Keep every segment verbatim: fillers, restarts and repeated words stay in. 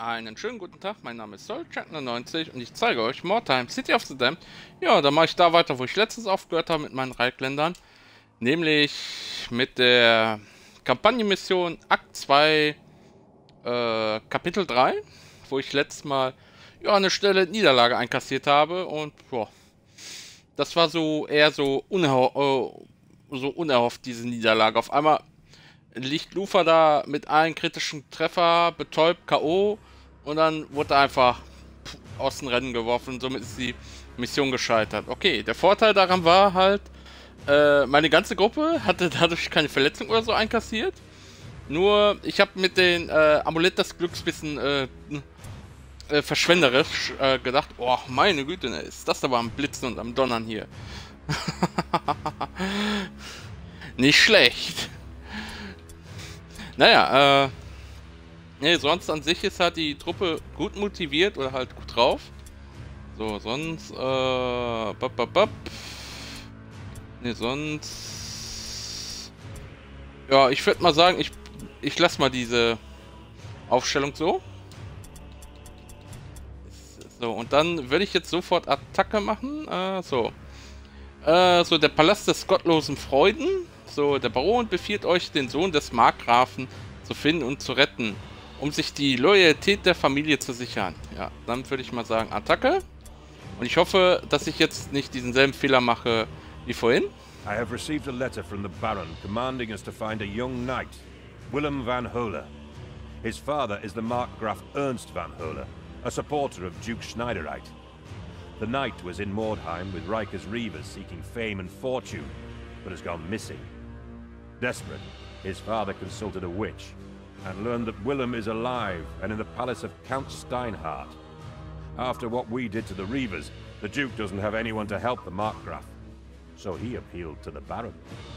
Einen schönen guten Tag, mein Name ist Soulchat neunundneunzig und ich zeige euch Mordheim City of the Damned. Ja, da mache ich da weiter, wo ich letztens aufgehört habe mit meinen Reikländern. Nämlich mit der Kampagnenmission Akt zwei, äh, Kapitel drei, wo ich letztes Mal ja, eine schnelle Niederlage einkassiert habe. Und boah, das war so eher so, unerho äh, so unerhofft, diese Niederlage. Auf einmal liegt Lufa da mit einem kritischen Treffer, betäubt, K O und dann wurde er einfach aus dem Rennen geworfen. Somit ist die Mission gescheitert. Okay, der Vorteil daran war halt, äh, meine ganze Gruppe hatte dadurch keine Verletzung oder so einkassiert. Nur, ich habe mit den äh, Amulett des Glücks ein bisschen äh, äh, verschwenderisch äh, gedacht, oh meine Güte, ne, ist das aber am Blitzen und am Donnern hier. Nicht schlecht. Naja, äh, nee, sonst an sich ist halt die Truppe gut motiviert oder halt gut drauf. So, sonst, äh, bap, bap, bap. Nee, sonst, ja, ich würde mal sagen, ich, ich lasse mal diese Aufstellung so. So, und dann würde ich jetzt sofort Attacke machen, äh, so. Äh, so, der Palast des gottlosen Freuden. So, der Baron befiehlt euch, den Sohn des Markgrafen zu finden und zu retten, um sich die Loyalität der Familie zu sichern. Ja, dann würde ich mal sagen Attacke. Und ich hoffe, dass ich jetzt nicht diesen selben Fehler mache wie vorhin. I have received a letter from the Baron commanding us to find a young knight, Willem van Holer. His father is the Markgraf Ernst van Holer, a supporter of Duke Schneidereit. The knight was in Mordheim with Rikers Reavers seeking fame and fortune, but has gone missing. Desperate, his father consulted a witch and learned that Willem is alive and in the palace of Count Steinhardt. After what we did to the Reavers, the Duke doesn't have anyone to help the Markgraf, so he appealed to the Baron.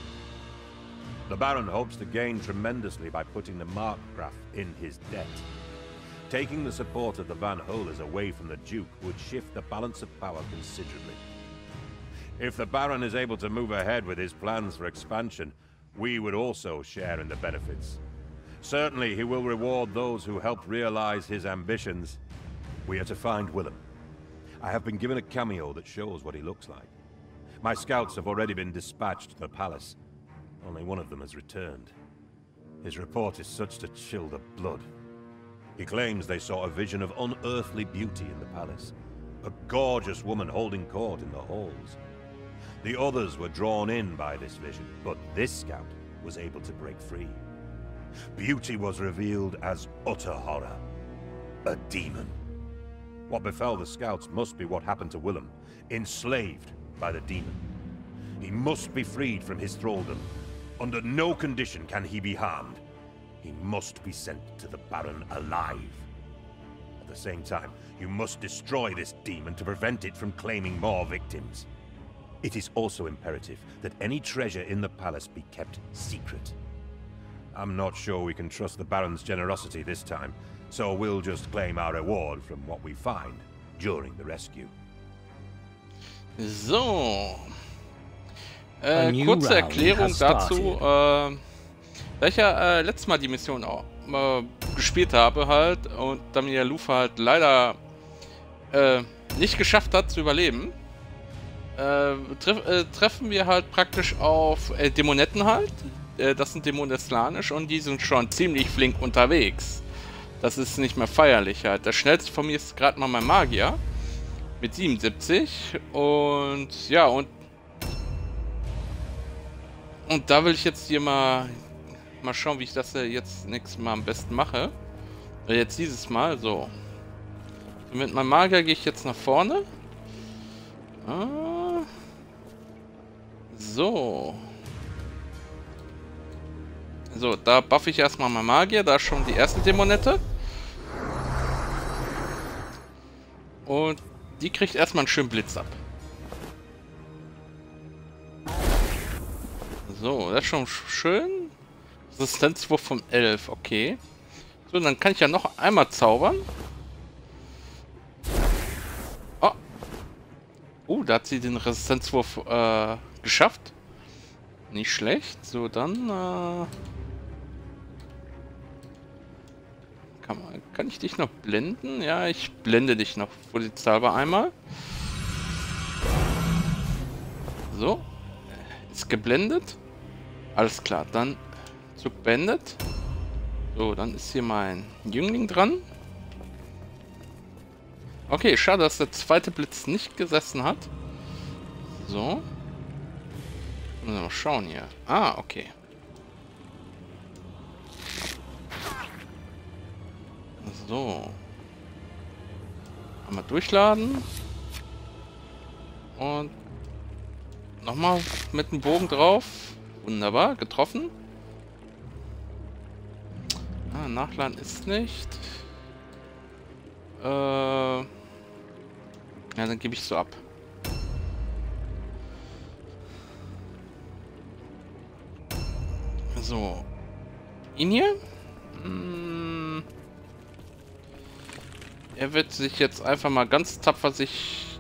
The Baron hopes to gain tremendously by putting the Markgraf in his debt. Taking the support of the Van Holers away from the Duke would shift the balance of power considerably. If the Baron is able to move ahead with his plans for expansion, we would also share in the benefits. Certainly he will reward those who helped realize his ambitions. We are to find Willem. I have been given a cameo that shows what he looks like. My scouts have already been dispatched to the palace. Only one of them has returned. His report is such to chill the blood. He claims they saw a vision of unearthly beauty in the palace. A gorgeous woman holding court in the halls. The others were drawn in by this vision, but this scout was able to break free. Beauty was revealed as utter horror. A demon. What befell the scouts must be what happened to Willem, enslaved by the demon. He must be freed from his thraldom. Under no condition can he be harmed. He must be sent to the Baron alive. At the same time, you must destroy this demon to prevent it from claiming more victims. It is also imperative that any treasure in the palace be kept secret. I'm not sure we can trust the Baron's generosity this time, so we'll just claim our reward from what we find during the rescue. So. Äh, kurze Erklärung dazu, äh, da ich ja äh, letztes Mal die Mission auch äh, gespielt habe halt und da mir Lufa halt leider äh, nicht geschafft hat zu überleben, äh, treff, äh, treffen wir halt praktisch auf äh, Dämonetten halt. Äh, das sind Dämonen Slanisch und die sind schon ziemlich flink unterwegs. Das ist nicht mehr feierlich halt. Der schnellste von mir ist gerade mal mein Magier mit siebenundsiebzig und ja und und da will ich jetzt hier mal mal schauen, wie ich das jetzt nächstes Mal am besten mache. Jetzt dieses Mal so. So mit meinem Magier gehe ich jetzt nach vorne. Ah. So. So, da buffe ich erstmal mein Magier. Da ist schon die erste Dämonette. Und die kriegt erstmal einen schönen Blitz ab. So, das ist schon schön. Resistenzwurf von elf, okay. So, dann kann ich ja noch einmal zaubern. Oh. Uh, da hat sie den Resistenzwurf äh, geschafft. Nicht schlecht. So, dann äh, kann man Kann ich dich noch blenden? Ja, ich blende dich noch vorsichtshalber einmal. So. Ist geblendet. Alles klar, dann Zug beendet. So, dann ist hier mein Jüngling dran. Okay, schade, dass der zweite Blitz nicht gesessen hat. So. Müssen wir mal schauen hier. Ah, okay. So. Einmal durchladen. Und nochmal mit dem Bogen drauf. Wunderbar, getroffen. Ah, nachladen ist nicht. Äh. Ja, dann gebe ich so ab. So. Ihn hier? Hm. Er wird sich jetzt einfach mal ganz tapfer sich...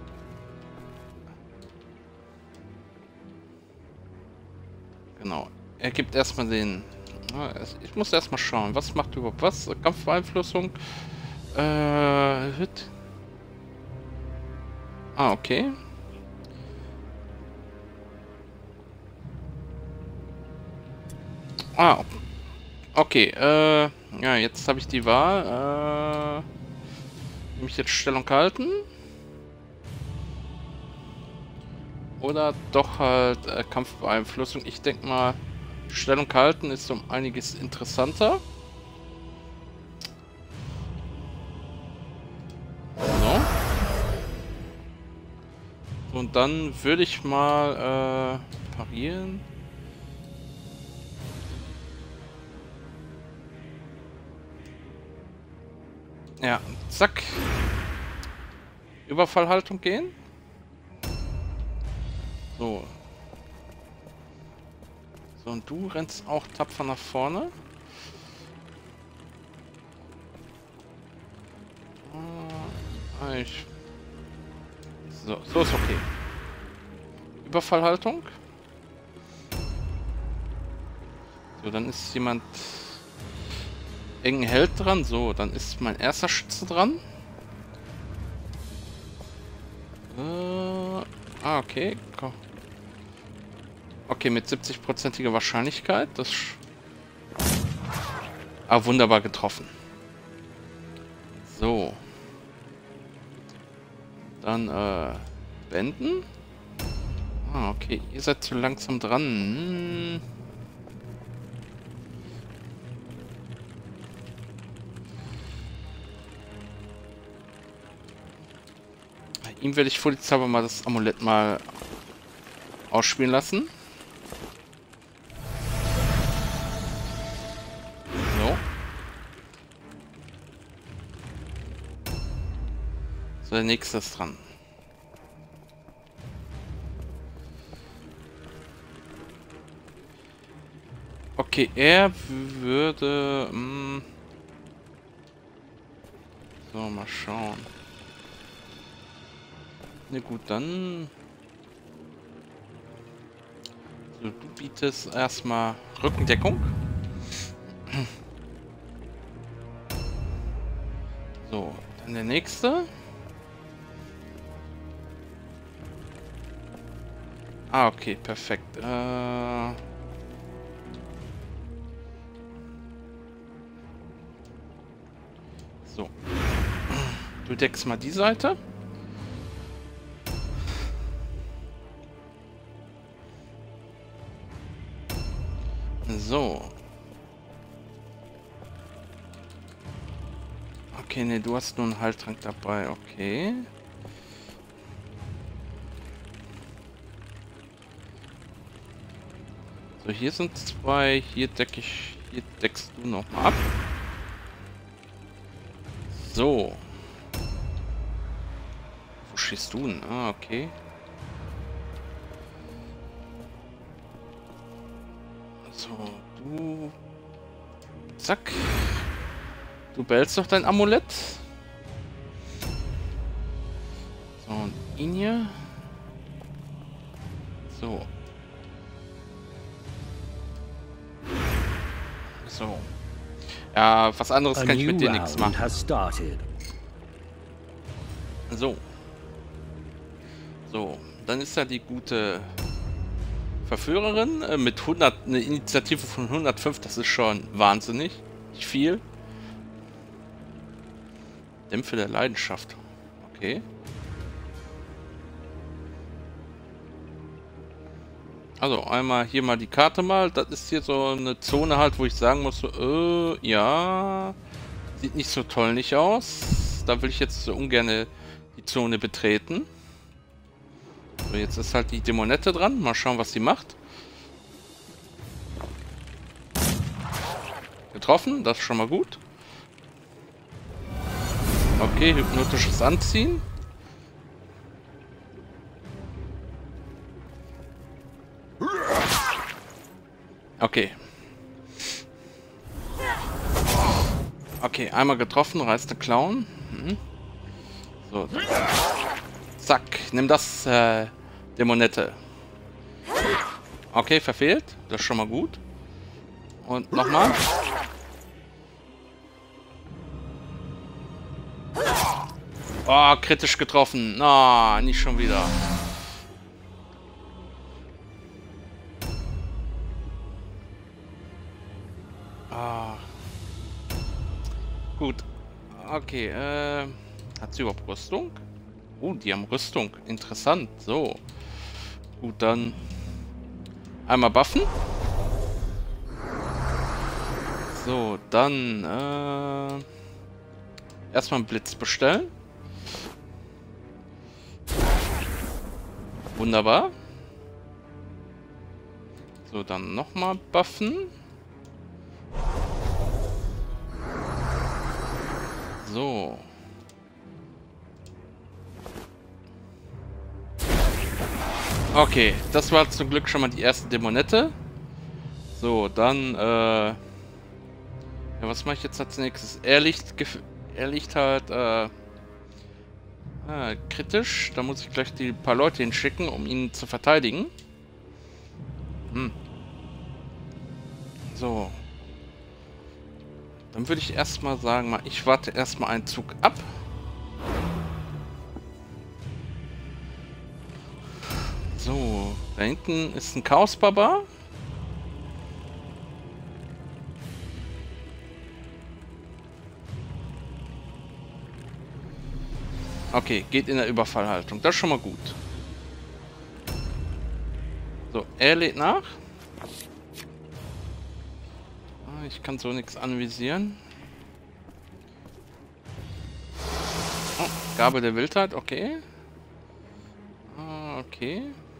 Genau. Er gibt erstmal den... Ich muss erstmal schauen, was macht überhaupt was? Kampfbeeinflussung? Äh... Hit. Ah, okay. Ah, okay. Äh, ja, jetzt habe ich die Wahl. Äh, nehme ich jetzt Stellung halten? Oder doch halt äh, Kampfbeeinflussung? Ich denke mal, Stellung halten ist um einiges interessanter. So. Und dann würde ich mal äh, parieren. Ja, zack. Überfallhaltung gehen. So. So, und du rennst auch tapfer nach vorne. Ah, ich... So, so ist okay. Überfallhaltung. So, dann ist jemand... engen Held dran. So, dann ist mein erster Schütze dran. Äh, ah, okay. Komm. Okay, mit siebzig-prozentiger Wahrscheinlichkeit. Das... Ah, wunderbar getroffen. So. Dann, äh, beenden. Ah, okay. Ihr seid zu langsam dran. Hm. Ihm werde ich vor die Zauber mal das Amulett mal ausspielen lassen. So. So, der nächste ist dran. Okay, er würde... Mh, so, mal schauen. Na gut, dann... So, du bietest erstmal Rückendeckung. So, dann der nächste. Ah, okay, perfekt. Äh... So. Du deckst mal die Seite. So. Okay, ne, du hast nur einen Heiltrank dabei, okay. So, hier sind zwei, hier decke ich, hier deckst du noch mal ab. So. Wo schießt du denn? Ah, okay. So, du... Zack. Du behältst doch dein Amulett. So, und ihn hier. So. So. Ja, was anderes A kann ich new mit dir nichts round machen. has started. So. So, dann ist da die gute Verführerin äh, mit hundert, eine Initiative von hundertfünf, das ist schon wahnsinnig. Nicht viel. Dämpfe der Leidenschaft. Okay. Also einmal hier mal die Karte mal. Das ist hier so eine Zone halt, wo ich sagen muss, so, äh, ja, sieht nicht so toll nicht aus. Da will ich jetzt so ungern die Zone betreten. So, jetzt ist halt die Dämonette dran. Mal schauen, was sie macht. Getroffen, das ist schon mal gut. Okay, hypnotisches Anziehen. Okay. Okay, einmal getroffen, reißt der Clown. Mhm. So. Zack, nimm das, äh, Dämonette. Okay, verfehlt. Das ist schon mal gut. Und nochmal. Oh, kritisch getroffen. Na, oh, nicht schon wieder. Ah. Gut. Okay, äh... hat sie überhaupt Rüstung? Oh, die haben Rüstung. Interessant. So. Gut, dann... einmal buffen. So, dann, äh... erstmal einen Blitz bestellen. Wunderbar. So, dann nochmal buffen. So. Okay, das war zum Glück schon mal die erste Dämonette. So, dann, äh... ja, was mache ich jetzt als nächstes? Erlicht, Erlicht halt, äh... Ah, kritisch. Da muss ich gleich die paar Leute hinschicken, um ihn zu verteidigen. Hm. So. Dann würde ich erstmal sagen, mal, ich warte erstmal einen Zug ab. So, da hinten ist ein Chaos-Barbar. Okay, geht in der Überfallhaltung. Das ist schon mal gut. So, er lädt nach. Ich kann so nichts anvisieren. Oh, Gabe der Wildheit, okay. Okay.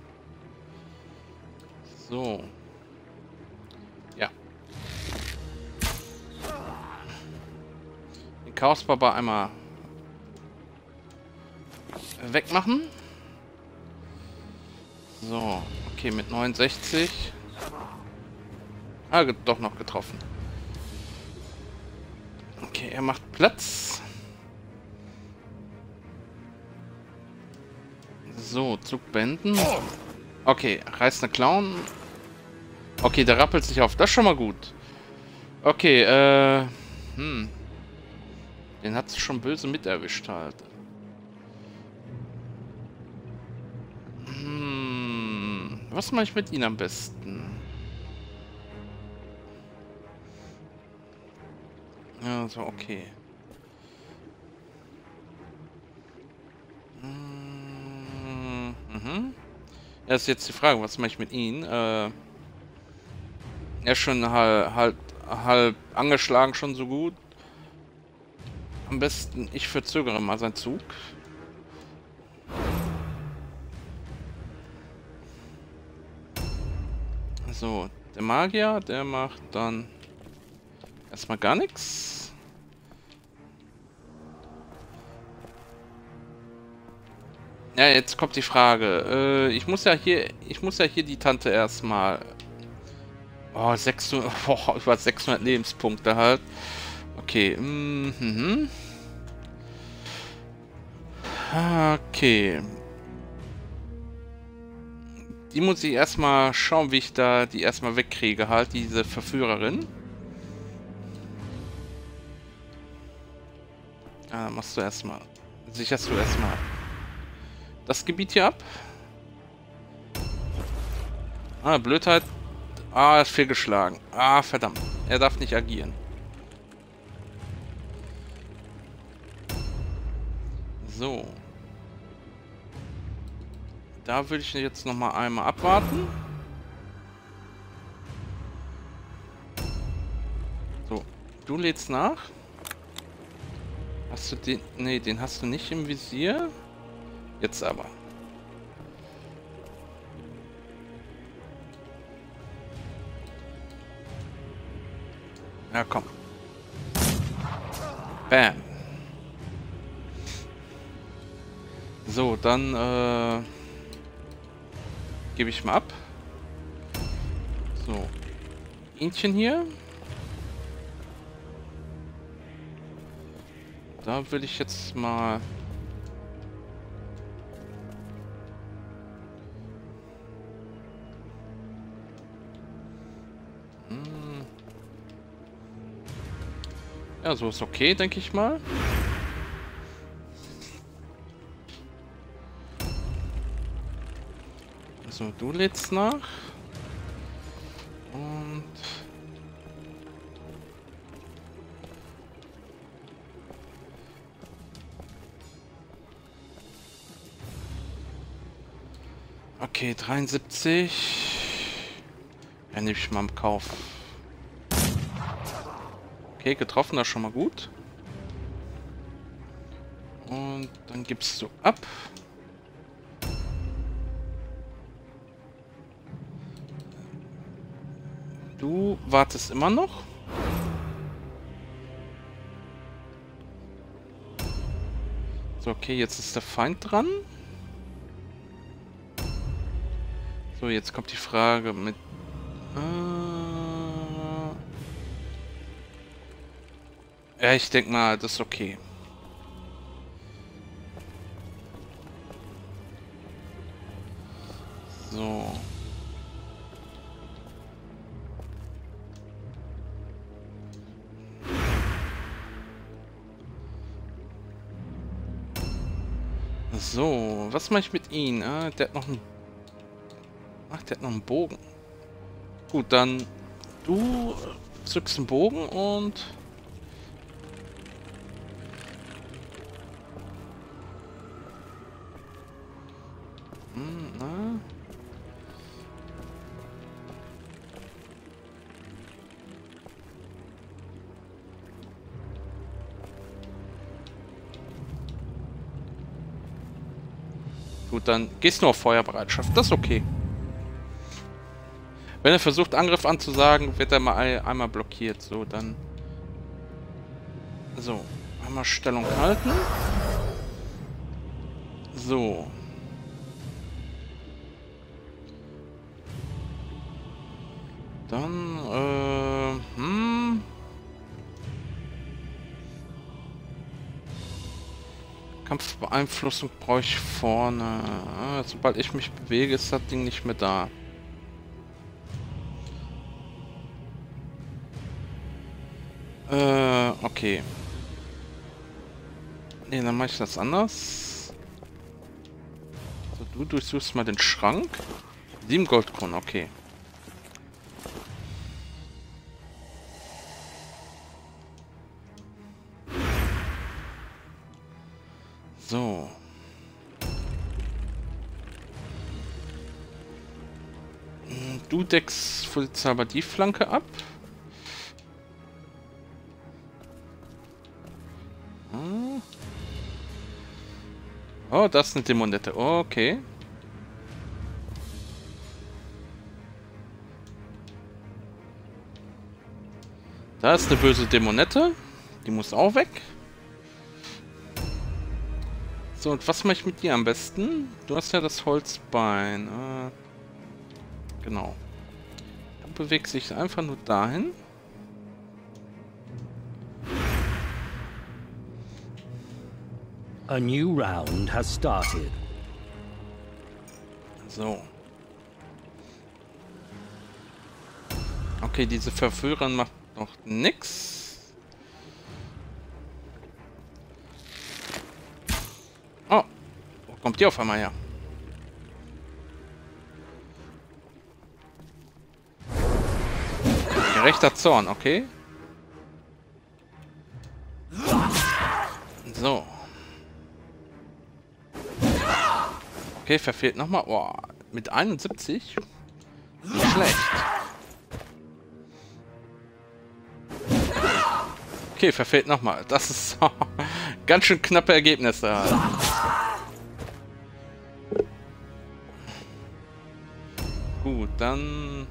So. Ja. Den Chaos-Barbar einmal wegmachen. So, okay, mit neunundsechzig. Ah, doch noch getroffen. Okay, er macht Platz. So, Zug beenden. Okay, reißt eine Clown. Okay, der rappelt sich auf. Das ist schon mal gut. Okay, äh... Hm. Den hat es schon böse mit erwischt halt. Hm. Was mache ich mit ihm am besten? Ja, so, okay. Mhm. Ja, ist jetzt die Frage, was mache ich mit ihm? Äh, er ist schon halb, halb, halb angeschlagen, schon so gut. Am besten, ich verzögere mal seinen Zug. So, der Magier, der macht dann erstmal gar nichts. Ja, jetzt kommt die Frage. Äh, ich muss ja hier, ich muss ja hier die Tante erstmal. Oh, sechshundert, oh, über sechshundert Lebenspunkte halt. Okay. Mhm. Okay. Die muss ich erstmal schauen, wie ich da die erstmal wegkriege halt, diese Verführerin. Ja, dann machst du erstmal. Sicherst du erstmal das Gebiet hier ab. Ah, Blödheit. Ah, er ist fehlgeschlagen. Ah, verdammt. Er darf nicht agieren. So. Da würde ich jetzt noch mal einmal abwarten. So, du lädst nach. Hast du den? Nee, den hast du nicht im Visier. Jetzt aber. Ja, komm. Bam. So, dann äh, gebe ich mal ab. So. Hähnchen hier. Da will ich jetzt mal... Hm. Ja, so ist okay, denke ich mal. So, du lädst nach. Und... Okay, dreiundsiebzig. Ja, nehme ich mal im Kauf. Okay, getroffen, das ist schon mal gut. Und dann gibst du ab. Du wartest immer noch. So, okay, jetzt ist der Feind dran. So, jetzt kommt die Frage mit... Äh, ja, ich denke mal, das ist okay. So. So, was mache ich mit ihm? Ah, der hat noch einen... Ach, der hat noch einen Bogen. Gut, dann du zückst einen Bogen und... Hm, na? Gut, dann gehst du auf Feuerbereitschaft. Das ist okay. Wenn er versucht, Angriff anzusagen, wird er mal ein, einmal blockiert. So, dann... So, einmal Stellung halten. So. Dann, äh... Hm... Kampfbeeinflussung brauche ich vorne. Ah, sobald ich mich bewege, ist das Ding nicht mehr da. Äh, okay. Ne, dann mache ich das anders. So, du durchsuchst mal den Schrank. Sieben Goldkronen, okay. So. Du deckst vollzahlbar die Flanke ab. Oh, das ist eine Dämonette. Okay. Da ist eine böse Dämonette. Die muss auch weg. So, und was mache ich mit dir am besten? Du hast ja das Holzbein. Äh, genau. Du bewegst dich einfach nur dahin. A new round has started. So. Okay, diese Verführerin macht noch nix. Kommt die auf einmal her? Gerechter Zorn, okay. So. Okay, verfehlt nochmal. Oh, mit einundsiebzig? Nicht schlecht. Okay, verfehlt nochmal. Das ist ganz schön knappe Ergebnisse. Gut, dann...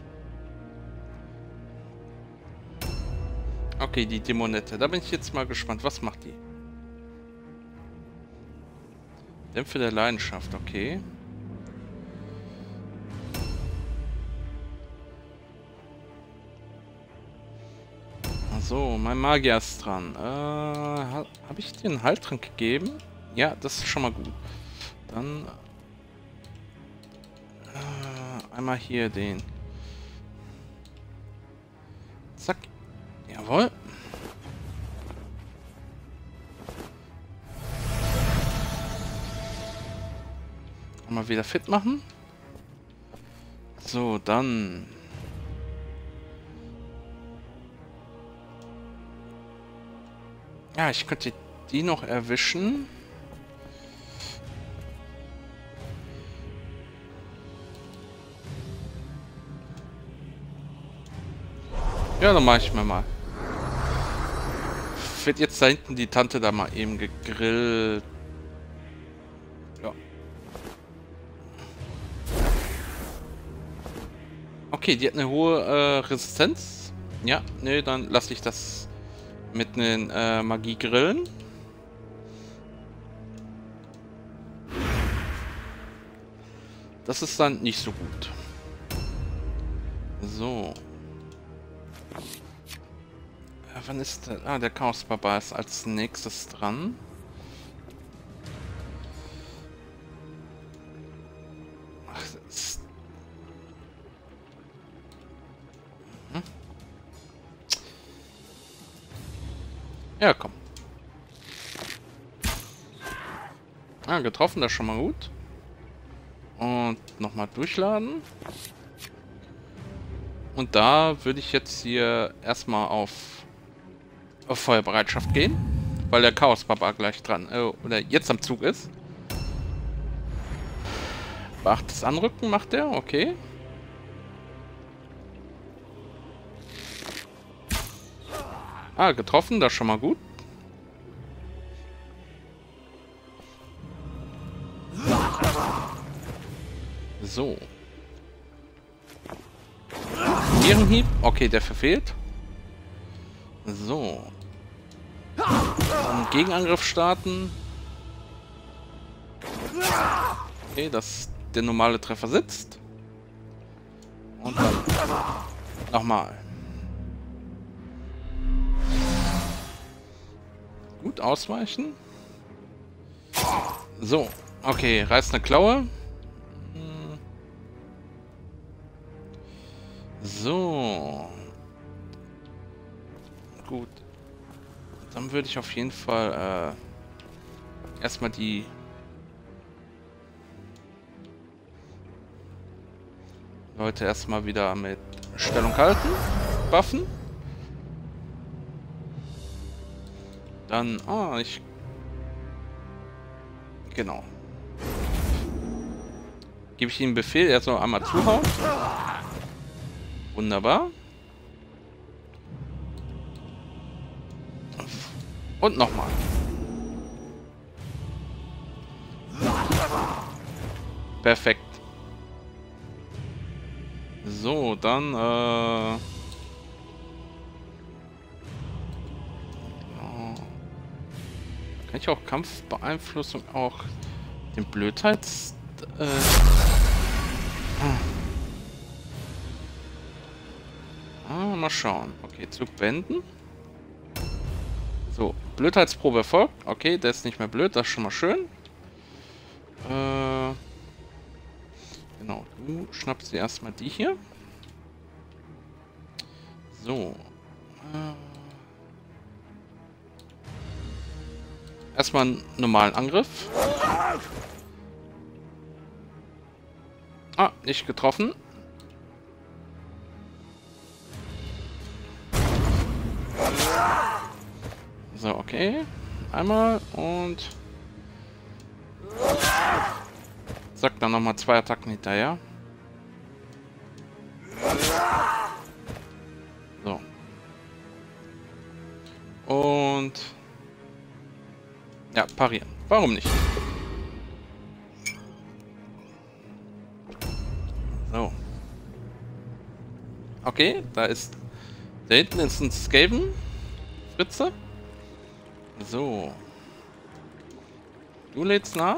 Okay, die Dämonette. Da bin ich jetzt mal gespannt. Was macht die? Dämpfe der Leidenschaft, okay. So, mein Magier ist dran. Äh, Habe ich dir einen Heiltrank gegeben? Ja, das ist schon mal gut. Dann äh, einmal hier den. Zack. Jawohl. Mal wieder fit machen. So, dann... Ja, ich könnte die noch erwischen. Ja, dann mache ich mir mal. Wird jetzt da hinten die Tante da mal eben gegrillt. Ja. Okay, die hat eine hohe äh, Resistenz. Ja, nee, dann lasse ich das mit den äh, Magie-Grillen. Das ist dann nicht so gut. So. Ja, wann ist der? Ah, der Chaos-Papa ist als nächstes dran. Ach, das ist... Hm? Ja, komm. Ah, getroffen, das ist schon mal gut. Und nochmal durchladen. Und da würde ich jetzt hier erstmal auf, auf Feuerbereitschaft gehen. Weil der Chaos-Papa gleich dran, äh, oder jetzt am Zug ist. Beachtet das Anrücken macht er, okay. Ah, getroffen, das ist schon mal gut. So. Ehrenhieb. Okay, der verfehlt. So. Dann Gegenangriff starten. Okay, dass der normale Treffer sitzt. Und dann nochmal. Gut, ausweichen. So. Okay, reißt eine Klaue. So. Gut. Dann würde ich auf jeden Fall äh, erstmal die Leute erstmal wieder mit Stellung halten. Buffen. Dann, ah, ich... Genau. Gebe ich ihm einen Befehl, er soll einmal zuhauen. Wunderbar. Und nochmal. Perfekt. So, dann, äh... kann ich auch Kampfbeeinflussung auch den Blödheits... Äh... Ah, mal schauen. Okay, Zug beenden. So, Blödheitsprobe erfolgt. Okay, der ist nicht mehr blöd, das ist schon mal schön. Äh, genau, du schnappst dir erstmal die hier. So. Äh, erstmal einen normalen Angriff. Nicht getroffen. So, okay. Einmal und... Zack, dann nochmal zwei Attacken hinterher. So. Und... Ja, parieren. Warum nicht? So. Okay, da ist... Da hinten ist ein Skaven. Fritze. So. Du lädst nach.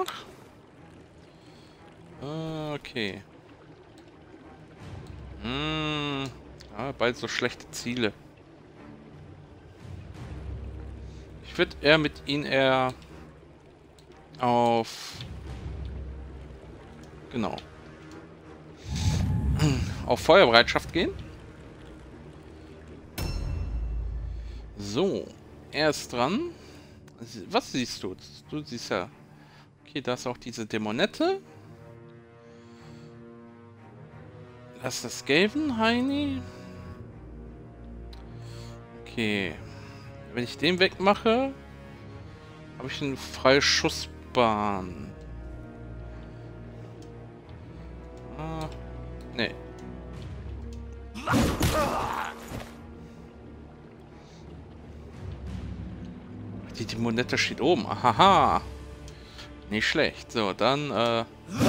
Okay. Hm. Ah, bald so schlechte Ziele. Ich würde eher mit ihnen eher auf... Genau. Auf Feuerbereitschaft gehen. So. Er ist dran. Was siehst du? Du siehst ja... Okay, da ist auch diese Dämonette. Das ist das Skaven, Heini. Okay. Wenn ich den wegmache, habe ich eine freie Schussbahn. Ah, nee. Die Dämonette steht oben. Ahaha. Nicht schlecht. So, dann, äh...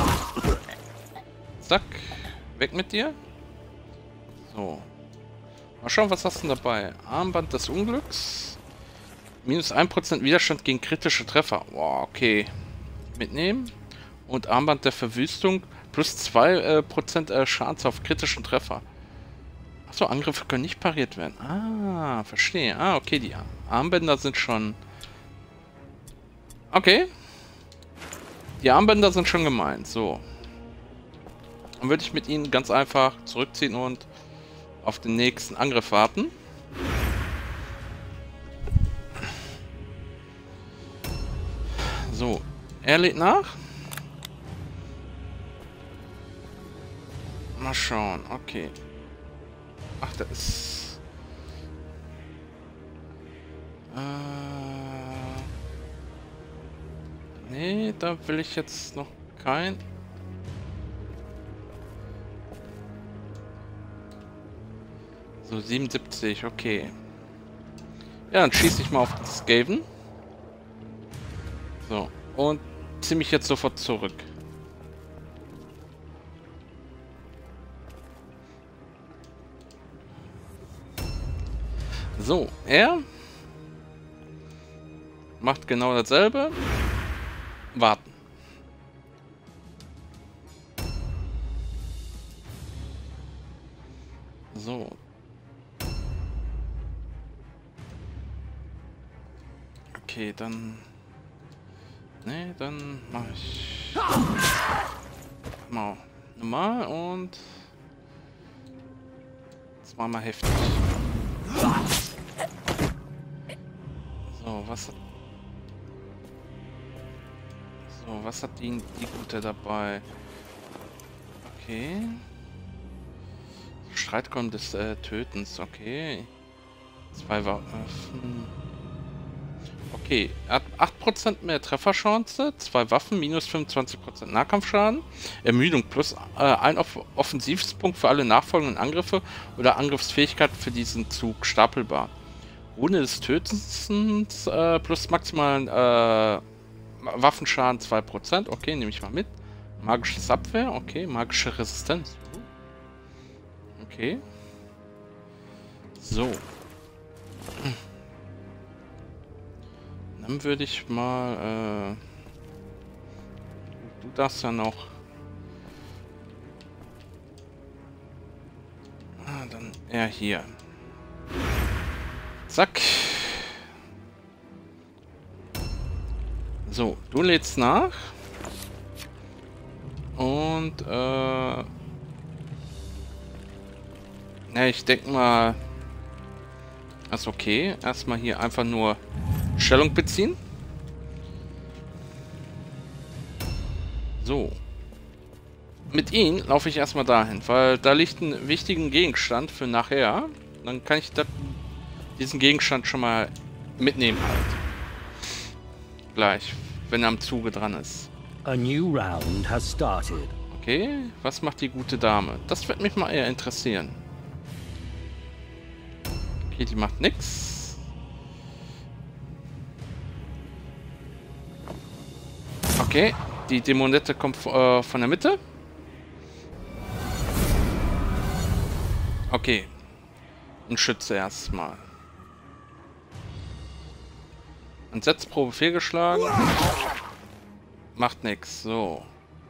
Zack. Weg mit dir. So. Mal schauen, was hast du denn dabei? Armband des Unglücks. Minus ein Prozent Widerstand gegen kritische Treffer. Boah, okay. Mitnehmen. Und Armband der Verwüstung. Plus zwei Prozent äh, Chance auf kritischen Treffer. Achso, Angriffe können nicht pariert werden. Ah, verstehe. Ah, okay, die Armbänder sind schon... Okay. Die Armbänder sind schon gemeint. So. Dann würde ich mit ihnen ganz einfach zurückziehen und auf den nächsten Angriff warten. So. Er lädt nach. Mal schauen. Okay. Ach, da ist... Äh... Nee, da will ich jetzt noch kein... So, siebenundsiebzig, okay. Ja, dann schieße ich mal auf den Skaven. So, und ziehe mich jetzt sofort zurück. So, er macht genau dasselbe. Warten. So. Okay, dann... Ne, dann mache ich... Mal normal und... Zweimal heftig. So, was hat... So, was hat die, die Gute dabei? Okay. Streitkolben des äh, Tötens, okay. Zwei Waffen. Okay, er hat acht Prozent mehr Trefferchance, zwei Waffen, minus fünfundzwanzig Prozent Nahkampfschaden, Ermüdung plus äh, ein Off Offensivspunkt für alle nachfolgenden Angriffe oder Angriffsfähigkeit für diesen Zug stapelbar. Ohne des Tötens äh, plus maximalen äh, Waffenschaden zwei Prozent, okay, nehme ich mal mit. Magisches Abwehr, okay, magische Resistenz. Okay. So. Dann würde ich mal, äh, du darfst ja noch, ah, dann er hier. Zack. So, du lädst nach. Und, äh, ja, ich denke mal, das ist okay. Erstmal hier einfach nur Stellung beziehen. So. mit ihnen laufe ich erstmal dahin, weil da liegt ein wichtigen Gegenstand für nachher. Dann kann ich das, diesen Gegenstand schon mal mitnehmen halt. Gleich, wenn er am Zuge dran ist. A new round has started. Okay, was macht die gute Dame? Das wird mich mal eher interessieren. Okay, die macht nix. Okay, die Dämonette kommt äh, von der Mitte. Okay. Ein Schütze erstmal. Ansetzprobe fehlgeschlagen. Macht nix. So.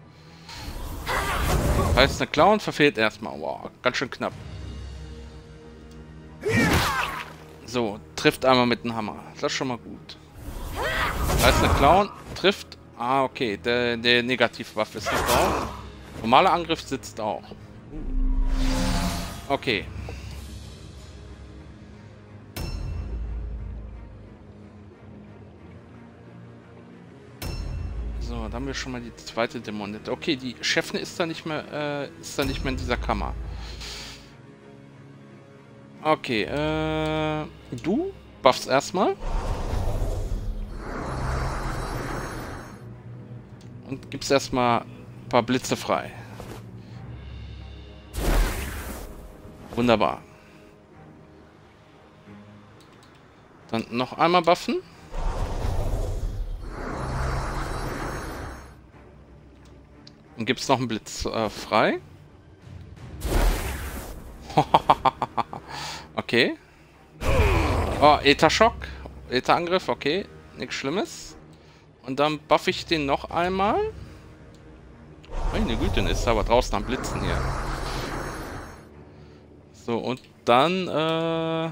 Heißt, eine Clown verfehlt erstmal. Wow, ganz schön knapp. So, trifft einmal mit dem Hammer. Das ist schon mal gut. Heißt, eine Clown trifft. Ah, okay. Der, der Negativwaffe ist noch drauf. Normaler Angriff sitzt auch. Okay. So, dann haben wir schon mal die zweite Dämonette. Okay, die Chefin ist da nicht mehr, äh, ist da nicht mehr in dieser Kammer. Okay, äh, du buffst erstmal. Und gibst erstmal ein paar Blitze frei. Wunderbar. Dann noch einmal buffen. Und gibt es noch einen Blitz äh, frei. Okay. Oh, Äther-Schock. Äther-Angriff, okay. Nichts Schlimmes. Und dann buff ich den noch einmal. Meine Güte, ist aber draußen am Blitzen hier. So, und dann, äh...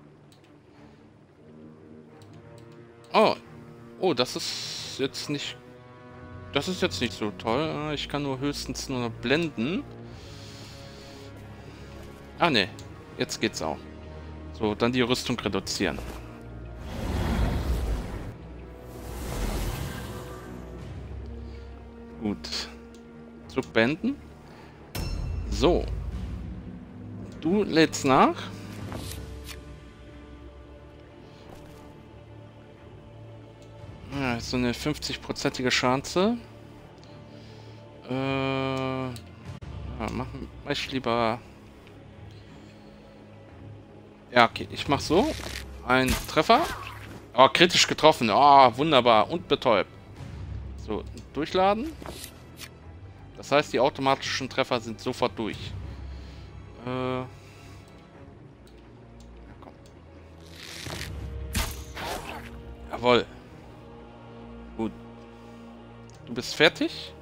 Oh. Oh, das ist jetzt nicht... Das ist jetzt nicht so toll. Ich kann nur höchstens nur blenden. Ah, ne. Jetzt geht's auch. So, dann die Rüstung reduzieren. Gut. Zug beenden. So. Du lädst nach. Ja, so eine fünfzig-prozentige Chance. Äh, ja, mach, mach ich lieber... Ja, okay. Ich mach so. Ein Treffer. Oh, kritisch getroffen. Oh, wunderbar. Und betäubt. So, durchladen. Das heißt, die automatischen Treffer sind sofort durch. Äh... Ja, komm. Jawohl. Gut. Du bist fertig?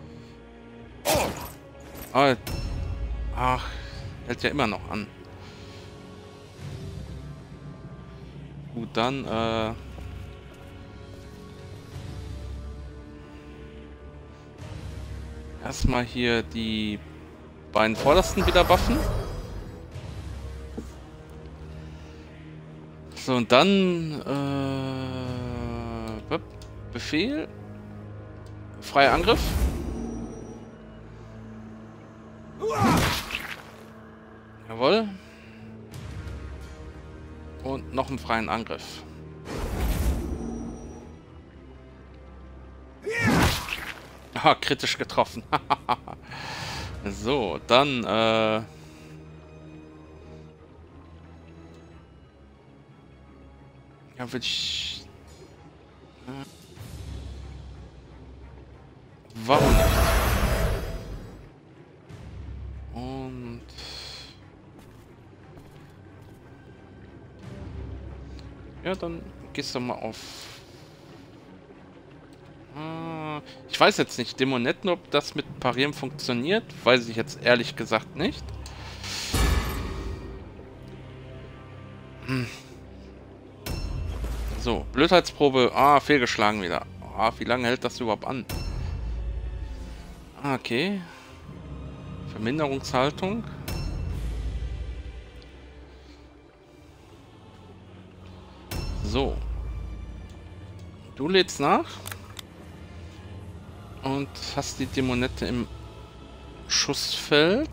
Oh. Ach, hält ja immer noch an. Gut, dann, äh... erstmal hier die beiden vordersten wieder buffen. So, und dann, äh... Befehl. Freier Angriff. Jawohl. Und noch einen freien Angriff. Ah, kritisch getroffen. So, dann, äh... ja, würde ich... Äh, warum nicht? Und... ja, dann gehst du mal auf... Ich weiß jetzt nicht, Dämonetten, ob das mit Parieren funktioniert, weiß ich jetzt ehrlich gesagt nicht. Hm. So, Blödheitsprobe, ah, fehlgeschlagen wieder. Ah, wie lange hält das überhaupt an? Okay. Verminderungshaltung. So. Du lädst nach. Und hast die Dämonette im Schussfeld.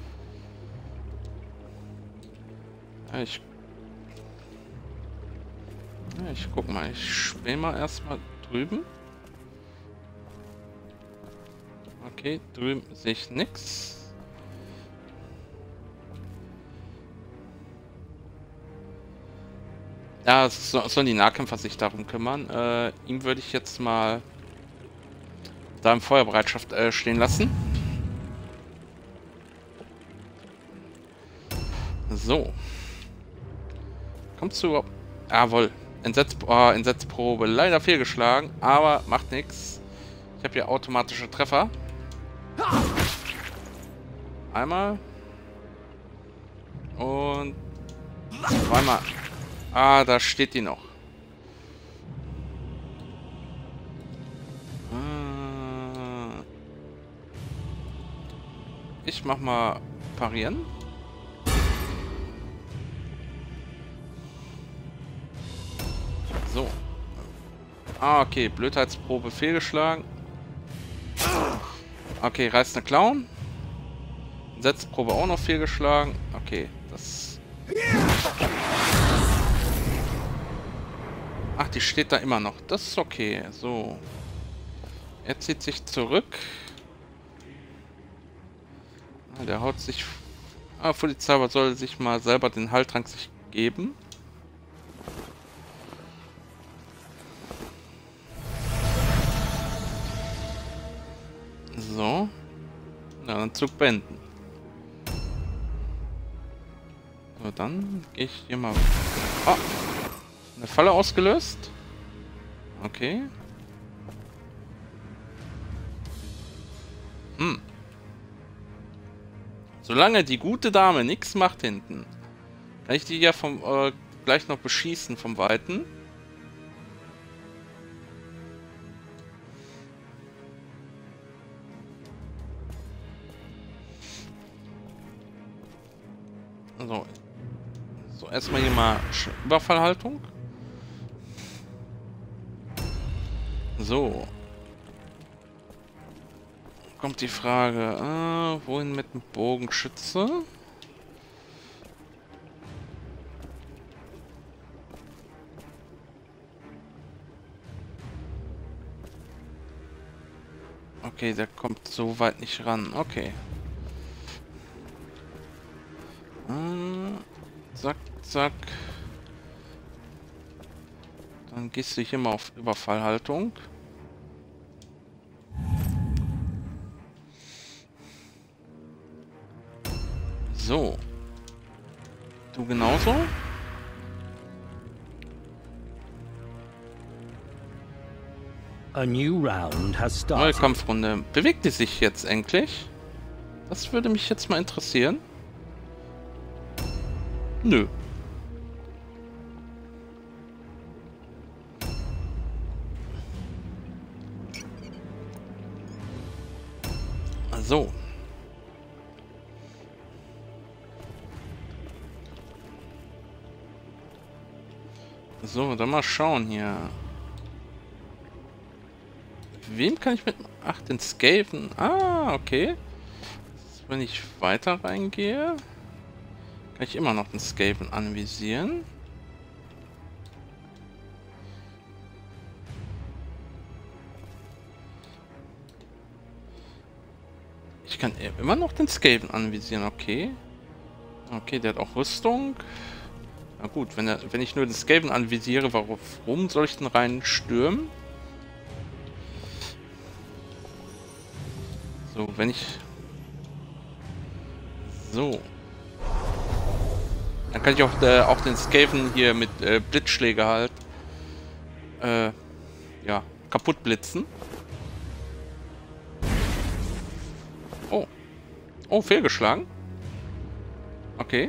Ja, ich, ja, ich guck mal, ich spiele mal erstmal drüben. Okay, drüben sehe ich nichts. Ja, es so, sollen die Nahkämpfer sich darum kümmern. Äh, ihm würde ich jetzt mal da in Feuerbereitschaft äh, stehen lassen. So. Kommst du überhaupt? Jawohl. Entsetz, oh, Entsetzprobe. Leider fehlgeschlagen, aber macht nichts. Ich habe hier automatische Treffer. Einmal. Und zweimal. Ah, da steht die noch. Ich mach mal parieren. So. Ah, okay. Blödheitsprobe fehlgeschlagen. Okay, reißt eine Clown. Setzprobe auch noch fehlgeschlagen. Okay, das... Ach, die steht da immer noch. Das ist okay. So. Er zieht sich zurück. Ah, der haut sich... Ah, Polizei soll sich mal selber den Heiltrank sich geben. So. Na, dann Zug beenden. So, dann gehe ich hier mal... Oh! Eine Falle ausgelöst. Okay. Hm. Solange die gute Dame nichts macht hinten, kann ich die ja vom äh, gleich noch beschießen vom Weiten. So. So, erstmal hier mal Überfallhaltung. So. Kommt die Frage, äh, wohin mit dem Bogenschütze? Okay, der kommt so weit nicht ran. Okay. Äh, zack, zack. Dann gehst du hier mal auf Überfallhaltung. So. Du genauso? A new round has Neue started. Kampfrunde. Bewegt die sich jetzt endlich? Das würde mich jetzt mal interessieren. Nö. So. So, dann mal schauen hier. Wem kann ich mit... Ach, den Skaven. Ah, okay. Wenn ich weiter reingehe, kann ich immer noch den Skaven anvisieren. Ich kann immer noch den Skaven anvisieren, okay. Okay, der hat auch Rüstung. Na gut, wenn, er, wenn ich nur den Skaven anvisiere, warum soll ich denn reinstürmen? So, wenn ich... So. Dann kann ich auch, äh, auch den Skaven hier mit äh, Blitzschläge halt... Äh, ja, kaputt blitzen. Oh. Oh, fehlgeschlagen. Okay.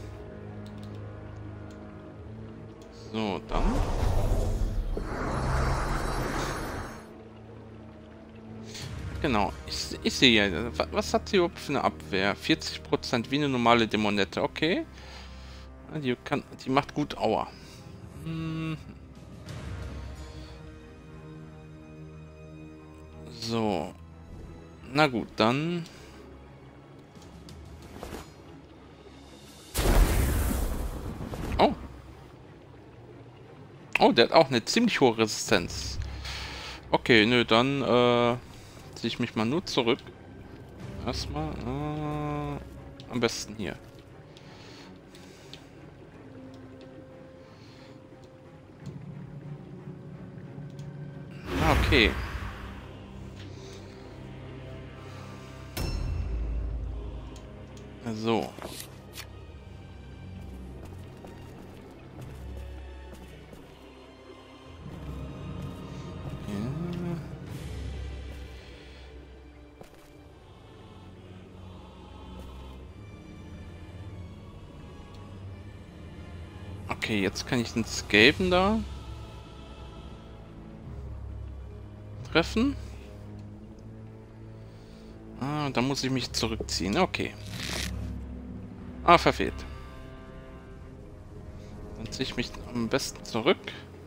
So, dann. Genau, ich, ich sehe ja, was hat sie überhaupt für eine Abwehr? vierzig Prozent wie eine normale Dämonette, okay. Die, kann, die macht gut Aua. Hm. So. Na gut, dann Oh, der hat auch eine ziemlich hohe Resistenz. Okay, nö, dann äh, ziehe ich mich mal nur zurück. Erstmal äh, am besten hier. Okay. So. Okay, jetzt kann ich den Skaven da treffen. Ah, da muss ich mich zurückziehen. Okay. Ah, verfehlt. Dann ziehe ich mich am besten zurück.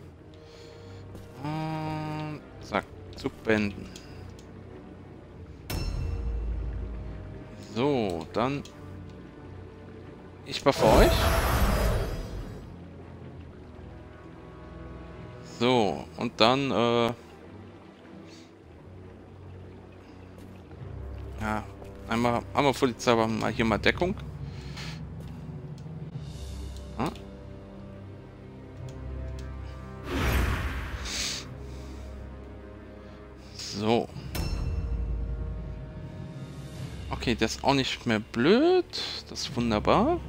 Und zack, zu beenden. So, dann ich war für euch. So, und dann, äh... ja, einmal, einmal vor die Zeit mal hier mal Deckung. Ja. So. Okay, der ist auch nicht mehr blöd. Das ist wunderbar.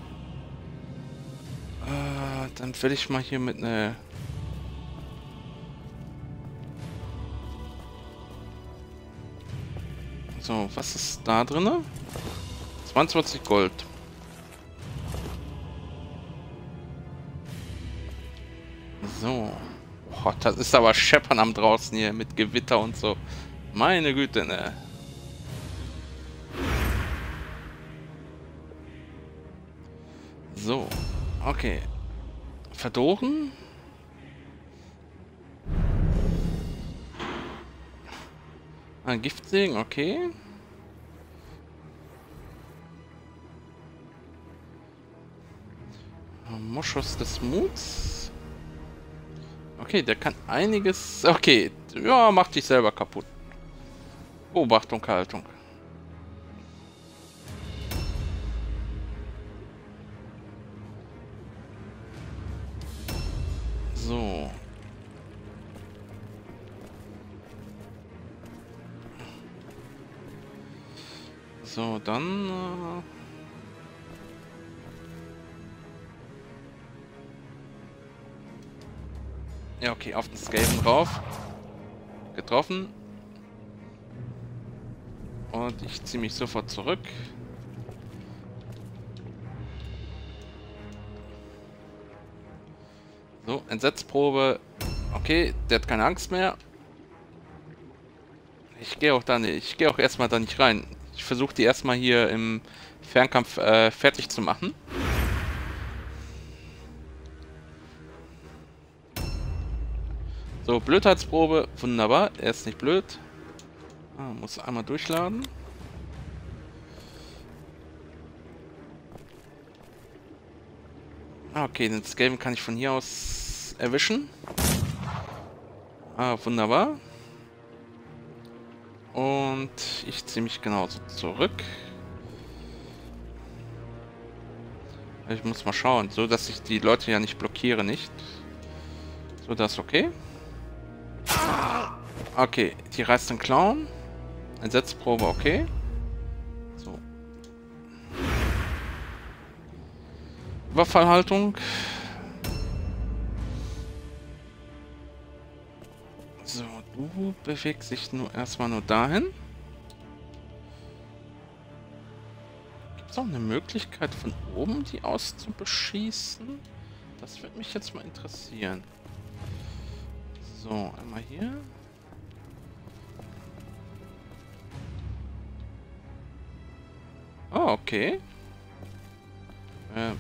Äh, dann will ich mal hier mit einer... So, was ist da drin? zwanzig Gold. So. Boah, das ist aber scheppern am draußen hier mit Gewitter und so. Meine Güte, ne? So. Okay. Verdoren. Ein Giftsegen, okay. Moschus des Muts. Okay, der kann einiges... Okay, ja, mach dich selber kaputt. Beobachtung, Haltung. So. So, dann... Äh ja, okay, auf den Skaven drauf. Getroffen. Und ich ziehe mich sofort zurück. So, Entsetzprobe. Okay, der hat keine Angst mehr. Ich gehe auch da nicht. Ich gehe auch erstmal da nicht rein. Ich versuche die erstmal hier im Fernkampf äh, fertig zu machen. So, Blödheitsprobe. Wunderbar. Er ist nicht blöd. Ah, muss einmal durchladen. Okay, den Skaven kann ich von hier aus erwischen. Ah, wunderbar. Und ich ziehe mich genauso zurück. Ich muss mal schauen, so dass ich die Leute ja nicht blockiere, nicht. So, das ist okay. Okay, die reißt den Clown. Einsatzprobe, okay. So. Überfallhaltung. So, du bewegst dich nur erstmal nur dahin. Gibt es auch eine Möglichkeit von oben die auszubeschießen? Das würde mich jetzt mal interessieren. So, einmal hier. Oh, okay. Ähm.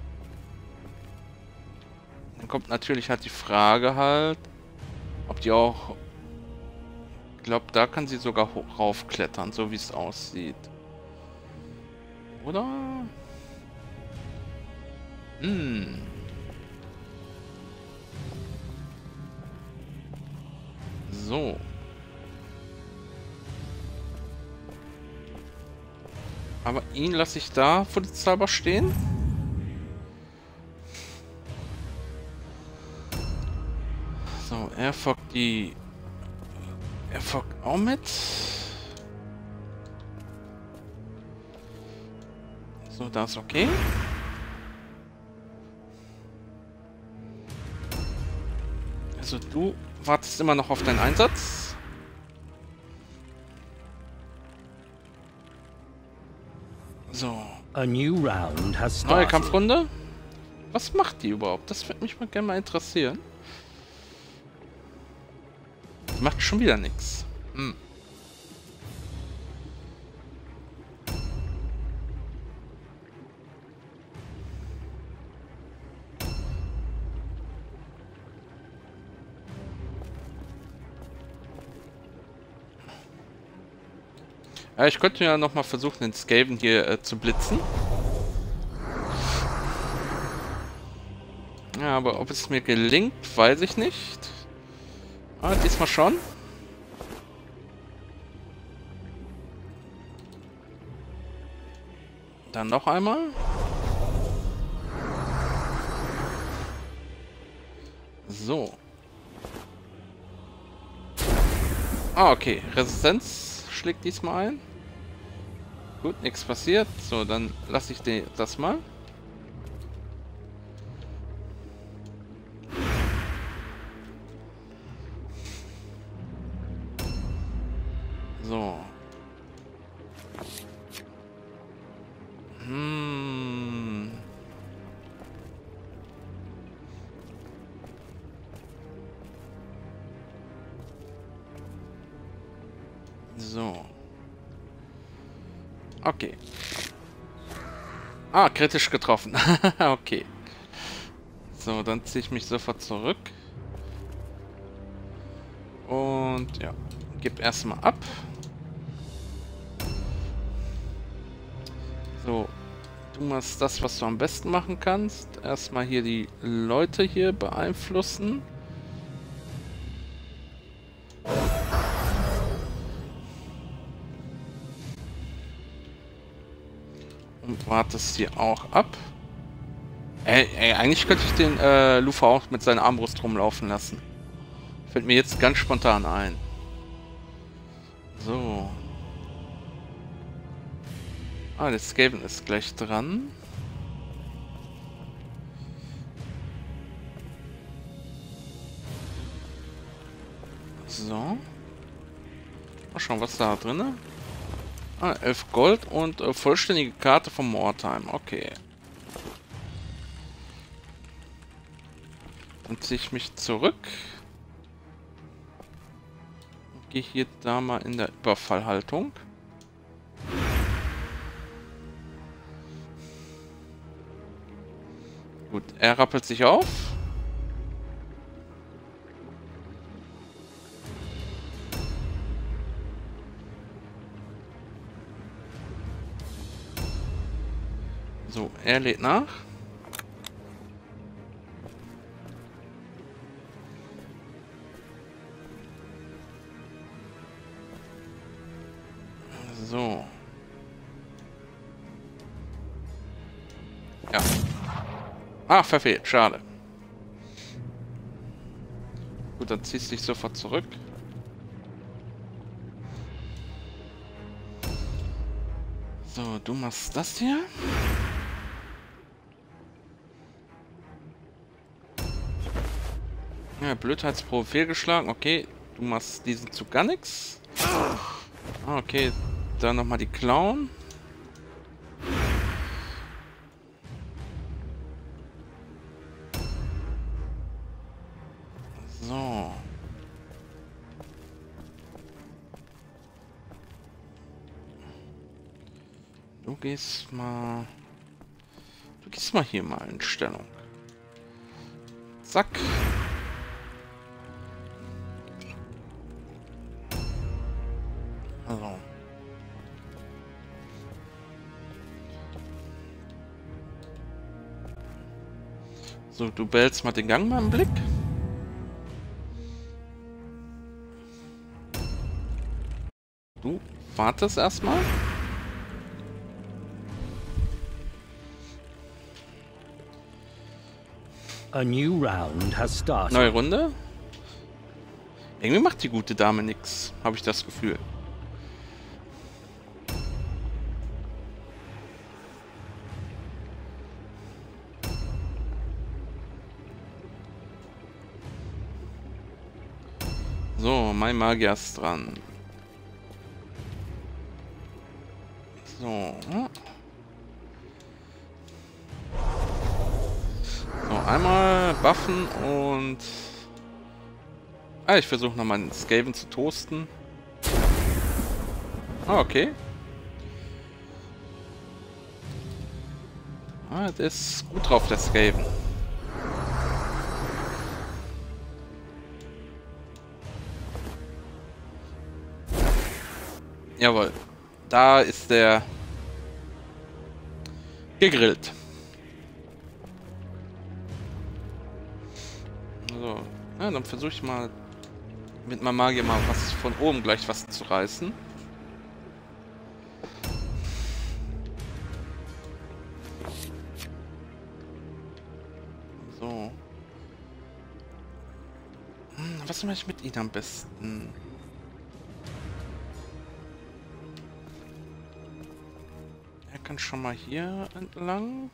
Dann kommt natürlich halt die Frage halt, ob die auch... Ich glaube, da kann sie sogar raufklettern, so wie es aussieht. Oder? Hm. Aber ihn lasse ich da vorsichtshalber stehen. So, er folgt die... Er folgt auch mit. So, das ist okay. Also du wartest immer noch auf deinen Einsatz. So. A new round has Neue started. Kampfrunde. Was macht die überhaupt? Das würde mich mal gerne mal interessieren. Die macht schon wieder nichts. Hm. Ja, ich könnte ja noch mal versuchen, den Skaven hier äh, zu blitzen. Ja, aber ob es mir gelingt, weiß ich nicht. Ah, diesmal schon. Dann noch einmal. So. Ah, okay. Resistenz schlägt diesmal ein. Gut, nichts passiert. So, dann lasse ich den, das mal. So. Hm. So. Okay. Ah, kritisch getroffen. Okay. So, dann ziehe ich mich sofort zurück. Und ja, gib erstmal ab. So, du machst das, was du am besten machen kannst. Erstmal hier die Leute hier beeinflussen. Und wartest hier auch ab. Ey, ey, eigentlich könnte ich den äh, Lufa auch mit seiner Armbrust rumlaufen lassen. Fällt mir jetzt ganz spontan ein. So. Ah, der Skaven ist gleich dran. So. Mal schauen, was da drin ist. Ah, elf Gold und äh, vollständige Karte vom Wartime. Okay. Dann ziehe ich mich zurück. Und gehe hier da mal in der Überfallhaltung. Gut, er rappelt sich auf. So, er lädt nach. So. Ja. Ah, verfehlt. Schade. Gut, dann ziehst du dich sofort zurück. So, du machst das hier. Ja, Blödheitsprobe fehlgeschlagen. Okay, du machst diesen Zug gar nichts. Ah, okay, dann nochmal die Clown. So. Du gehst mal... Du gehst mal hier mal in Stellung. Zack. Also. So, du behältst mal den Gang mal im Blick. Du wartest erstmal. A new round has started. Neue Runde? Irgendwie macht die gute Dame nix, habe ich das Gefühl. So, mein Magier ist dran. So. So, einmal buffen und... Ah, ich versuche nochmal den Skaven zu toasten. Ah, okay. Ah, der ist gut drauf, der Skaven. Jawohl. Da ist der gegrillt. So. Ja, dann versuche ich mal mit meinem Magier mal was von oben gleich was zu reißen. So. Hm, was mache ich mit ihm am besten? Er kann schon mal hier entlang.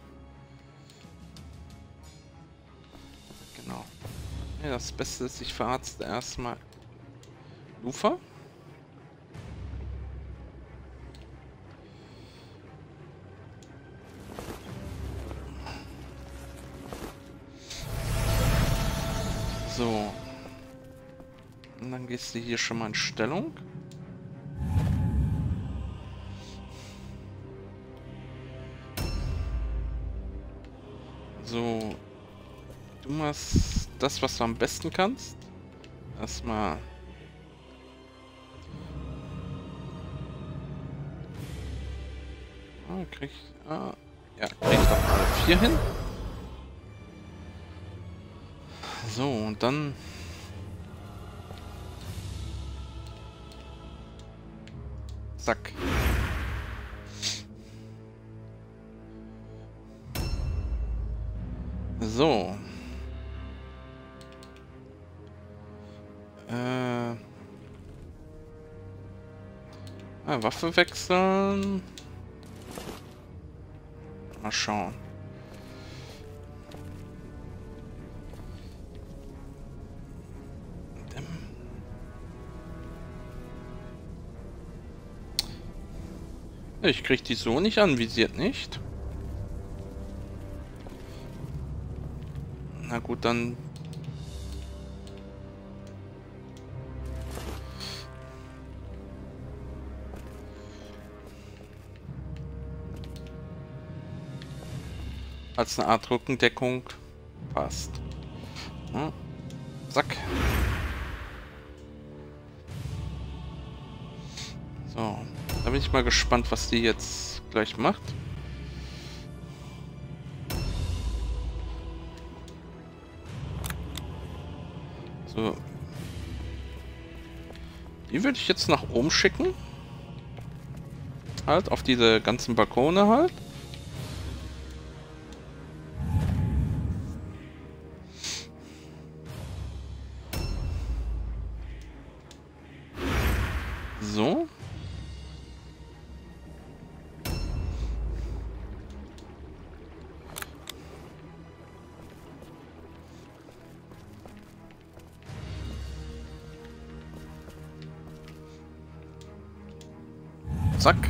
Genau. Ja, das Beste ist, ich verarzte erstmal Lufa. So. Und dann gehst du hier schon mal in Stellung. So. Du machst das, was du am besten kannst. Erstmal. Ah, krieg ich. Ah, ja, krieg ich doch alle vier hin. So, und dann. Zack. So. Äh. Ah, Waffe wechseln. Mal schauen. Ich krieg die so nicht anvisiert, nicht? Na gut, dann... Als eine Art Rückendeckung passt. Hm. Zack. So, da bin ich mal gespannt, was die jetzt gleich macht. So. Die würde ich jetzt nach oben schicken. Halt, auf diese ganzen Balkone halt. So. Zack.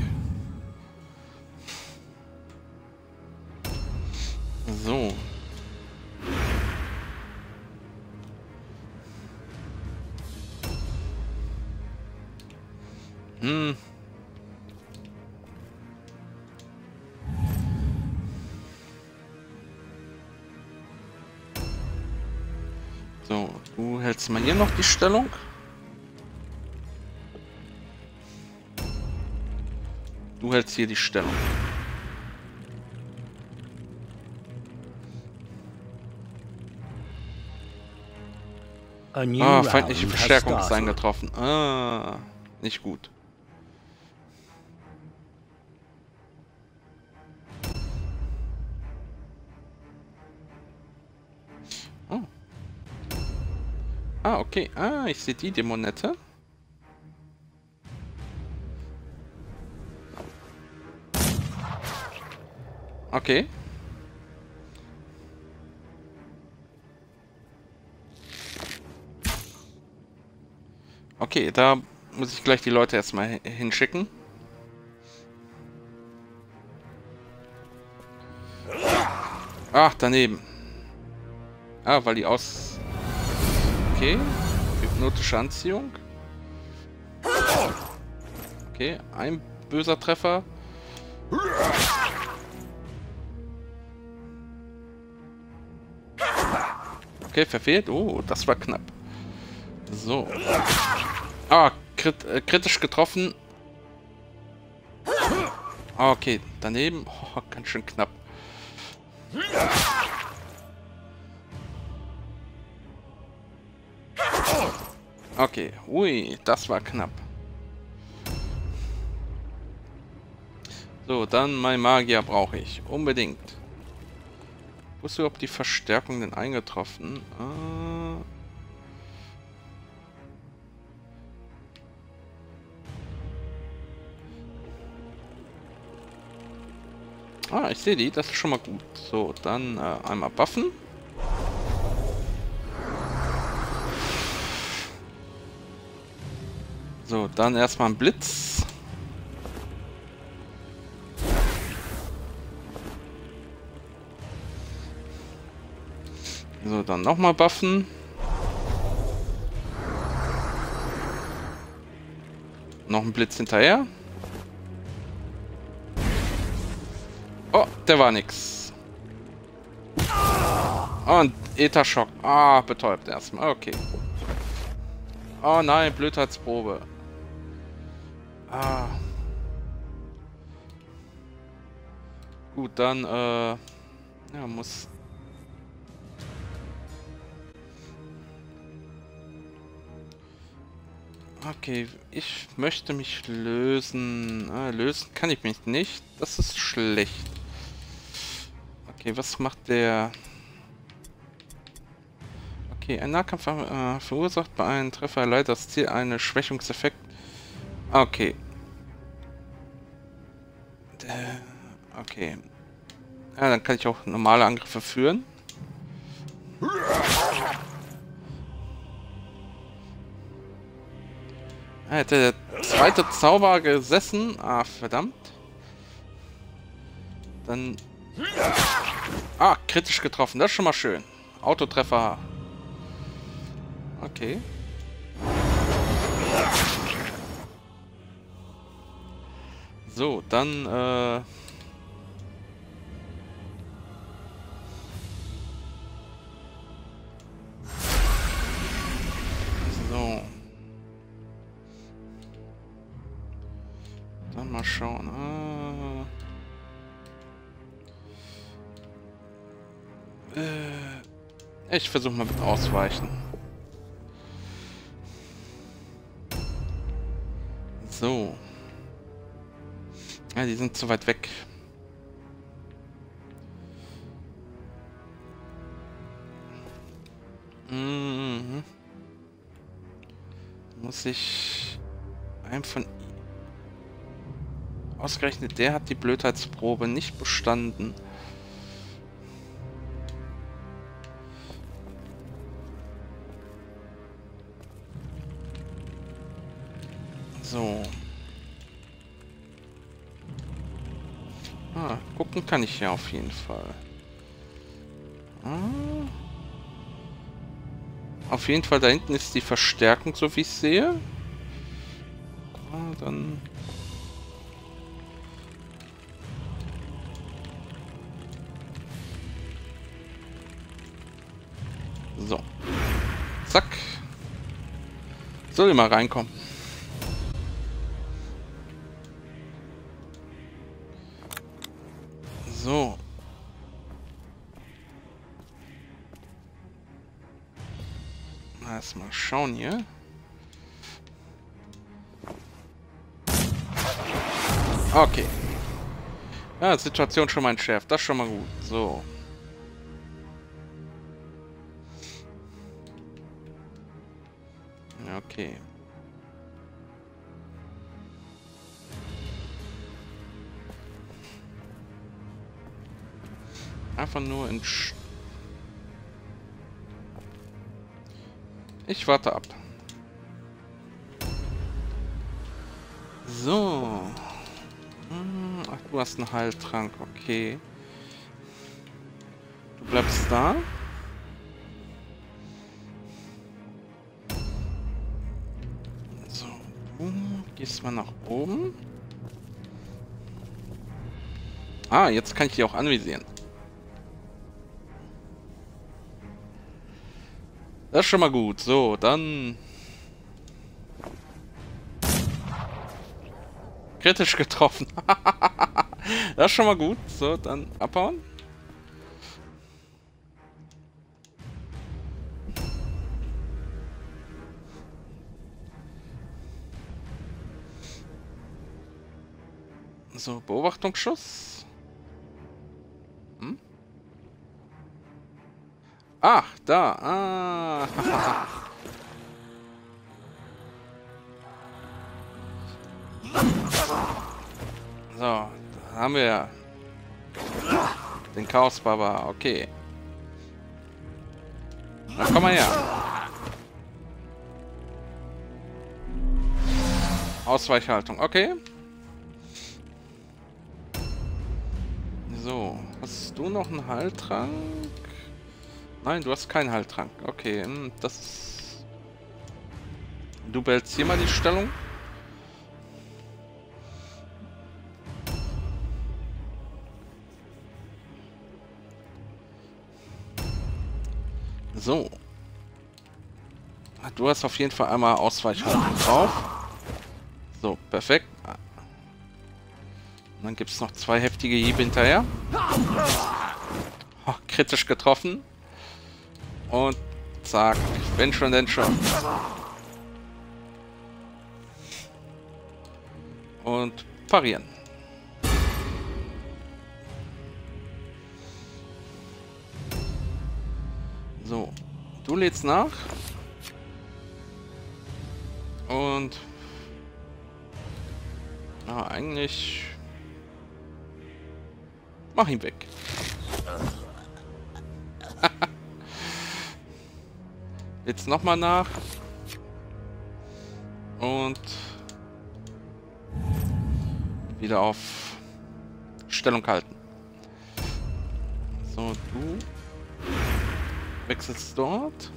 So. Hm. So, du hältst mal hier noch die Stellung. Du hältst hier die Stellung. Ah, feindliche Verstärkung ist eingetroffen. Ah, nicht gut. Ah, okay. Ah, ich sehe die Dämonette. Okay. Okay, da muss ich gleich die Leute erstmal hinschicken. Ach, daneben. Ah, weil die aus... Okay. Hypnotische Anziehung. Okay, ein böser Treffer. Okay, verfehlt. Oh, das war knapp. So. Ah, krit äh, kritisch getroffen. Ah, okay, daneben. Oh, ganz schön knapp. Okay, ui, das war knapp. So, dann mein Magier brauche ich. Unbedingt. Wo ist überhaupt die Verstärkung denn eingetroffen? Äh... Ah, ich sehe die. Das ist schon mal gut. So, dann äh, einmal buffen. So, dann erstmal ein Blitz. So, dann nochmal buffen. Noch ein Blitz hinterher. Oh, der war nix. Und Ätherschock. Ah, betäubt erstmal. Okay. Oh nein, Blödheitsprobe. Ah. Gut, dann, äh... ja, muss... Okay, ich möchte mich lösen. Ah, lösen kann ich mich nicht. Das ist schlecht. Okay, was macht der... Okay, ein Nahkampf äh, verursacht bei einem Treffer leider das Ziel einen Schwächungseffekt. Okay. Äh, okay. Ja, dann kann ich auch normale Angriffe führen. Hätte der zweite Zauber gesessen. Ah, verdammt. Dann... Ah, kritisch getroffen. Das ist schon mal schön. Autotreffer. Okay. So, dann, äh... so. Dann mal schauen. Äh... äh ich versuche mal mit Ausweichen. So. Ja, die sind zu weit weg. Mhm. Muss ich... Einem von... Ausgerechnet der hat die Blödheitsprobe nicht bestanden. So. Ah, gucken kann ich ja auf jeden Fall. Ah. Auf jeden Fall da hinten ist die Verstärkung, so wie ich sehe. Ah, dann... So. Zack. Soll immer reinkommen. So. Erstmal schauen hier. Okay. Ja, Situation schon mal entschärft. Das ist schon mal gut. So. Okay. Einfach nur in... Sch ich warte ab. So. Hm, ach, du hast einen Heiltrank. Okay. Du bleibst da. So. Du gehst mal nach oben. Ah, jetzt kann ich die auch anvisieren. Das ist schon mal gut. So, dann... kritisch getroffen. Das ist schon mal gut. So, dann abhauen. So, Beobachtungsschuss. Hm? Ach, da. Ah. So, da haben wir den Chaos Baba. Okay. Na, komm mal her. Ausweichhaltung. Okay. So, hast du noch einen Heiltrank? Nein, du hast keinen Heiltrank. Okay, das ist... Du behältst hier mal die Stellung. So. Du hast auf jeden Fall einmal Ausweichhaltung drauf. So, perfekt. Und dann gibt es noch zwei heftige Hiebe hinterher. Oh, kritisch getroffen. Und zack. Wenn schon, denn schon. Und parieren. So. Du lädst nach. Und... na, eigentlich... mach ihn weg. Jetzt nochmal nach. Und... wieder auf Stellung halten. So, du... wechselst dort.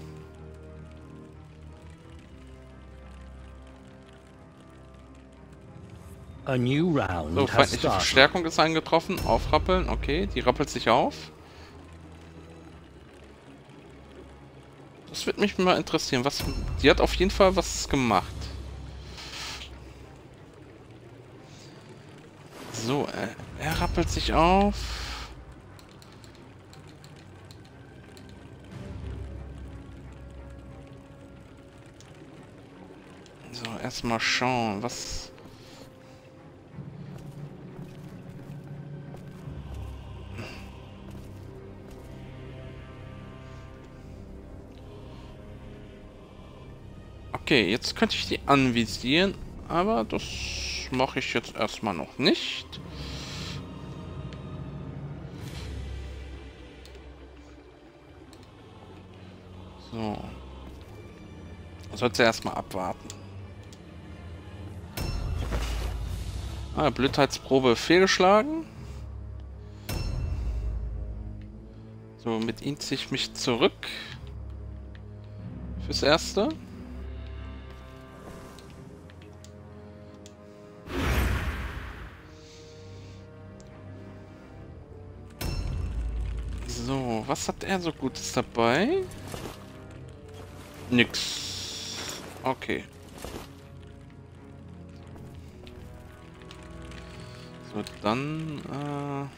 A new round So, has feindliche started. Verstärkung ist eingetroffen. Aufrappeln. Okay, die rappelt sich auf. Das wird mich mal interessieren. Was, die hat auf jeden Fall was gemacht. So, er, er rappelt sich auf. So, erstmal schauen, was... Okay, jetzt könnte ich die anvisieren, aber das mache ich jetzt erstmal noch nicht. So. Sollte erstmal abwarten. Ah, Blödheitsprobe fehlgeschlagen. So, mit ihm ziehe ich mich zurück. Fürs Erste. So, was hat er so Gutes dabei? Nix. Okay. So, dann... Äh,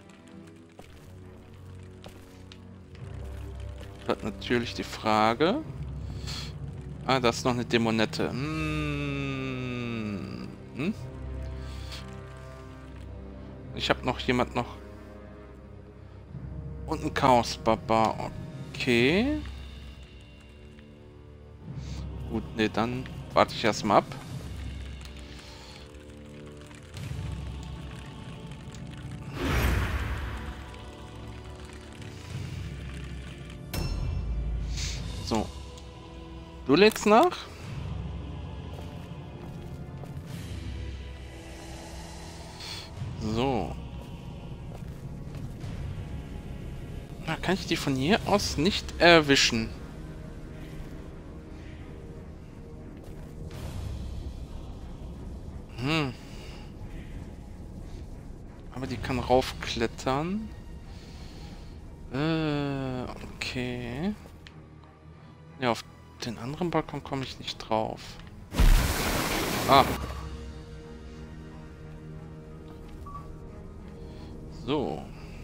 hat natürlich die Frage... Ah, da ist noch eine Dämonette. Hm. Hm? Ich habe noch jemand noch... Und ein Chaos Baba. Okay. Gut, ne, dann warte ich erstmal ab. So. Du lädst nach? So. Na, kann ich die von hier aus nicht erwischen? Hm. Aber die kann raufklettern. Äh, okay. Ja, auf den anderen Balkon komme ich nicht drauf. Ah. So.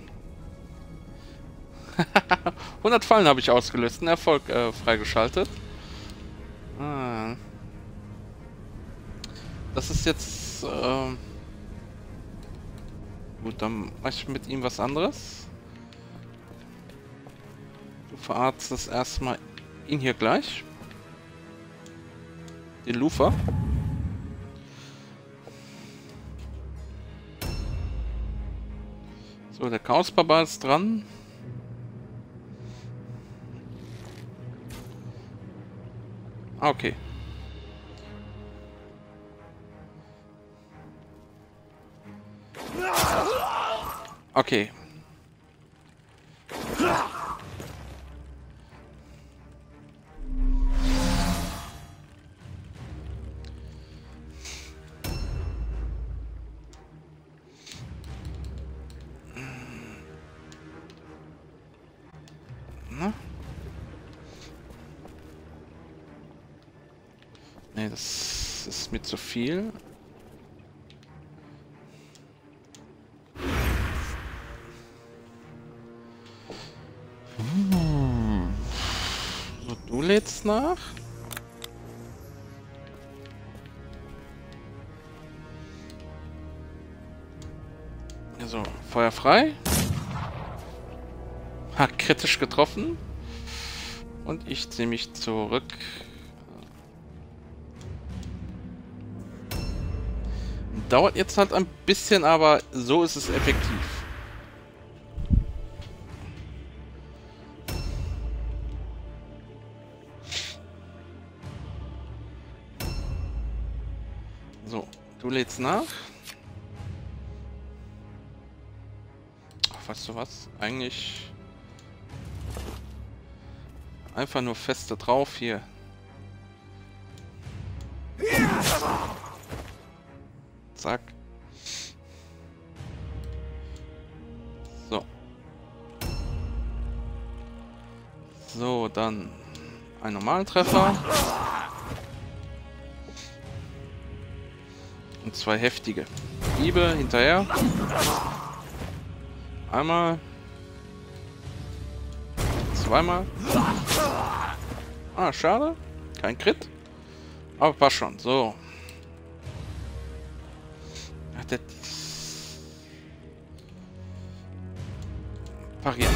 hundert Fallen habe ich ausgelöst. Ein Erfolg äh, freigeschaltet. Ah. Das ist jetzt... Äh gut, dann mache ich mit ihm was anderes. Du verarztest erstmal ihn hier gleich. Den Lufer. So, der Chaos-Barbar ist dran. Ah, okay. Okay. Na? Nee, das ist mir zu viel. Hm. So, du lädst nach. Also, Feuer frei. Hat kritisch getroffen. Und ich ziehe mich zurück. Dauert jetzt halt ein bisschen, aber so ist es effektiv. So, du lädst nach. Ach, weißt du was? Eigentlich einfach nur feste drauf hier. Zack. So. So, dann ein Normaltreffer. Und zwei heftige Hiebe hinterher. Einmal. Zweimal. Ah, schade. Kein Crit. Aber passt schon. So. Ach, der... Parieren.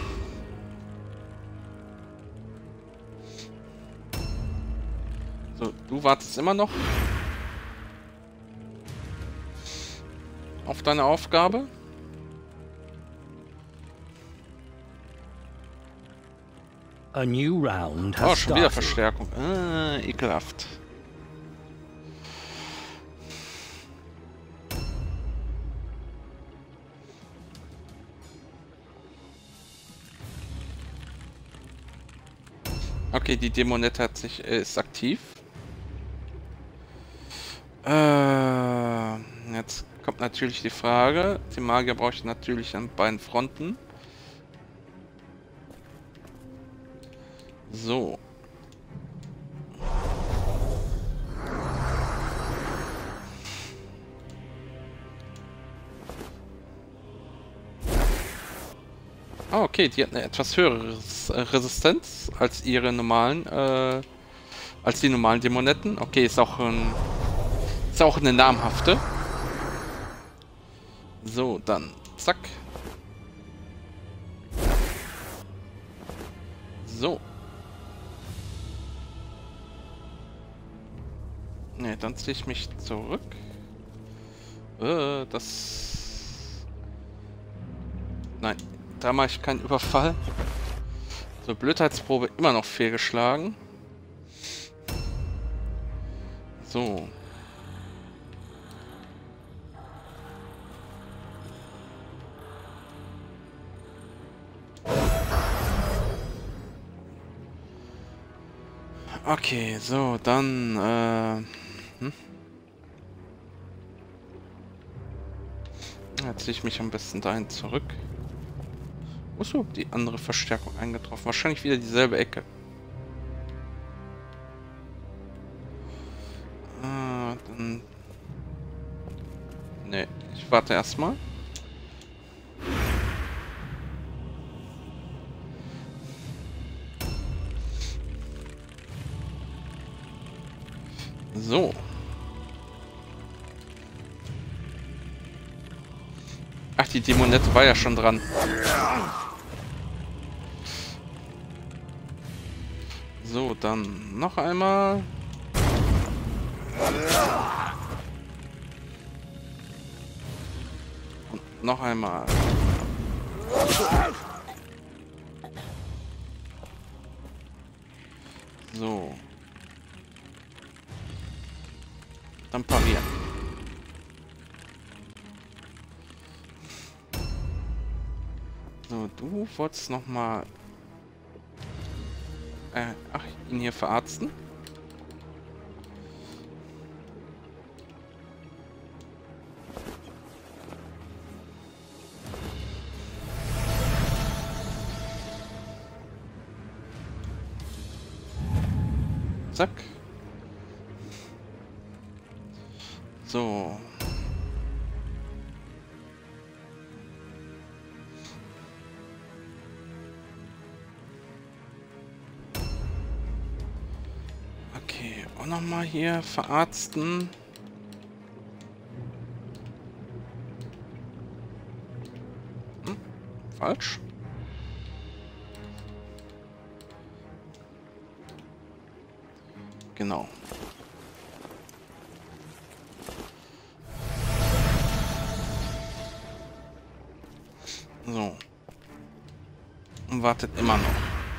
So, du wartest immer noch auf deine Aufgabe. A new round Oh, has schon wieder started. Verstärkung. Ah, ekelhaft. Okay, die Dämonette hat sich, äh, ist aktiv. Äh, jetzt kommt natürlich die Frage. Die Magier brauche ich natürlich an beiden Fronten. So. Ah, okay, die hat eine etwas höhere Res äh, Resistenz als ihre normalen, äh, als die normalen Dämonetten. Okay, ist auch ein, ist auch eine namhafte. So, dann, zack. So. Ne, dann ziehe ich mich zurück. Äh, das... Nein, da mache ich keinen Überfall. So, Blödheitsprobe immer noch fehlgeschlagen. So. Okay, so, dann, äh... Hm? Jetzt ziehe ich mich am besten dahin zurück. Wo ist überhaupt die andere Verstärkung eingetroffen? Wahrscheinlich wieder dieselbe Ecke. Ah, dann... Ne, ich warte erstmal. So. Ach, die Dämonette war ja schon dran. So, dann noch einmal. Und noch einmal. So. Dann parieren. So, du wolltest noch mal äh, ach, ihn hier verarzten. Zack. So. Okay, auch noch mal hier verarzten. Hm, falsch. Genau. So. Und wartet immer noch.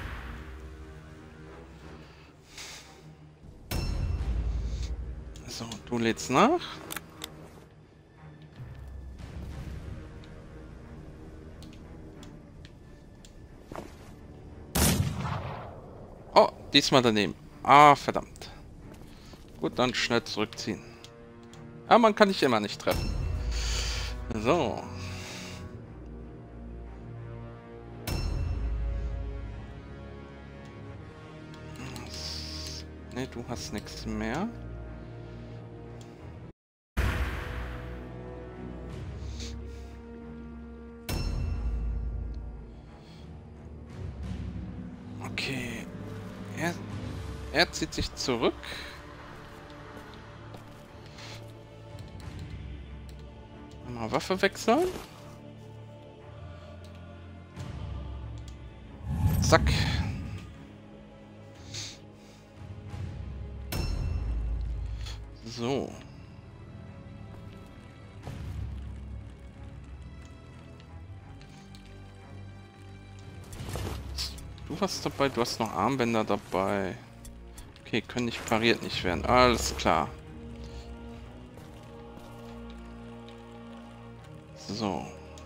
So, du lädst nach. Oh, diesmal daneben. Ah, verdammt. Gut, dann schnell zurückziehen. Aber man kann dich immer nicht treffen. So. Ne, du hast nichts mehr. Okay. Er, er zieht sich zurück. Mal Waffe wechseln. Zack. So. Du hast dabei, du hast noch Armbänder dabei. Okay, können nicht pariert nicht werden. Alles klar. So.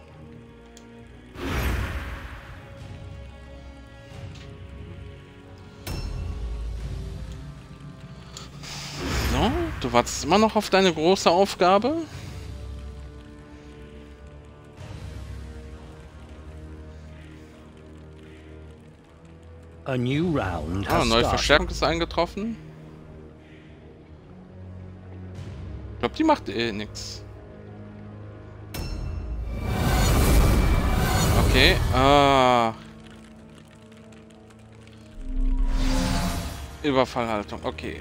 So, du wartest immer noch auf deine große Aufgabe. A new round Ah, has neue started. Verstärkung ist eingetroffen. Ich glaube, die macht eh nix. Okay, ah. Überfallhaltung, okay.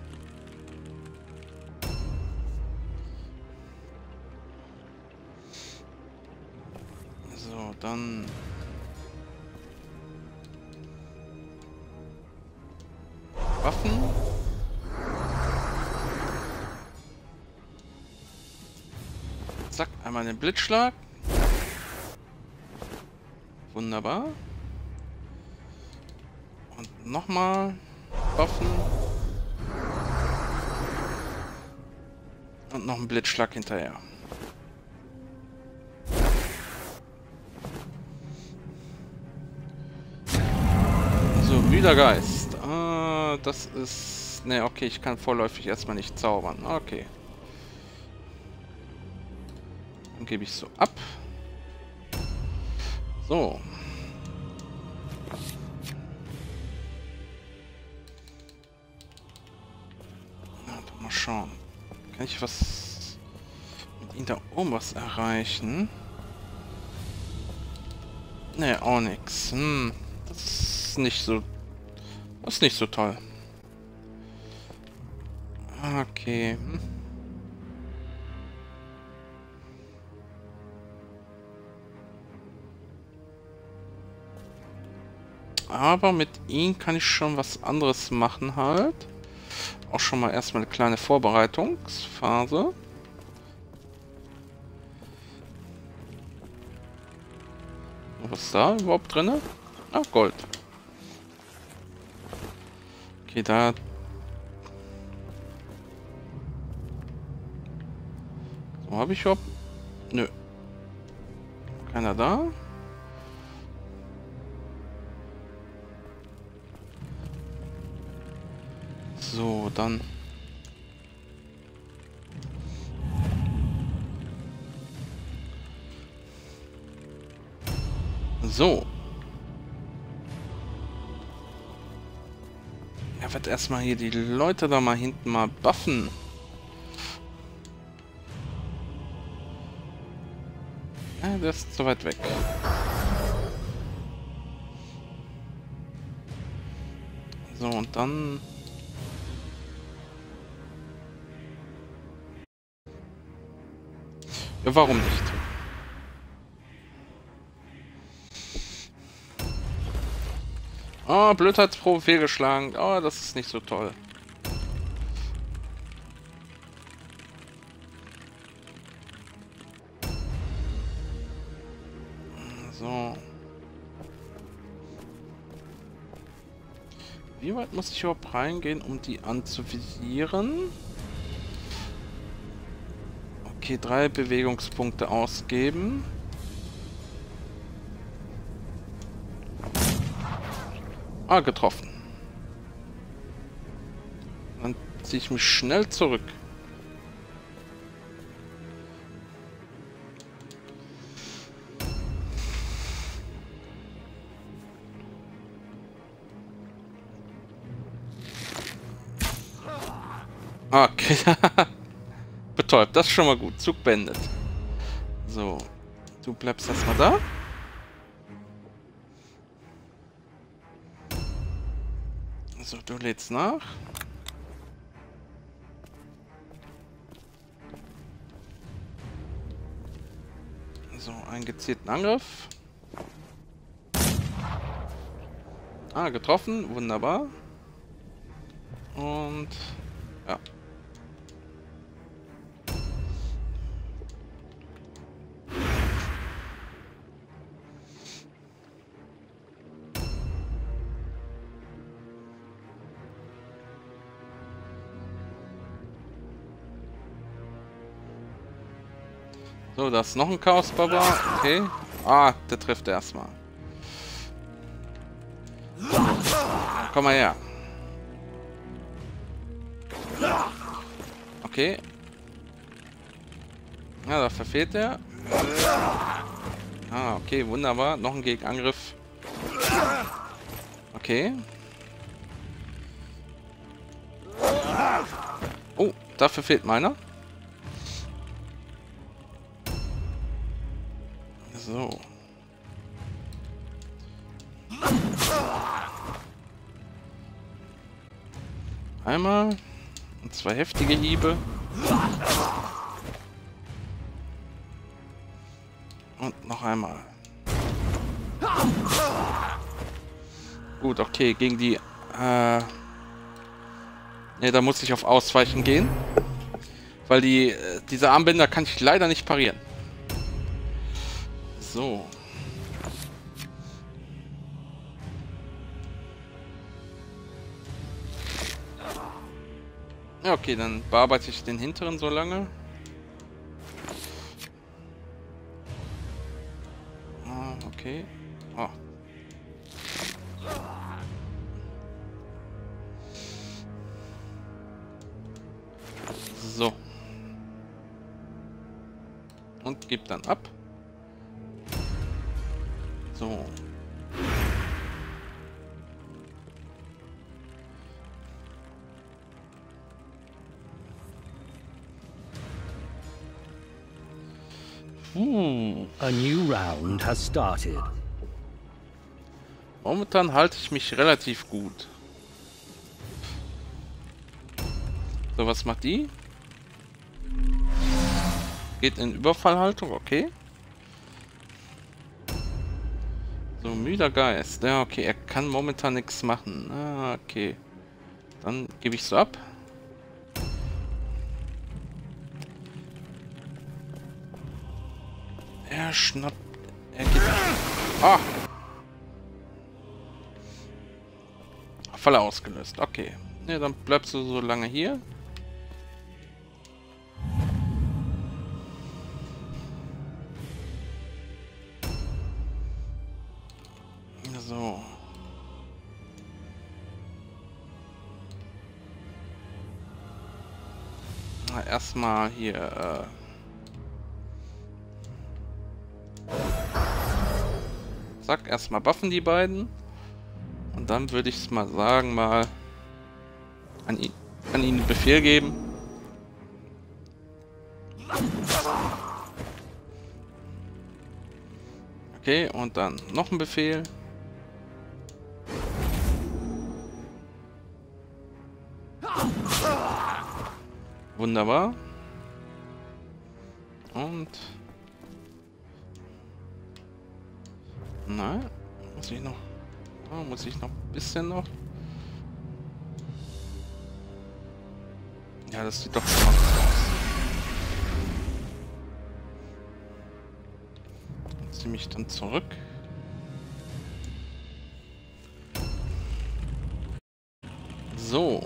So, dann... Waffen. Einmal den Blitzschlag. Wunderbar. Und nochmal Waffen. Und noch ein Blitzschlag hinterher. So, Wiedergeist. Ah, das ist... Ne, okay, ich kann vorläufig erstmal nicht zaubern. Okay. Dann gebe ich so ab. So. Ja, mal schauen. Kann ich was mit ihm da oben was erreichen? Ne, auch nix. Hm, das ist nicht so... Das ist nicht so toll. Okay. Hm. Aber mit ihm kann ich schon was anderes machen halt. Auch schon mal erstmal eine kleine Vorbereitungsphase. Was ist da überhaupt drin? Ah, Gold. Okay, da... So, habe ich überhaupt... Nö. Keiner da. So, dann... So. Er wird erstmal hier die Leute da mal hinten mal buffen. Ja, der ist zu weit weg. So, und dann... Ja, warum nicht? Oh, Blödheitsprobe fehlgeschlagen. Oh, das ist nicht so toll. So. Wie weit muss ich überhaupt reingehen, um die anzuvisieren? Okay, drei Bewegungspunkte ausgeben. Ah, getroffen. Dann ziehe ich mich schnell zurück. Okay. Betäubt, das ist schon mal gut. Zug beendet. So, du bleibst erstmal da. So, du lädst nach. So, einen gezielten Angriff. Ah, getroffen. Wunderbar. Und... ja. So, da ist noch ein Chaos-Baba. Okay. Ah, der trifft erstmal. Komm mal her. Okay. Ja, da verfehlt er. Ah, okay, wunderbar. Noch ein Gegenangriff. Okay. Oh, dafür fehlt meiner. So. Einmal und zwei heftige Hiebe. Und noch einmal. Gut, okay, gegen die... Äh, ne, da muss ich auf Ausweichen gehen. Weil die, diese Armbänder kann ich leider nicht parieren. So. Ja, okay, dann bearbeite ich den hinteren so lange. Ah, okay. Oh. So. Und gib dann ab. So. Uh. A new round has started. Momentan halte ich mich relativ gut. So, was macht die? Geht in Überfallhaltung, okay. So, müder Geist. Ja, okay, er kann momentan nichts machen. Ah, okay. Dann gebe ich so ab. Er schnappt. Er geht. Ah! Falle ausgelöst. Okay. Ja, dann bleibst du so lange hier. So. Na, erstmal hier. Äh Zack, erstmal buffen die beiden. Und dann würde ich es mal sagen, mal an ihn, an ihn einen Befehl geben. Okay, und dann noch ein Befehl. Wunderbar. Und... Nein, muss ich noch... Oh, muss ich noch ein bisschen noch... Ja, das sieht doch schon mal gut aus. Jetzt nehme ich dann zurück. So.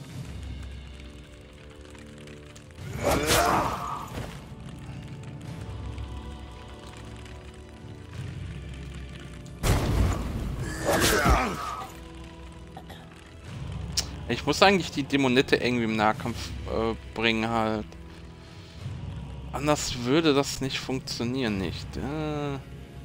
Ich muss eigentlich die Dämonette irgendwie im Nahkampf äh, bringen halt. Anders würde das nicht funktionieren, nicht. Äh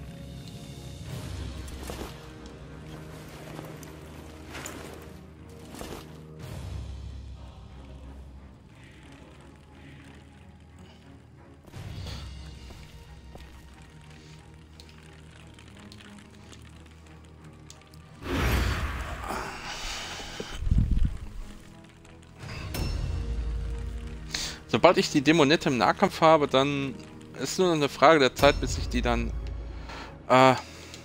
Sobald ich die Dämonette im Nahkampf habe, dann ist nur eine Frage der Zeit, bis ich die dann äh,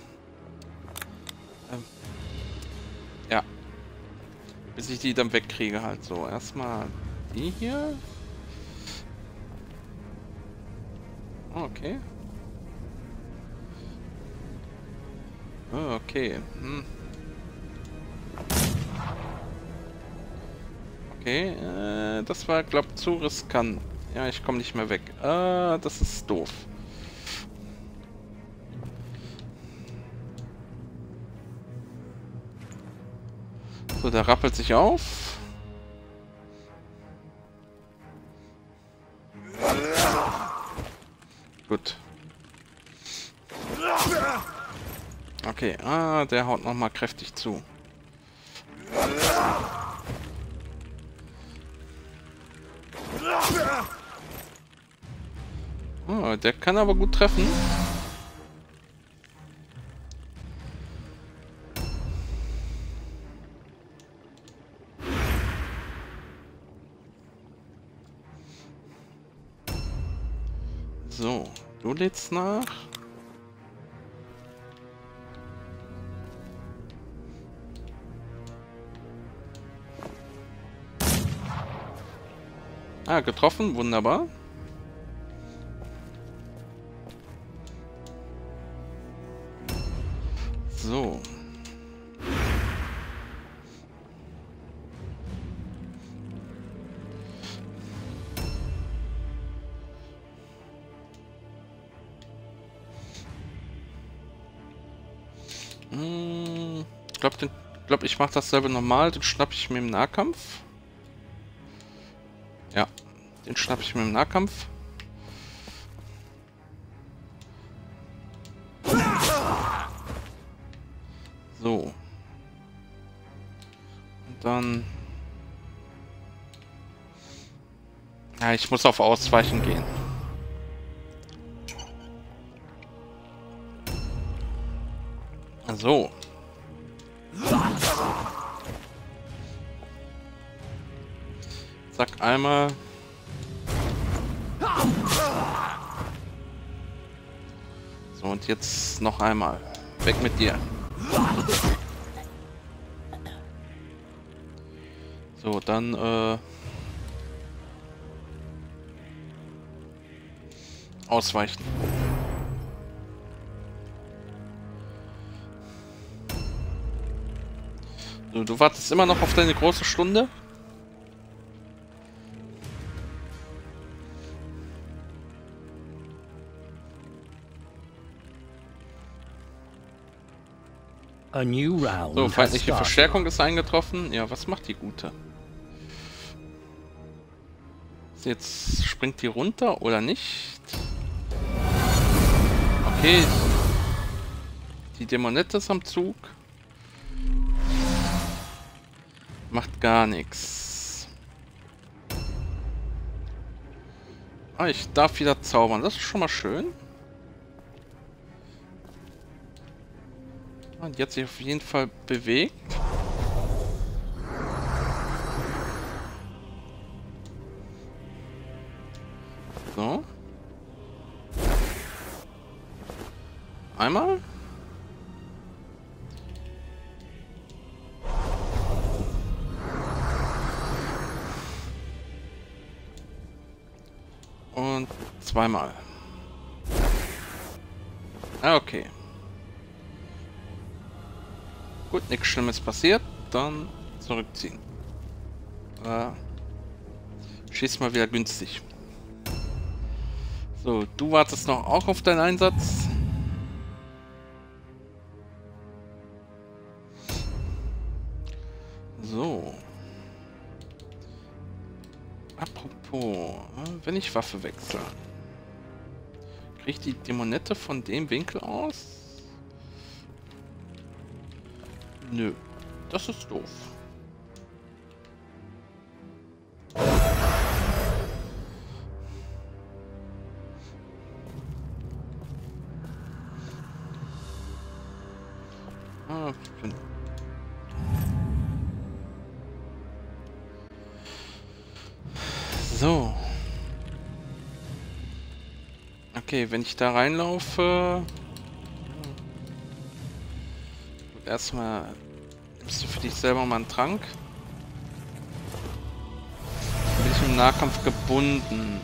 ähm, ja, bis ich die dann wegkriege halt so. Erstmal die hier. Okay. Oh, okay. Hm. Okay, äh, das war, glaube ich, zu riskant. Ja, ich komme nicht mehr weg. Äh, das ist doof. So, der rappelt sich auf. Gut. Okay, ah, der haut noch mal kräftig zu. Oh, der kann aber gut treffen. So, du lädst nach. Ah, getroffen, wunderbar. Ich glaube, den, glaub, ich mache dasselbe normal. Den schnapp ich mir im Nahkampf. Ja, den schnapp ich mir im Nahkampf. So. Und dann... Ja, ich muss auf Ausweichen gehen. So. Zack, einmal. So, und jetzt noch einmal. Weg mit dir. So, dann, äh... ausweichen. So, du wartest immer noch auf deine große Stunde? A new round So, has feindliche started. Verstärkung ist eingetroffen. Ja, was macht die Gute? Jetzt springt die runter oder nicht? Okay. Die Dämonette ist am Zug. Macht gar nichts. Ah, ich darf wieder zaubern. Das ist schon mal schön. Und jetzt sich auf jeden Fall bewegt. So. Einmal. Und zweimal. Ah, okay. Gut, nichts Schlimmes passiert. Dann zurückziehen. Äh, schieß mal wieder günstig. So, du wartest noch auch auf deinen Einsatz. So. Apropos, wenn ich Waffe wechsle, kriege ich die Dämonette von dem Winkel aus? Nö, das ist doof. Ah, bin so. Okay, wenn ich da reinlaufe... Gut, erstmal nimmst du für dich selber mal einen Trank. Dann bin ich im Nahkampf gebunden.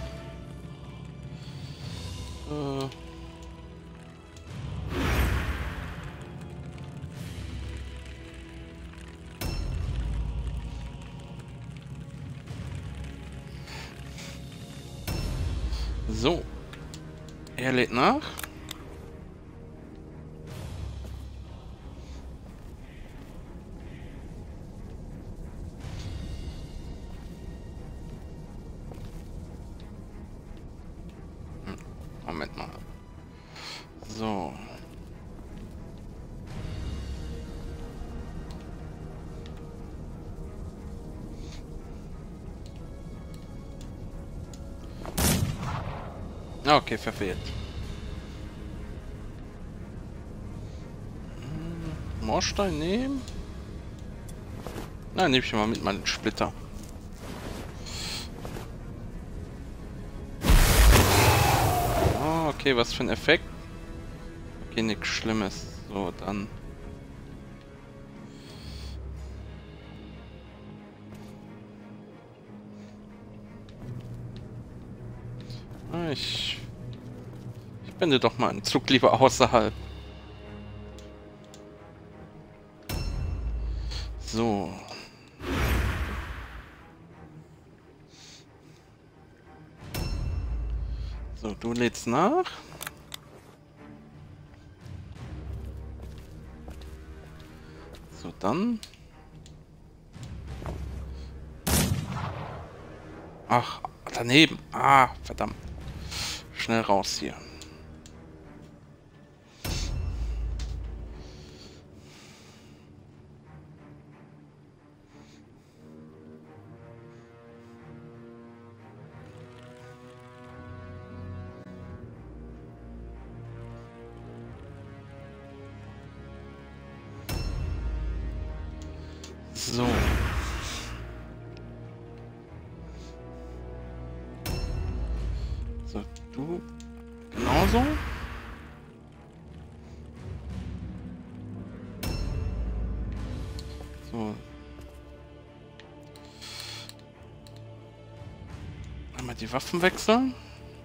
Äh... So. Er lädt nach. Hm, Moment mal. So. Okay, verfehlt. Hm, Moorstein nehmen? Na, nehme ich mal mit meinen Splitter. Oh, okay, was für ein Effekt. Okay, nichts Schlimmes. So, dann. Ah, ich. Ich binde doch mal einen Zug lieber außerhalb. So. So, du lädst nach. So, dann... Ach, daneben. Ah, verdammt. Schnell raus hier. So. So, du genauso. So. Einmal die Waffen wechseln.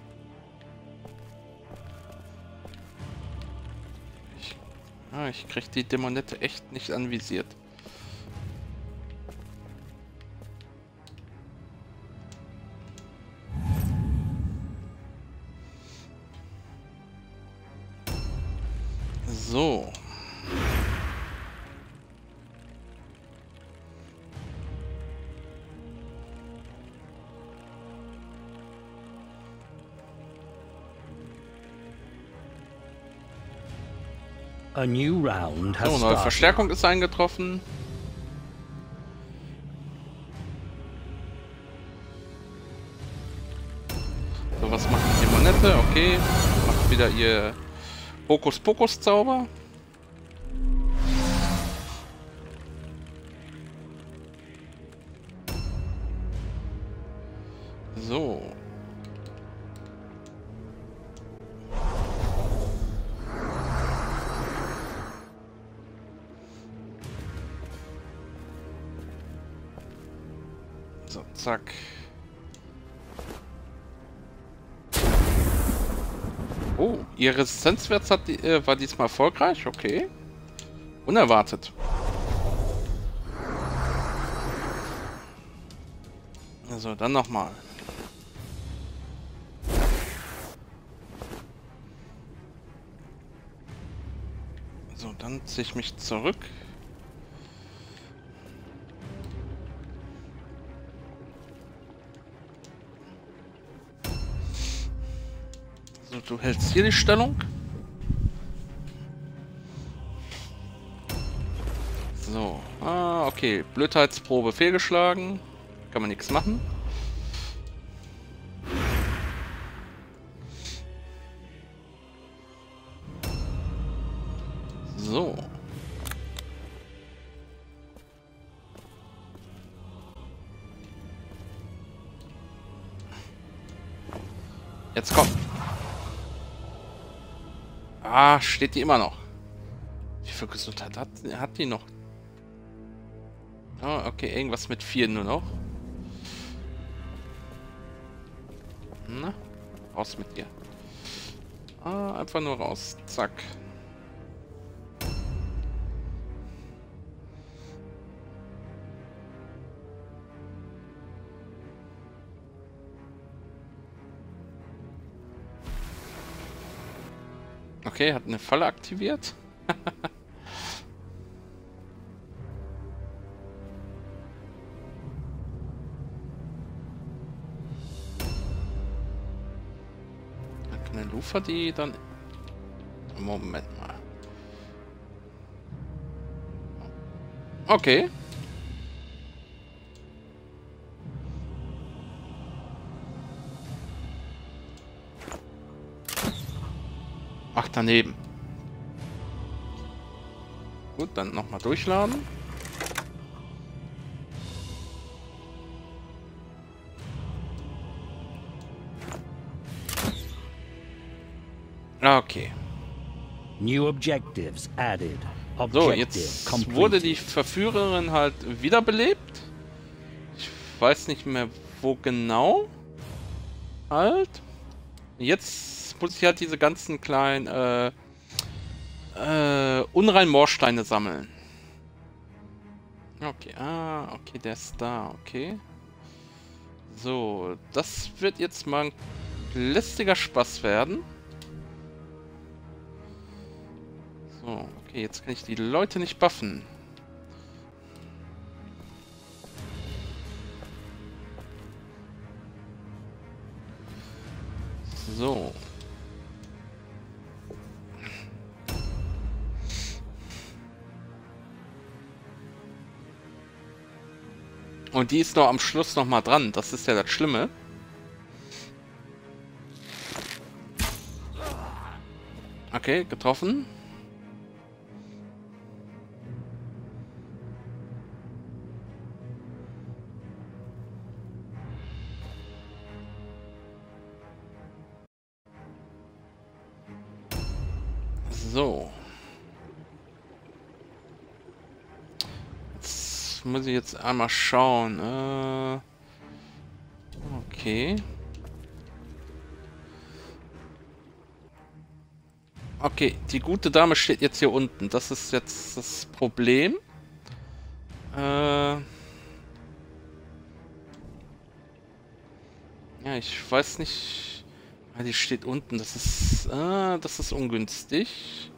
Ich, ah, ich krieg die Dämonette echt nicht anvisiert. So. A new round has So, neue started. Verstärkung ist eingetroffen. So, was macht die Dämonette? Okay. Macht wieder ihr Hokuspokus-Zauber. So. So, zack. Oh, ihr Resistenzwert hat die, äh, war diesmal erfolgreich, okay. Unerwartet. Also, dann nochmal. So, dann ziehe ich mich zurück. So, du hältst hier die Stellung. So, ah, okay. Blödheitsprobe fehlgeschlagen. Kann man nichts machen. So. Jetzt komm. Ah, steht die immer noch. Wie viel Gesundheit hat, hat die noch? Oh, okay, irgendwas mit vier nur noch. Na, raus mit dir. Ah, einfach nur raus. Zack. Okay, hat eine Falle aktiviert. Dann kann der Lufa die dann... Moment mal. Okay. Ach, daneben. Gut, dann nochmal durchladen. Okay. New objectives added. So, Objective jetzt completed. wurde die Verführerin halt wiederbelebt. Ich weiß nicht mehr, wo genau. Halt. Jetzt muss ich halt diese ganzen kleinen äh, äh, unreinen Moorsteine sammeln. Okay, ah, okay, der ist da, okay. So, das wird jetzt mal ein lästiger Spaß werden. So, okay, jetzt kann ich die Leute nicht buffen. So. Und die ist noch am Schluss noch mal dran. Das ist ja das Schlimme. Okay, getroffen. So. Jetzt muss ich jetzt einmal schauen. Äh, okay. Okay, die gute Dame steht jetzt hier unten. Das ist jetzt das Problem. Äh, ja, ich weiß nicht. Ah, die steht unten. Das ist, ah, das ist ungünstig.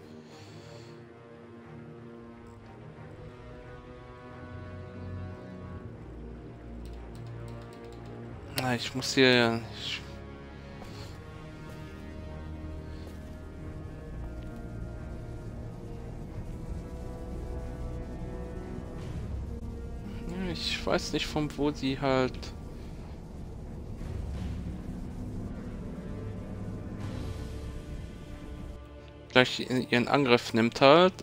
Ah, ich muss hier. Ich, Ich weiß nicht, von wo sie halt... gleich ihren Angriff nimmt halt.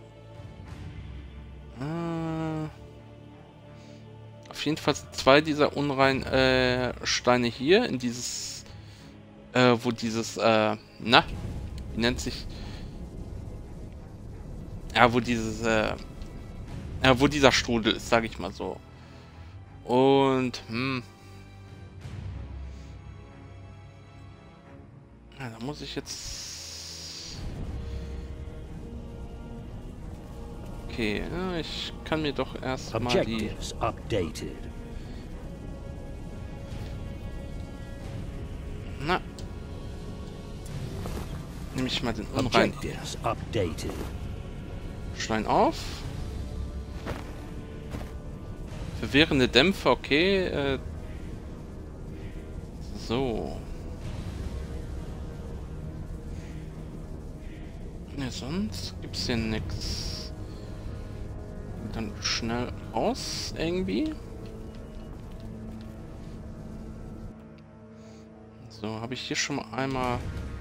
Äh, auf jeden Fall zwei dieser unreinen äh, Steine hier in dieses... Äh, wo dieses... Äh, na? Wie nennt sich... Ja, wo dieses... Äh, Ja, wo dieser Strudel ist, sage ich mal so. Und, hm. Ja, da muss ich jetzt... Okay, ja, ich kann mir doch erstmal die... Objectives updated. Na. Nehme ich mal den unreinen Objectives updated. Stein auf. Verwirrende Dämpfe, okay. Äh, so. Ne, sonst gibt's hier nichts. Dann schnell raus, irgendwie. So, habe ich hier schon mal einmal...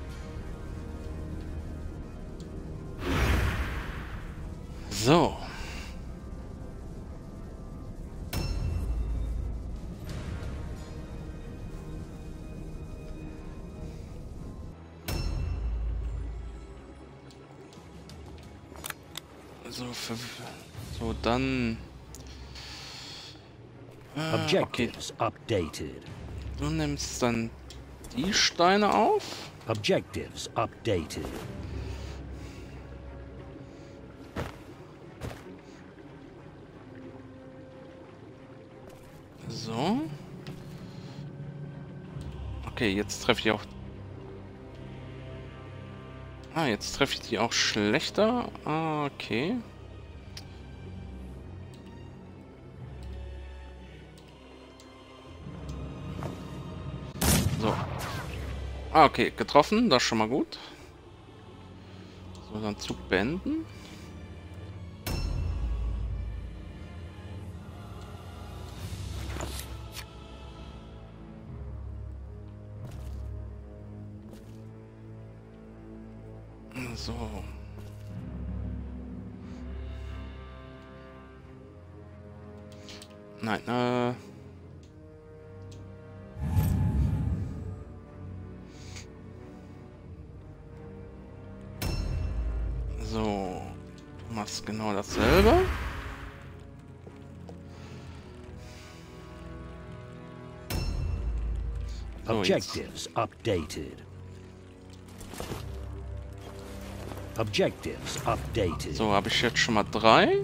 So. So, für, so dann... Äh, okay. Objectives updated. Du nimmst dann die Steine auf. Objectives updated. So. Okay, jetzt treffe ich auch... Ah, jetzt treffe ich die auch schlechter. Ah, okay. So. Ah, okay, getroffen. Das ist schon mal gut. So, dann Zug beenden. So. Nein, äh... So. Du machst genau dasselbe. So, Objectives updated. Objectives updated. So, habe ich jetzt schon mal drei.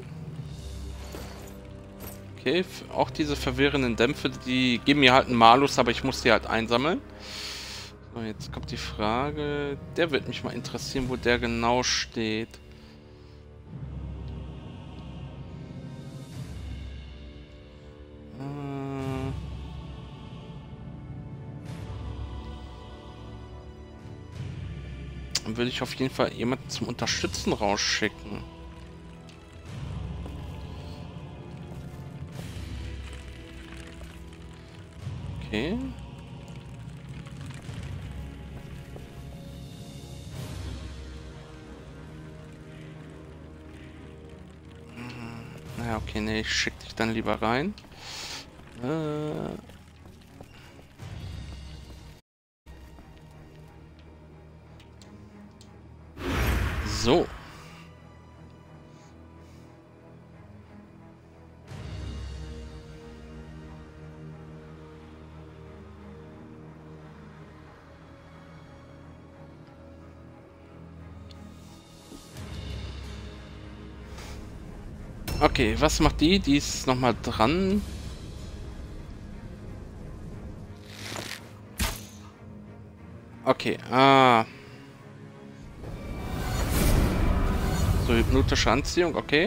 Okay, auch diese verwirrenden Dämpfe, die geben mir halt einen Malus, aber ich muss die halt einsammeln. So, jetzt kommt die Frage, der wird mich mal interessieren, wo der genau steht. Äh Dann würde ich auf jeden Fall jemanden zum Unterstützen rausschicken. Okay. Naja, okay, nee, ich schick dich dann lieber rein. Äh... So. Okay, was macht die? Die ist noch mal dran. Okay, ah. So, hypnotische Anziehung, okay.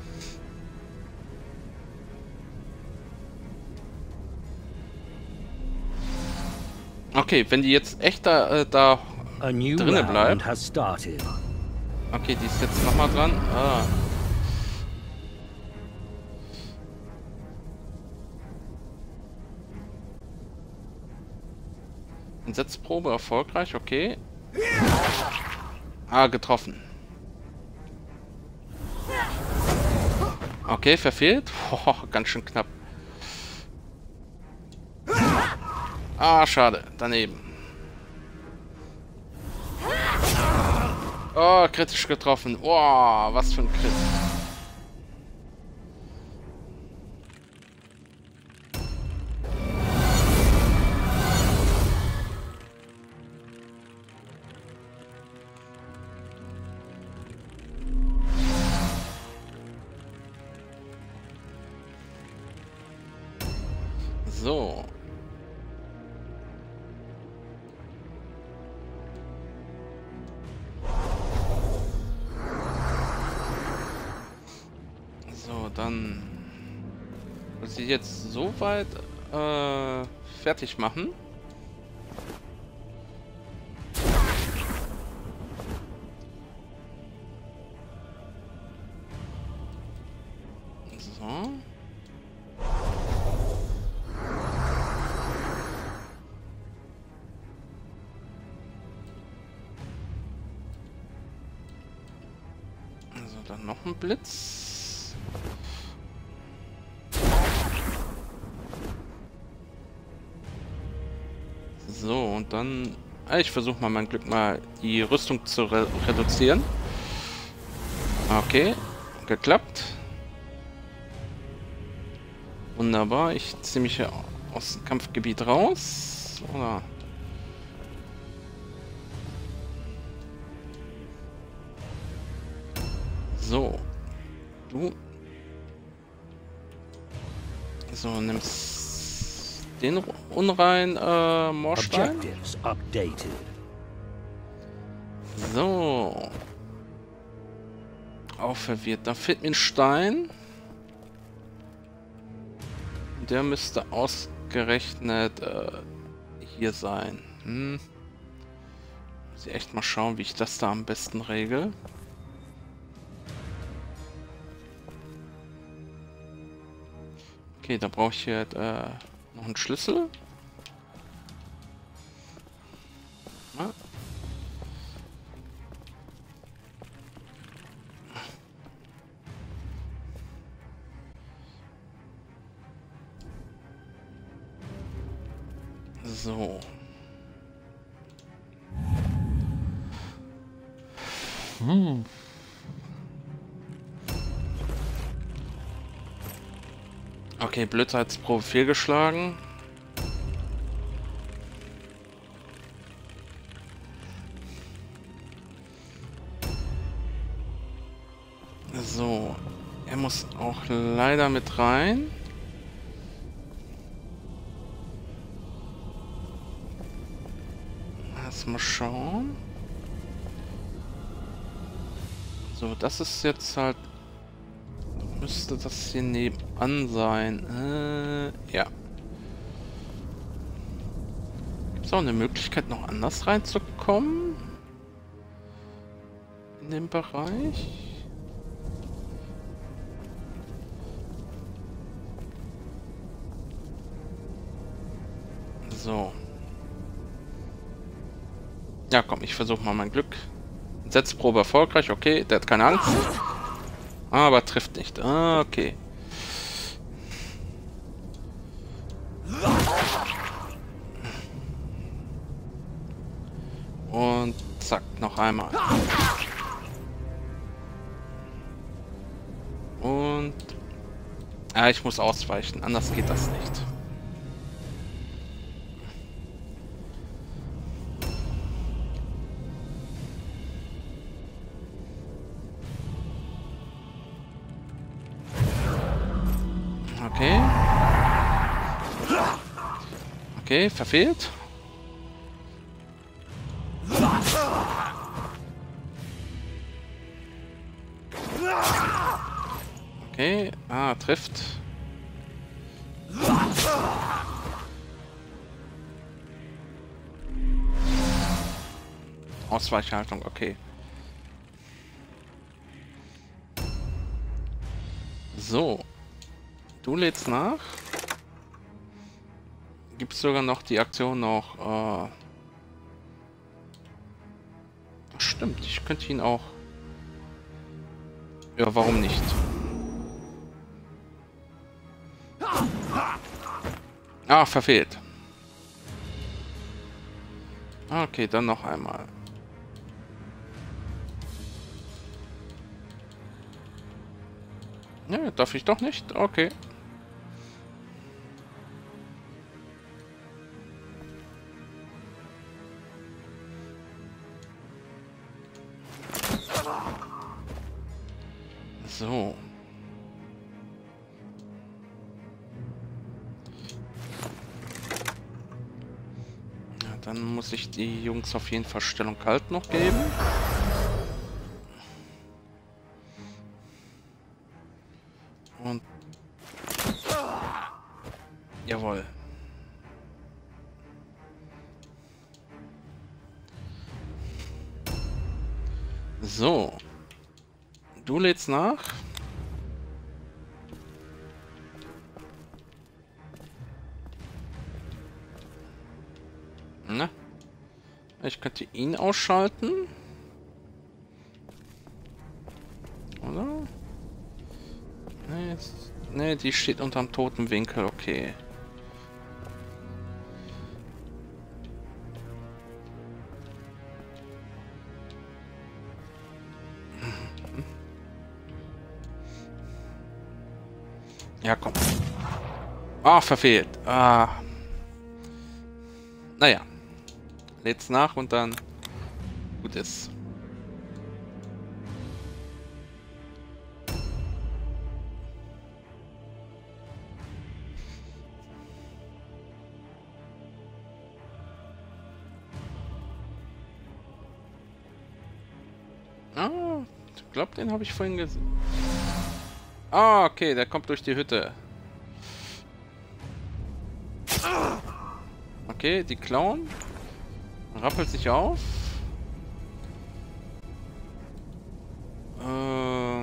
Okay, wenn die jetzt echt da, äh, da drinnen bleibt. Okay, die ist jetzt noch mal dran. Ah. Einsatzprobe erfolgreich, okay. Ah, getroffen. Okay, verfehlt. Oh, ganz schön knapp. Ah, schade. Daneben. Oh, kritisch getroffen. Oh, was für ein Crit. So. So, dann muss ich jetzt so weit äh, fertig machen. So. Also dann noch ein Blitz. So, und dann... Ich versuche mal mein Glück mal die Rüstung zu re reduzieren. Okay, geklappt. Wunderbar, ich ziehe mich hier aus dem Kampfgebiet raus. Oder? So. Du. So, nimmst den unrein äh, Moorstein. So. Auch verwirrt. Da fehlt mir ein Stein. Der müsste ausgerechnet äh, hier sein. Hm. Muss ich echt mal schauen, wie ich das da am besten regel. Okay, da brauche ich jetzt äh, noch einen Schlüssel. Ja. So. Hm. Okay, Blödheitsprobe fehlgeschlagen. So, er muss auch leider mit rein. Lass mal schauen. So, das ist jetzt halt... Müsste das hier nebenan sein. Äh, ja. Gibt es auch eine Möglichkeit, noch anders reinzukommen? in dem Bereich. So. Ja, komm, ich versuche mal mein Glück. Setzprobe erfolgreich, okay, der hat keine Angst. Aber trifft nicht. Ah, okay. Und zack, noch einmal. Und... Ja, ich muss ausweichen, anders geht das nicht. Okay. Okay, verfehlt. Okay, ah, trifft. Ausweichhaltung, okay. So. Du lädst nach. Gibt es sogar noch die Aktion noch. Äh Stimmt, ich könnte ihn auch. Ja, warum nicht? Ah, verfehlt. Okay, dann noch einmal. Ja, darf ich doch nicht? Okay. So. Ja, dann muss ich die Jungs auf jeden Fall Stellung kalt noch geben. Und... Jawohl. So. Du lädst nach. Na? Ich könnte ihn ausschalten. Oder? Nee, ist, nee, die steht unterm toten Winkel, okay. Ja, komm. Ah, verfehlt. Ah. Naja. Lädt's nach und dann gut ist. Ah, ich glaube, den habe ich vorhin gesehen. Ah, okay, der kommt durch die Hütte. Okay, die klauen. Rappelt sich auf. Äh.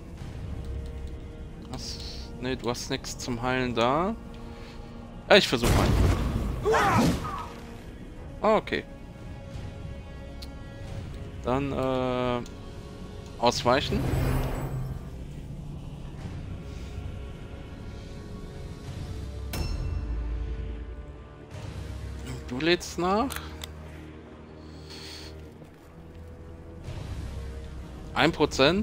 Was? Ne, du hast nichts zum Heilen da. Ja, ich versuche mal. Ah, okay. Dann, äh. ausweichen. Du lädst nach. Ein Prozent.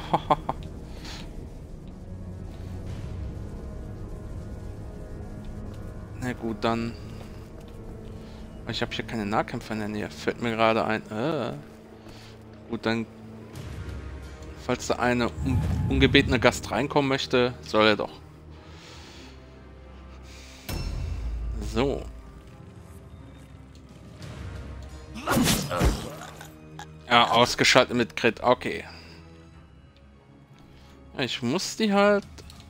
Na gut, dann. Ich habe hier keine Nahkämpfer in der Nähe. Fällt mir gerade ein. Äh. Gut, dann. Falls da eine un ungebetene Gast reinkommen möchte, soll er doch. So. Ja, ausgeschaltet mit Crit. Okay. Ich muss die halt...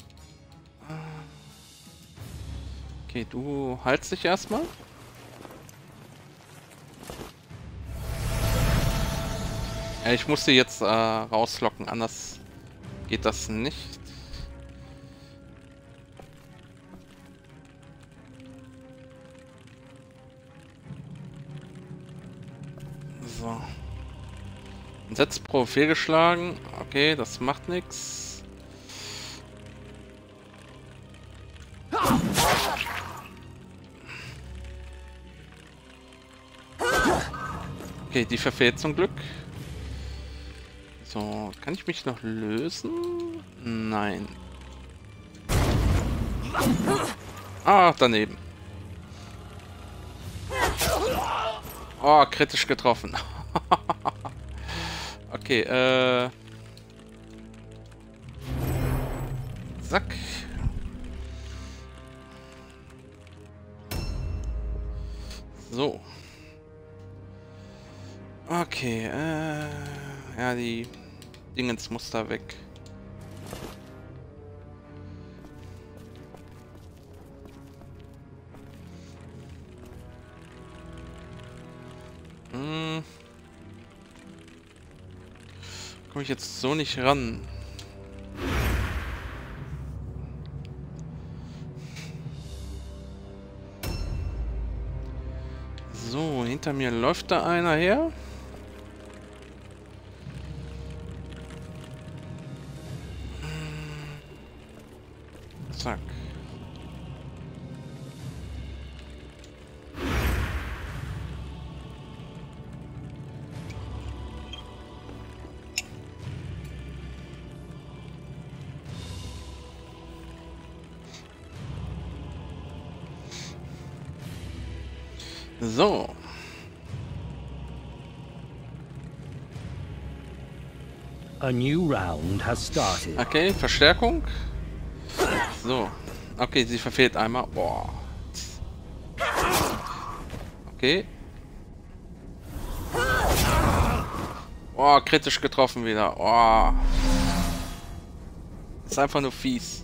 Okay, du haltst dich erstmal. Ja, ich musste jetzt äh, rauslocken, anders geht das nicht. So. Setzprobe fehlgeschlagen. Okay, das macht nichts. Okay, die verfehlt zum Glück. So, kann ich mich noch lösen? Nein. Ah, daneben. Oh, kritisch getroffen. Okay, äh... Zack. So. Okay, äh... ja, die Dingens muss da weg. Hm. Komme ich jetzt so nicht ran. So, hinter mir läuft da einer her. Zack. So. A new round has started. Okay, Verstärkung. So. Okay, sie verfehlt einmal. Boah. Okay. Oh, kritisch getroffen wieder. Oh. Ist einfach nur fies.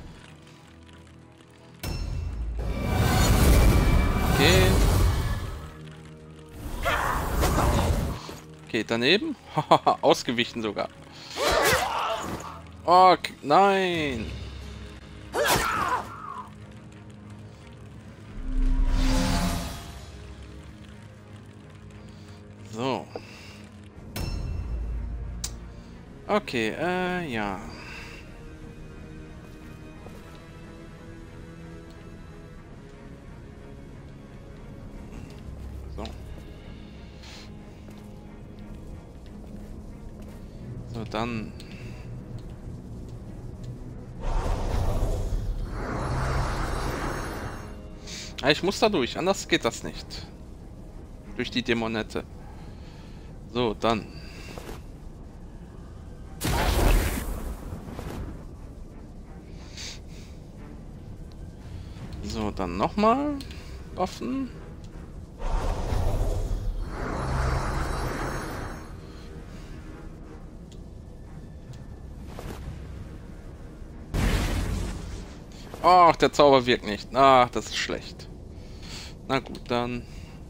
Okay. Okay, daneben. Ausgewichen sogar. Oh, nein. So. Okay, äh, ja. So. So, dann. Ah, ich muss da durch, anders geht das nicht. Durch die Dämonette. So, dann. So, dann nochmal. Waffen. Ach, der Zauber wirkt nicht. Ach, das ist schlecht. Na gut, dann.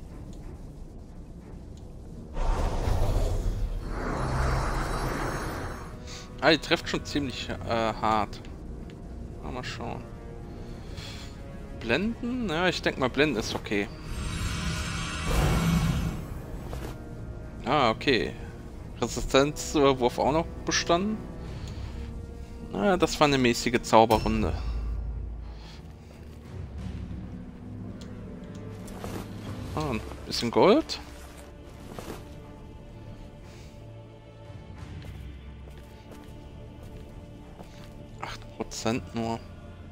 Ah, die trifft schon ziemlich äh, hart. Mal schauen. Blenden? Ja, ich denke mal, Blenden ist okay. Ah, okay. Resistenzwurf auch noch bestanden. Na, das war eine mäßige Zauberrunde. Ah, ein bisschen Gold. acht Prozent nur.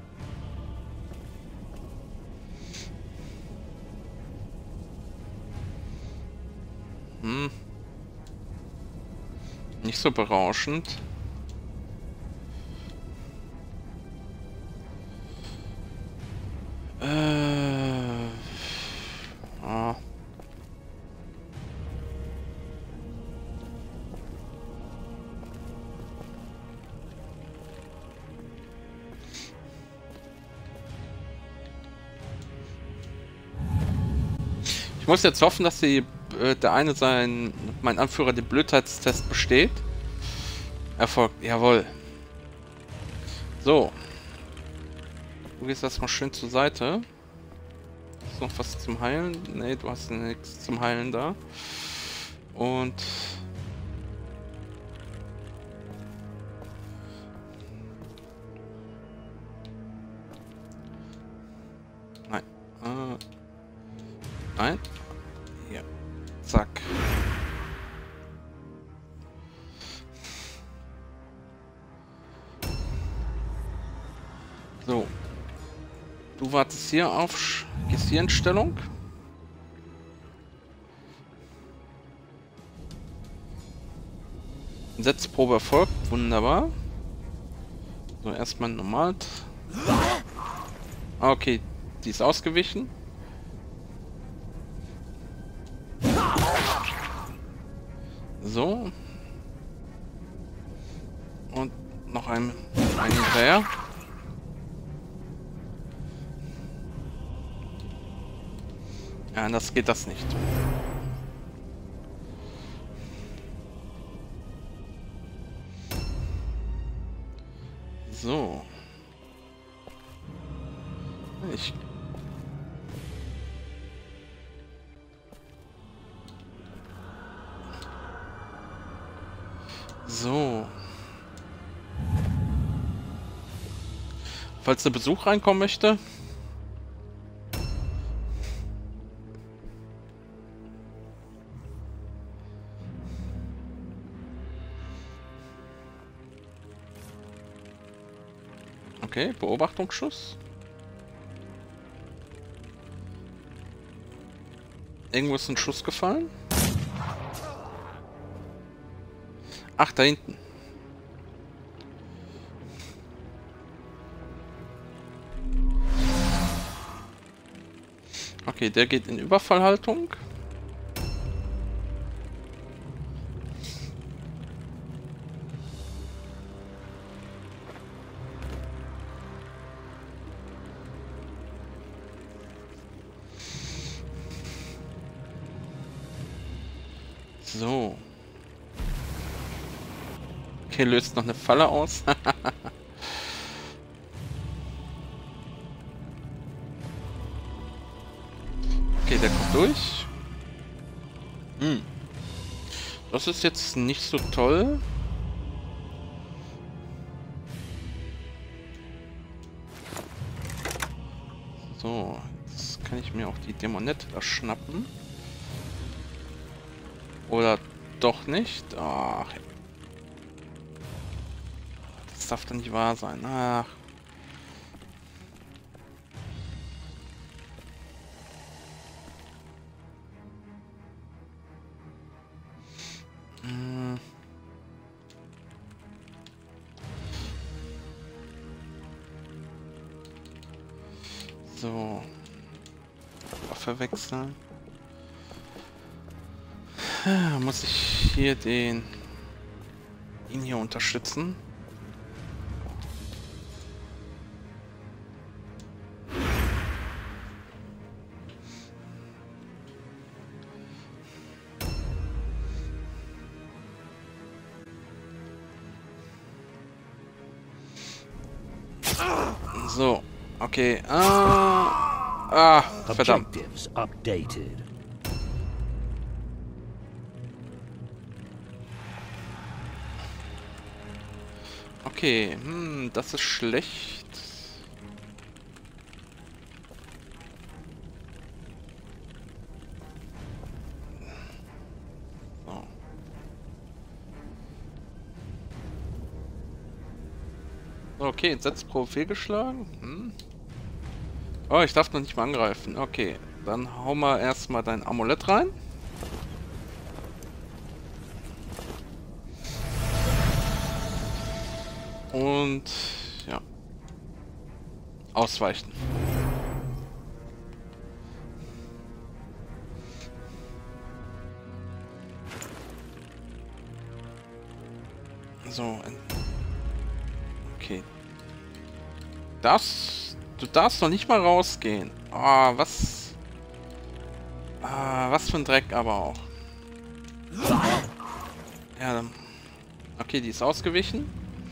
Hm. Nicht so berauschend. Äh. Ah. Ich muss jetzt hoffen, dass die äh, der eine sein, mein Anführer, den Blödheitstest besteht. Erfolg, jawohl. So. Du gehst erstmal schön zur Seite. Ist noch was zum Heilen? Ne, du hast nichts zum Heilen da. Und... Nein. Äh, nein. Hier. Zack. So. Du wartest hier auf... Gehst hier in Stellung. Setzprobe erfolgt. Wunderbar. So, erstmal normal. Okay, die ist ausgewichen. So. Und noch ein, ein hinterher. Ja, anders geht das nicht. So. Ich... So. Falls der Besuch reinkommen möchte. Okay, Beobachtungsschuss. Irgendwo ist ein Schuss gefallen. Ach, da hinten. Okay, der geht in Überfallhaltung. So. Okay, löst noch eine Falle aus. Okay, der kommt durch. Hm. Das ist jetzt nicht so toll. So, jetzt kann ich mir auch die Dämonette da schnappen. Oder doch nicht? Ach. Das darf doch nicht wahr sein. Ach. Hm. So. Waffe wechseln. Muss ich hier den ihn hier unterstützen? So, okay. Ah, ah verdammt. Objectives updated. Okay, hm, das ist schlecht. So. Okay, Setzprobe fehlgeschlagen. Hm. Oh, ich darf noch nicht mal angreifen. Okay, dann hau mal erstmal dein Amulett rein. Und ja. Ausweichen. So. Okay. Das. Du darfst noch nicht mal rausgehen. Ah, was. Ah, was für ein Dreck aber auch. Ja, dann... Okay, die ist ausgewichen.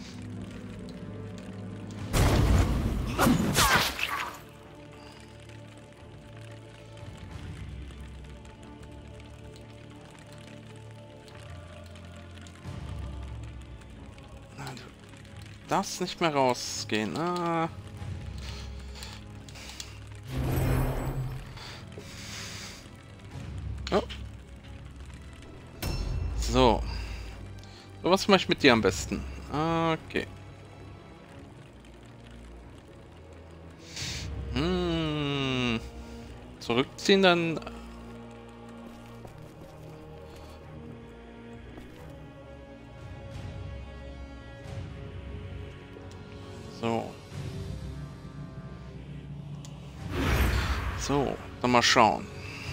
Na, du darfst nicht mehr rausgehen. Ah. Oh. So. So, was mache ich mit dir am besten? Okay. Hm. Zurückziehen dann. So. So, dann mal schauen.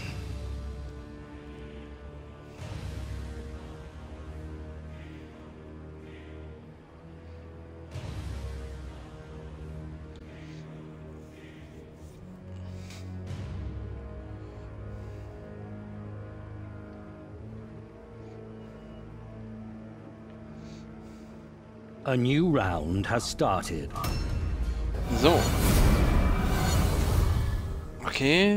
A new round has started. So. Okay.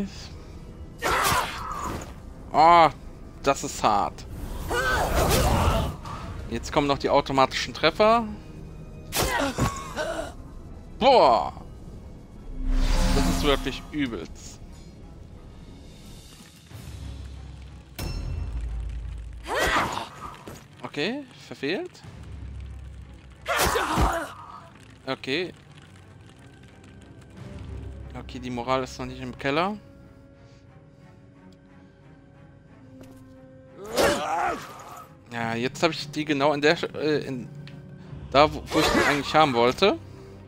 Oh, das ist hart. Jetzt kommen noch die automatischen Treffer. Boah. Das ist wirklich übelst. Okay, verfehlt. Okay. Okay, die Moral ist noch nicht im Keller. Ja, jetzt habe ich die genau in der... Äh, in, da, wo, wo ich die eigentlich haben wollte.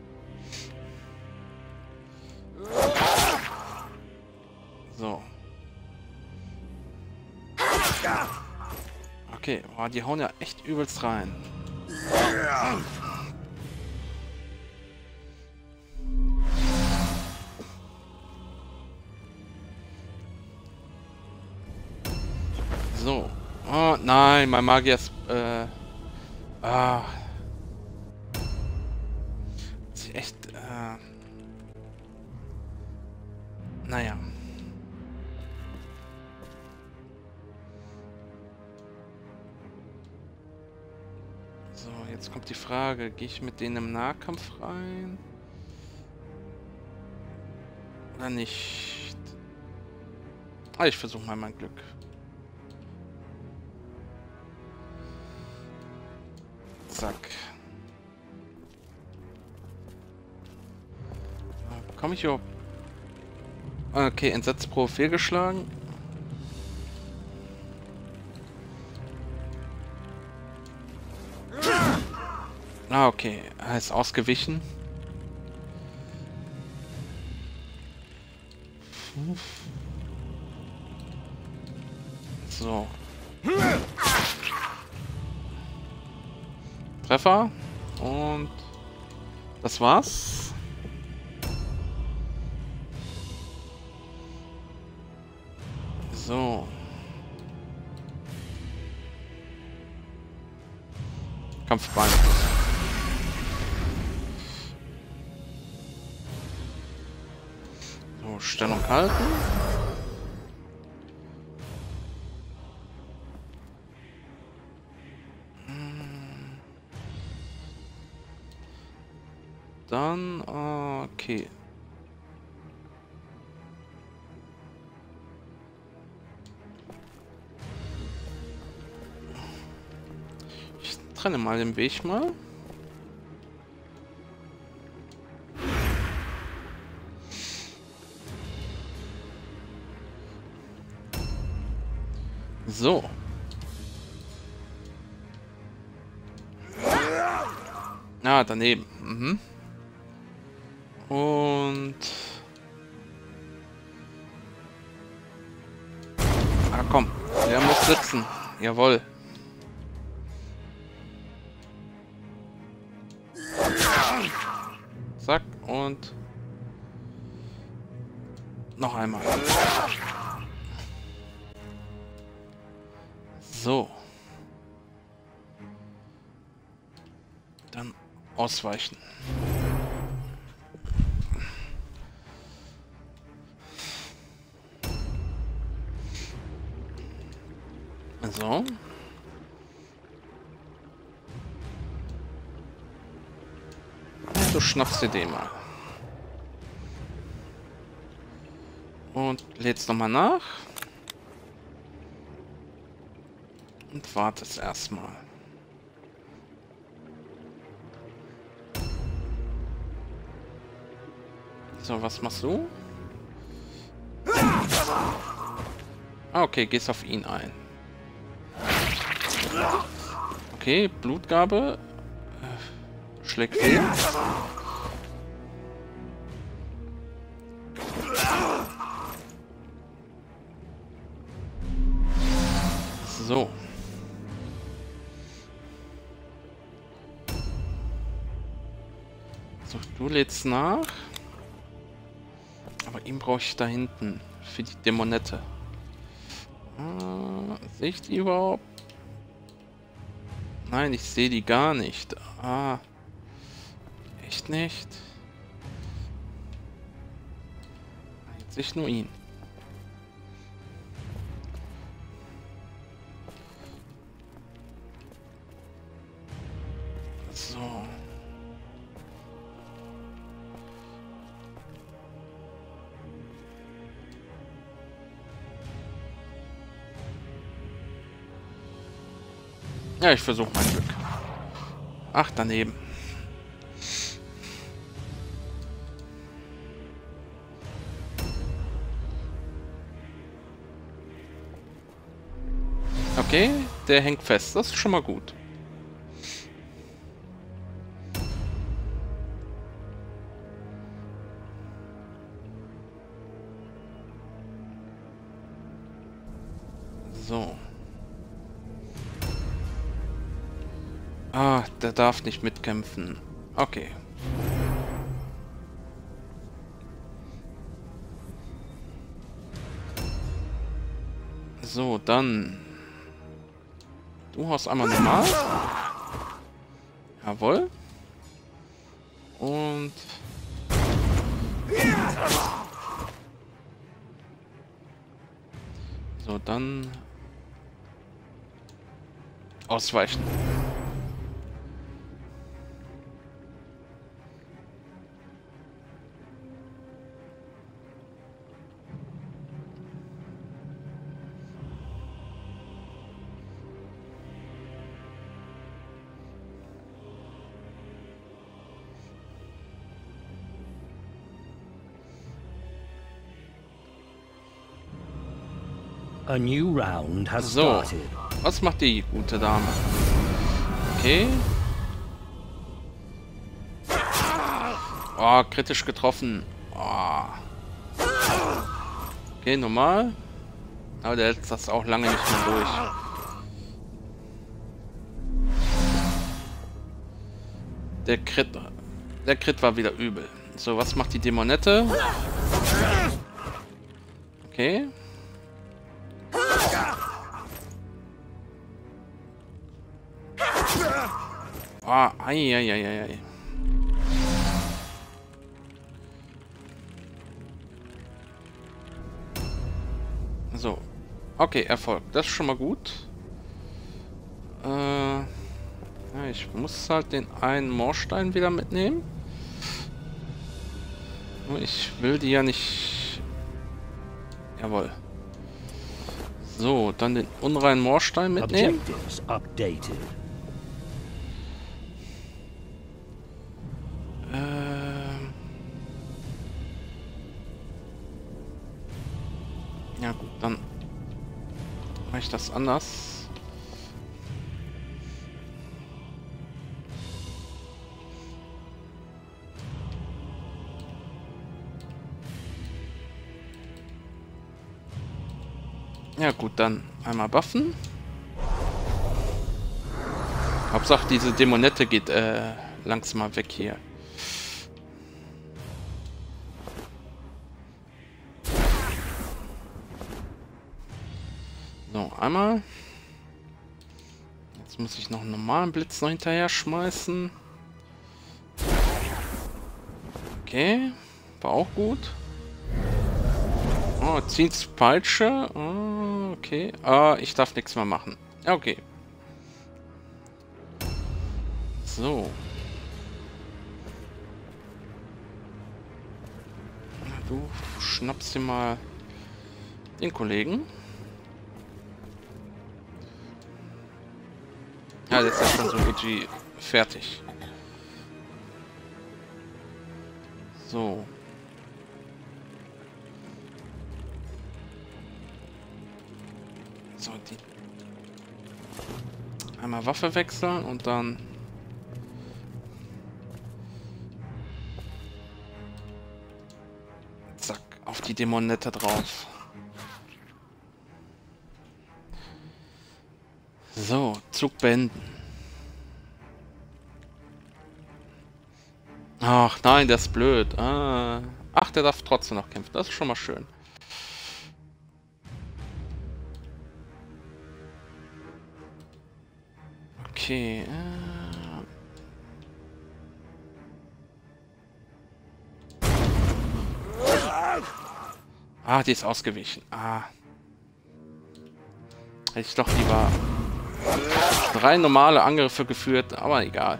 So. Okay, oh, die hauen ja echt übelst rein. So. Oh nein, mein Magier ist... Äh, ah. Das ist echt... Äh, naja. So, jetzt kommt die Frage, gehe ich mit denen im Nahkampf rein? Oder nicht? Ah, ich versuche mal mein Glück. Zack. Komme ich überhaupt? Okay, Entsatzprobe fehlgeschlagen. Ah, okay. Er ist ausgewichen. So. Treffer. Und das war's. So. Kampfbein. So, Stellung halten. Dann, okay. Ich trenne mal den Weg mal. So. Ah, daneben. Mhm. Und... Ah, komm. Der muss sitzen. Jawohl. Zack. Und... noch einmal. So. Dann ausweichen. So. Du schnappst dir den mal. Und lädst nochmal nach. Und wartest erstmal. So, was machst du? Ah, okay, gehst auf ihn ein. Okay, Blutgabe. Äh, schlägt fehl. So. So, du lädst nach. Aber ihn brauche ich da hinten. Für die Dämonette. Ah, sehe ich die überhaupt? Nein, ich sehe die gar nicht. Ah. Echt nicht? Jetzt sehe ich nur ihn. So. Ja, ich versuche mein Glück. Ach, daneben. Okay, der hängt fest. Das ist schon mal gut. So. Ah, der darf nicht mitkämpfen. Okay. So, dann... Du hast einmal normal. Jawohl. Und... So, dann... Ausweichen. A new round has So, started. was macht die gute Dame? Okay. Oh, kritisch getroffen. Oh. Okay, normal. Aber der hält das auch lange nicht mehr durch. Der Crit, der Crit war wieder übel. So, was macht die Dämonette? Okay. Ah, oh, ei, ei, ei, ei. So. Okay, Erfolg. Das ist schon mal gut. Äh, ja, ich muss halt den einen Moorstein wieder mitnehmen. Nur ich will die ja nicht... Jawohl. So, dann den unreinen Moorstein mitnehmen. Objectives updated. Ähm ja gut, dann mache ich das anders. Ja gut, dann einmal buffen. Hauptsache diese Dämonette geht äh, langsam mal weg hier. So, einmal. Jetzt muss ich noch einen normalen Blitz noch hinterher schmeißen. Okay, war auch gut. Oh, zieht's Peitsche. Oh, okay. Ah, ich darf nichts mehr machen. Okay. So. Du schnappst dir mal den Kollegen. Ja, jetzt ist dann so gut wie fertig. So. So, die. Einmal Waffe wechseln und dann. Zack, auf die Dämonette drauf. So, Zug beenden. Ach nein, der ist blöd. Ah. Ach, der darf trotzdem noch kämpfen. Das ist schon mal schön. Okay. Äh. Ah, die ist ausgewichen. Ah. Hätte ich doch lieber drei normale Angriffe geführt, aber egal.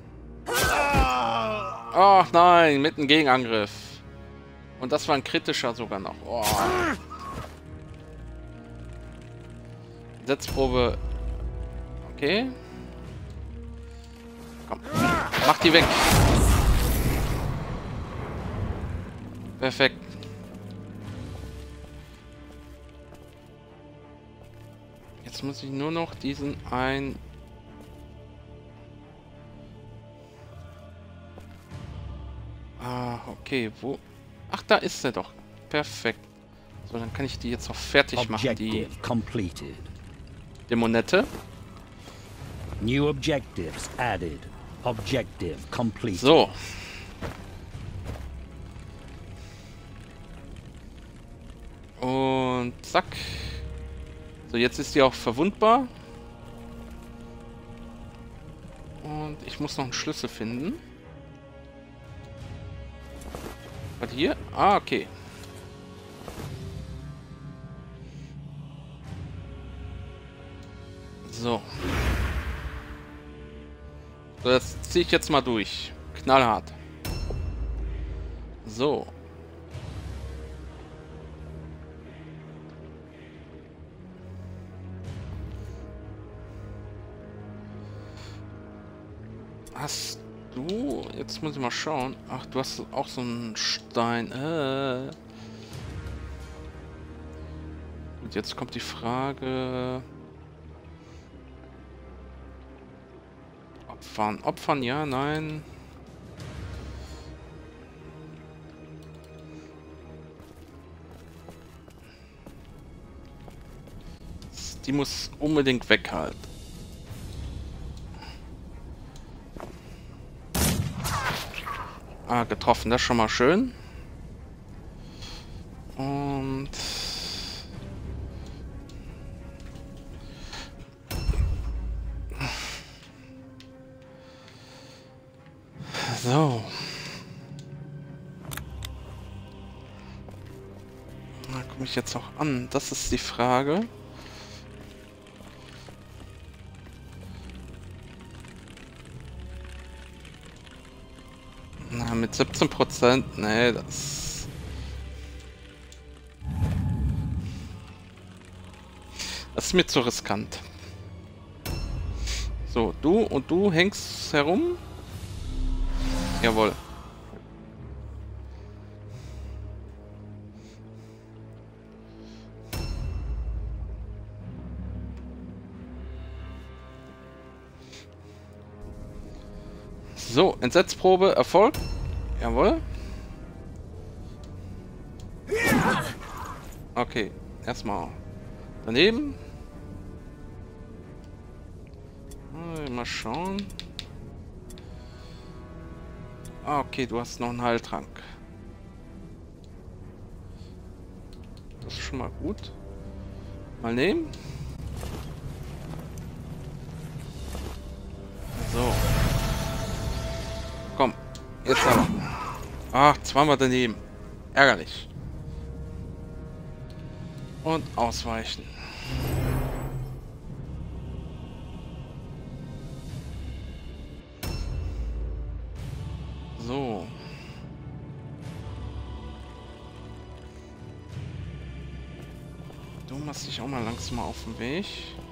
Ach nein, mit einem Gegenangriff. Und das war ein kritischer sogar noch. Oh. Setzprobe. Okay. Komm. Mach die weg. Perfekt. Jetzt muss ich nur noch diesen ein... Ah, okay, wo... Ach, da ist er doch. Perfekt. So, dann kann ich die jetzt auch fertig machen, die completed. Dämonette. New objectives added. Objective completed. So. Und zack. So, jetzt ist die auch verwundbar. Und ich muss noch einen Schlüssel finden. Was hier? Ah, okay. So. So, das ziehe ich jetzt mal durch. Knallhart. So. Hast du... Jetzt muss ich mal schauen. Ach, du hast auch so einen Stein. Äh. Und jetzt kommt die Frage... Opfern. Opfern, ja, nein. Die muss unbedingt weghalten. Ah, getroffen, das ist schon mal schön. Und... So. Da komme ich jetzt auch an. Das ist die Frage. Na, mit siebzehn Prozent, nee, das... Das ist mir zu riskant. So, du und du hängst herum. Jawohl. So, Entsetzprobe, Erfolg. Jawohl. Okay, erstmal daneben. Mal schauen. Ah, okay, du hast noch einen Heiltrank. Das ist schon mal gut. Mal nehmen. Jetzt aber. Ach, zweimal daneben. Ärgerlich. Und ausweichen. So. Du machst dich auch mal langsam mal auf den Weg.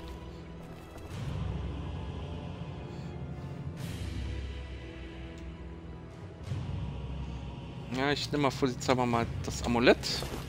Ja, ich nehme mal vor, jetzt aber mal das Amulett.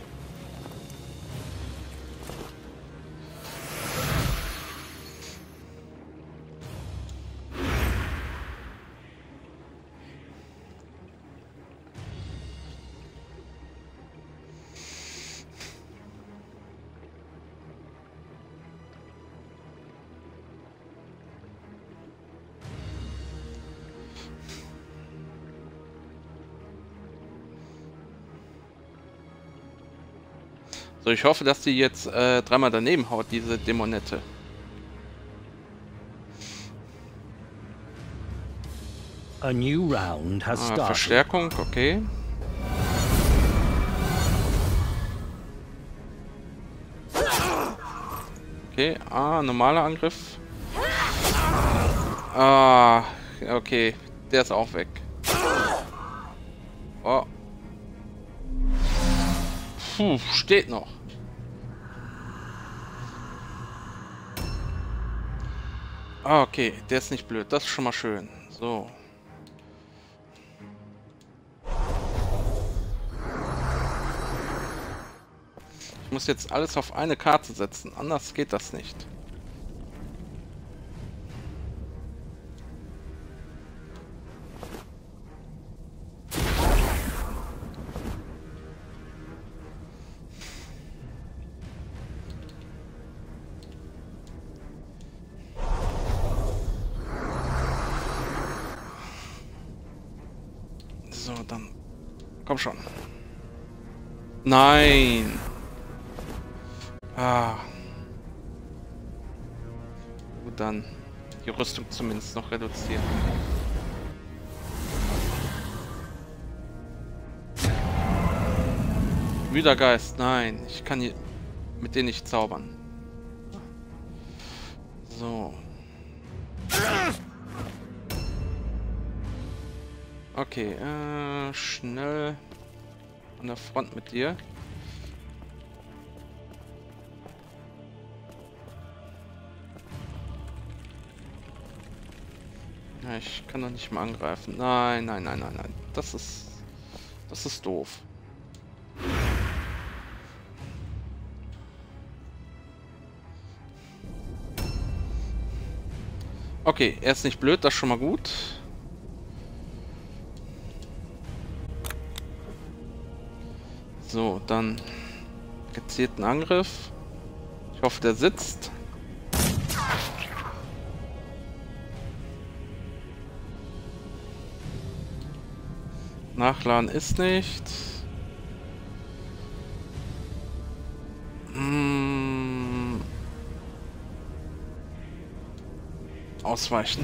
So, ich hoffe, dass die jetzt äh, dreimal daneben haut, diese Dämonette. A new round has Ah, started. Verstärkung, okay. Okay, ah, normaler Angriff. Ah, okay, der ist auch weg. Oh. Puh, steht noch. Ah, okay, der ist nicht blöd, das ist schon mal schön. So. Ich muss jetzt alles auf eine Karte setzen, anders geht das nicht. So, dann komm schon. Nein. Ah. Gut, dann die Rüstung zumindest noch reduzieren. Müder Geist, nein, ich kann hier mit denen nicht zaubern. So. Okay, äh, schnell an der Front mit dir. Ja, ich kann doch nicht mal angreifen. Nein, nein, nein, nein, nein. Das ist... Das ist doof. Okay, er ist nicht blöd, das ist schon mal gut. So, dann gezielten Angriff. Ich hoffe, der sitzt. Nachladen ist nicht. Hm. Ausweichen.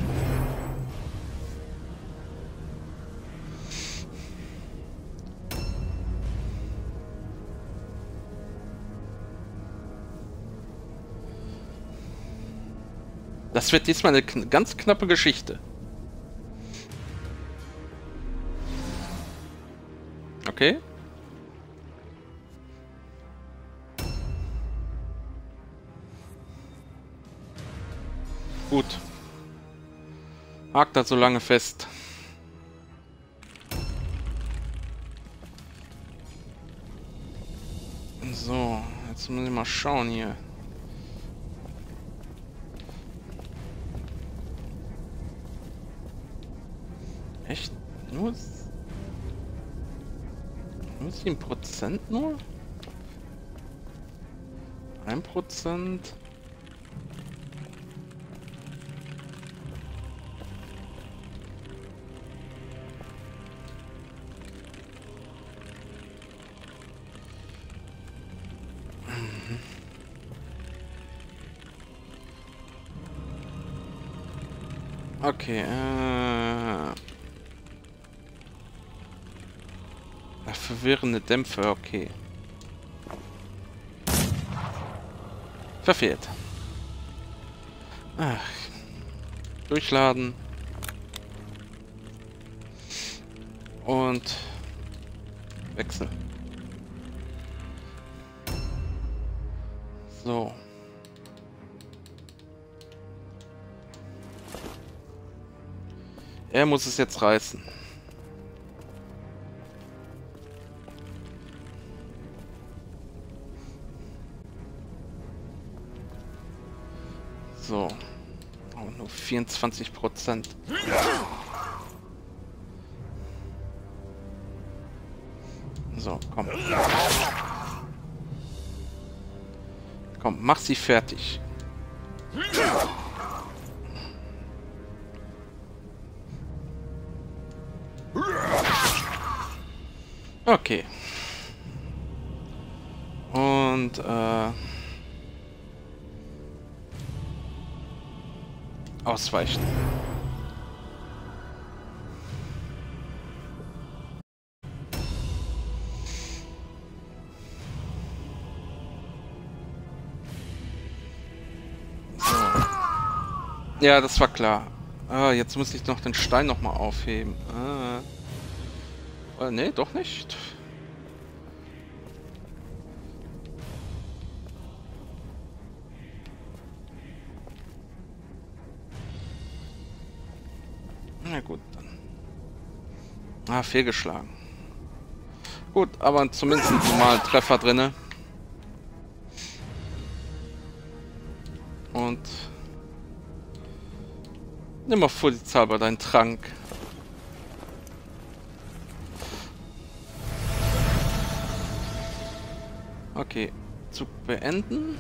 Das wird diesmal eine kn- ganz knappe Geschichte. Okay. Gut. Hakt das so lange fest. So, jetzt muss ich mal schauen hier. Echt? Nur... Nur sieben Prozent nur? ein Prozent? Okay, äh... verwirrende Dämpfe, okay. Verfehlt. Ach. Durchladen. Und wechseln. So. Er muss es jetzt reißen. So. Oh, nur vierundzwanzig Prozent. So, komm. Komm, mach sie fertig. Okay. Und, äh... ausweichen. So. Ja, das war klar. Ah, jetzt muss ich noch den Stein noch mal aufheben. Ah. Äh, nee, doch nicht. Na gut, dann. Ah, fehlgeschlagen. Gut, aber zumindest einen normalen Treffer drinne. Und nimm mal vor die Zahl bei deinen Trank. Okay, Zug beenden.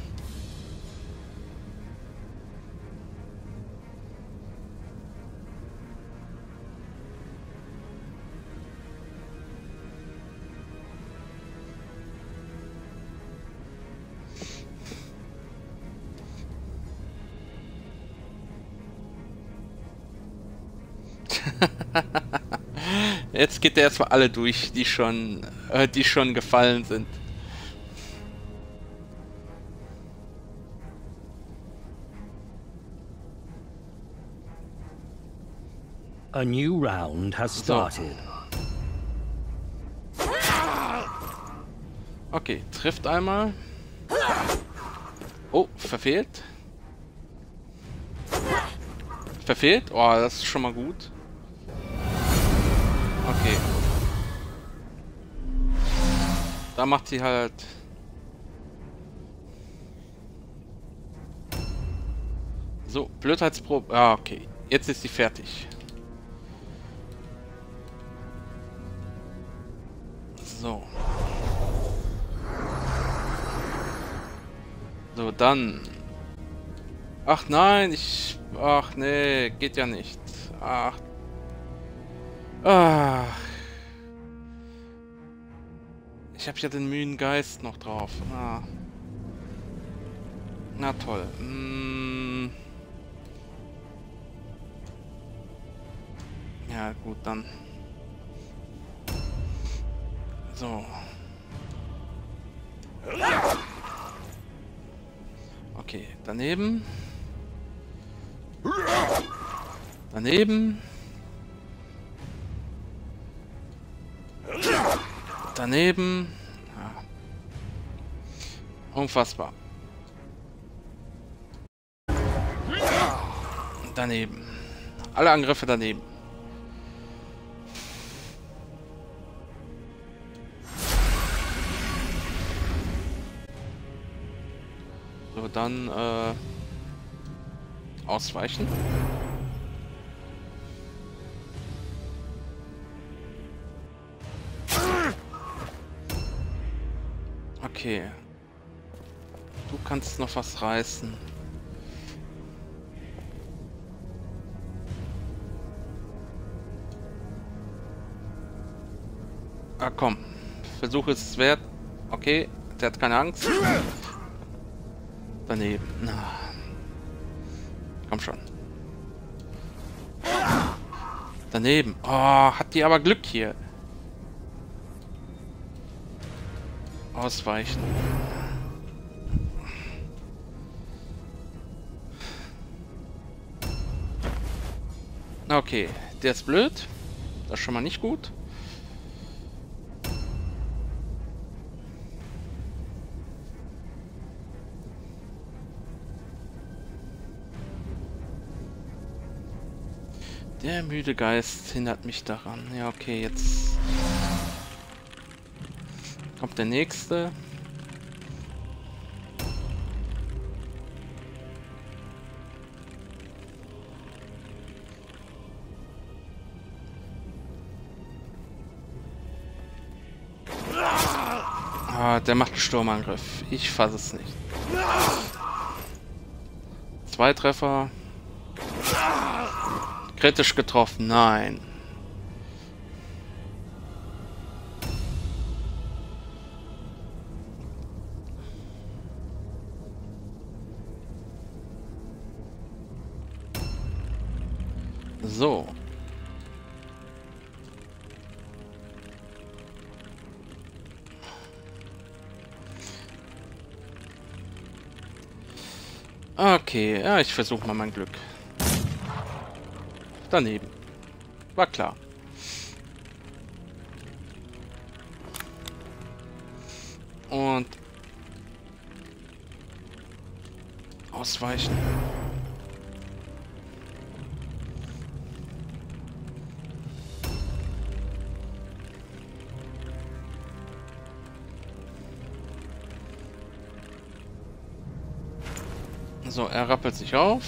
Jetzt geht er erstmal alle durch, die schon, äh, die schon gefallen sind. A new round has started. So. Okay, trifft einmal. Oh, verfehlt. Verfehlt? Oh, das ist schon mal gut. Okay. Da macht sie halt... So, Blödheitsprobe. Ah, okay. Jetzt ist sie fertig. So. So, dann... Ach nein, ich... Ach nee, geht ja nicht. Ach... Ach. Ich habe ja den müden Geist noch drauf. Ah. Na toll. Hm. Ja gut, dann. So. Okay, daneben. Daneben. Daneben. Ja. Unfassbar. Daneben. Alle Angriffe daneben. So, dann äh, ausweichen. Okay. Du kannst noch was reißen. Ah, komm. Versuch es wert. Okay, der hat keine Angst. Daneben. Na. Komm schon. Daneben. Oh, hat die aber Glück hier. Ausweichen. Okay, der ist blöd. Das ist schon mal nicht gut. Der müde Geist hindert mich daran. Ja, okay, jetzt kommt der nächste. Ah, der macht einen Sturmangriff. Ich fasse es nicht. Zwei Treffer. Kritisch getroffen, nein. So. Okay, ja, ich versuche mal mein Glück. Daneben. War klar. Und ausweichen. So, er rappelt sich auf.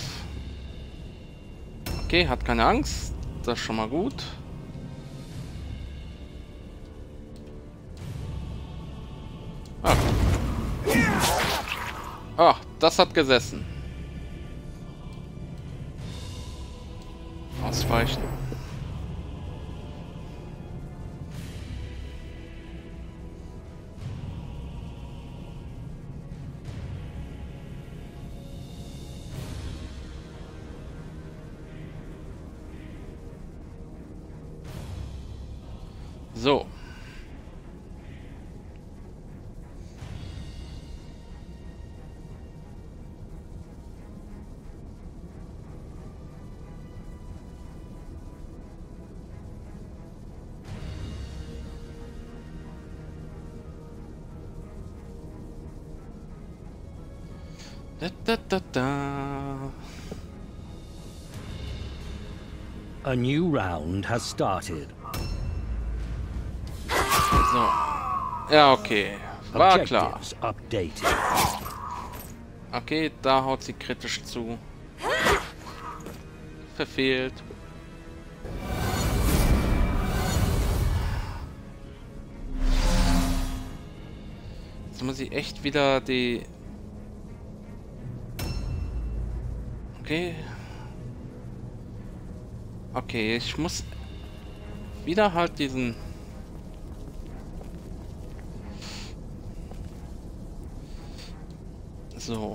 Okay, hat keine Angst. Das ist schon mal gut. Ah. Ah, das hat gesessen. Ausweichen. So. Da, da, da, da. A new round has started. So. Ja, okay. War klar. Objectives updated. Okay, da haut sie kritisch zu. Verfehlt. Jetzt muss ich echt wieder die... Okay. Okay, ich muss wieder halt diesen... So.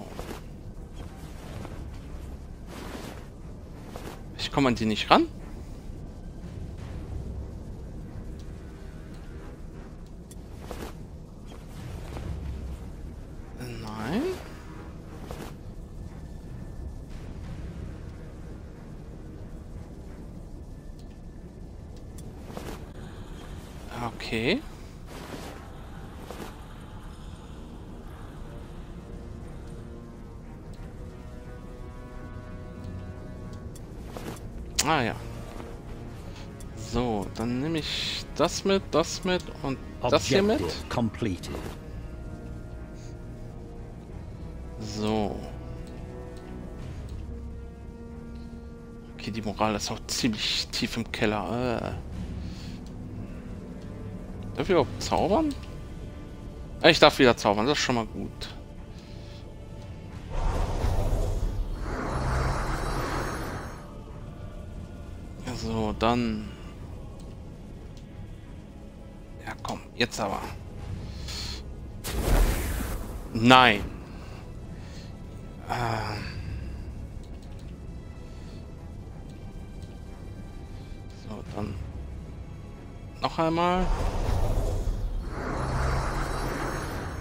Ich komme an die nicht ran. Nein. Okay. Ah ja. So, dann nehme ich das mit, das mit und das hier mit. Completed. So. Okay, die Moral ist auch ziemlich tief im Keller. Äh. Darf ich überhaupt zaubern? Ich darf wieder zaubern, das ist schon mal gut. So, dann... Ja, komm, jetzt aber. Nein. Ähm. So, dann... Noch einmal.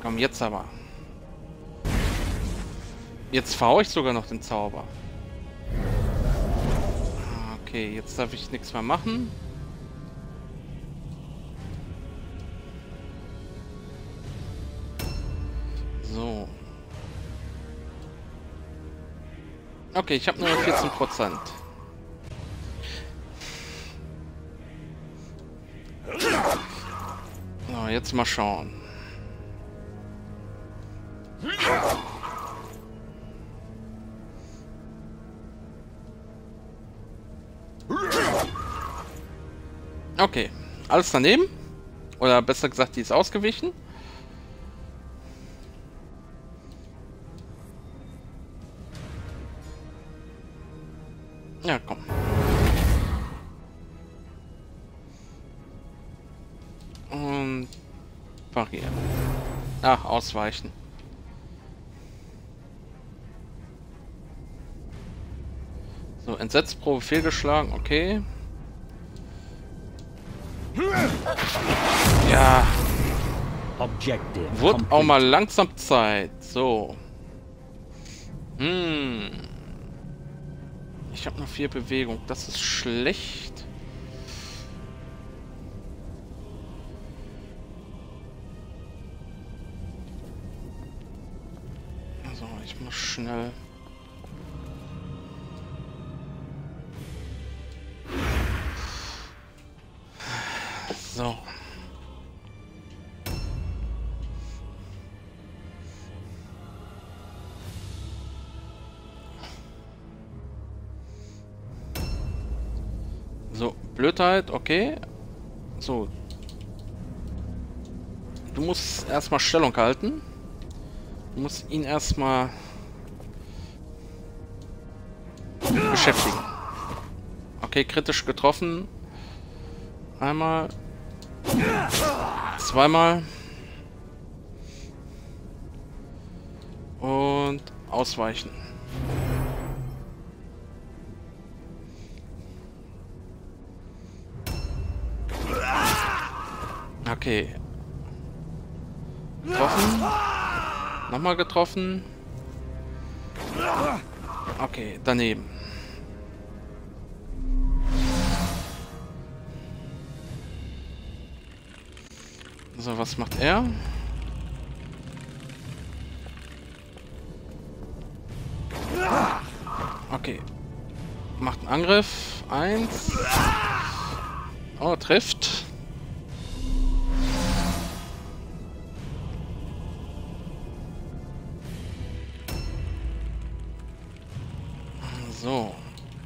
Komm, jetzt aber. Jetzt verhau ich sogar noch den Zauber. Okay, jetzt darf ich nichts mehr machen. So. Okay, ich habe nur noch vierzehn Prozent. So, jetzt mal schauen. Okay, alles daneben. Oder besser gesagt, die ist ausgewichen. Ja, komm. Und parieren. Ach, ausweichen. So, Entsetzprobe fehlgeschlagen, okay. Ja. Objective Wird auch complete. mal langsam Zeit. So. Hm. Ich habe noch vier Bewegung. Das ist schlecht. Also, ich muss schnell. So. So, Blödheit, okay. So. Du musst erstmal Stellung halten. Du musst ihn erstmal beschäftigen. Okay, kritisch getroffen. Einmal. Zweimal. Und ausweichen. Okay. Getroffen. Nochmal getroffen. Okay, daneben. So, was macht er? Okay. Macht einen Angriff. Eins. Oh, trifft. So.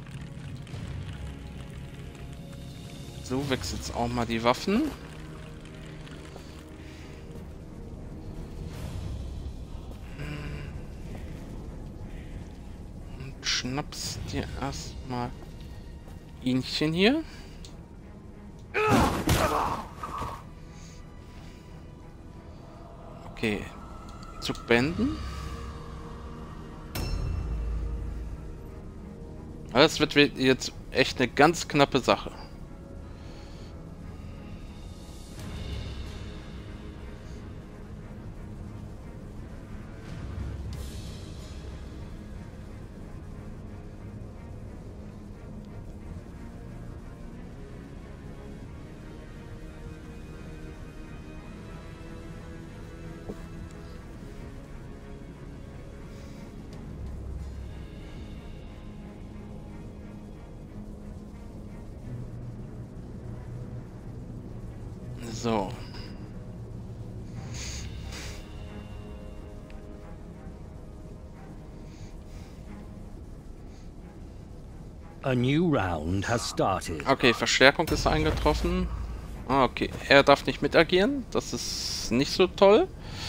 So, wechselt jetzt auch mal die Waffen. Und schnappst dir erstmal Ihnchen hier. Okay. Zug beenden. Das wird jetzt echt eine ganz knappe Sache. So. A new round has started. Okay, Verstärkung ist eingetroffen. Ah, okay. Er darf nicht mitagieren. Das ist nicht so toll.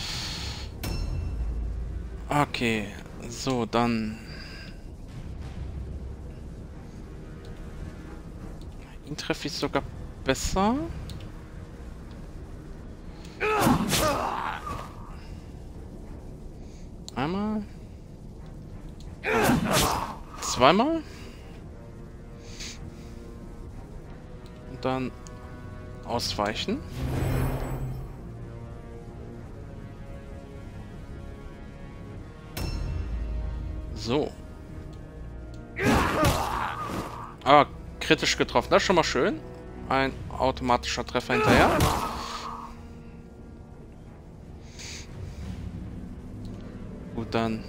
Okay. So, dann... Ihn treffe ich sogar besser. Einmal. Zweimal. Und dann ausweichen. So. Ah, kritisch getroffen. Das ist schon mal schön. Ein automatischer Treffer hinterher. Gut, dann.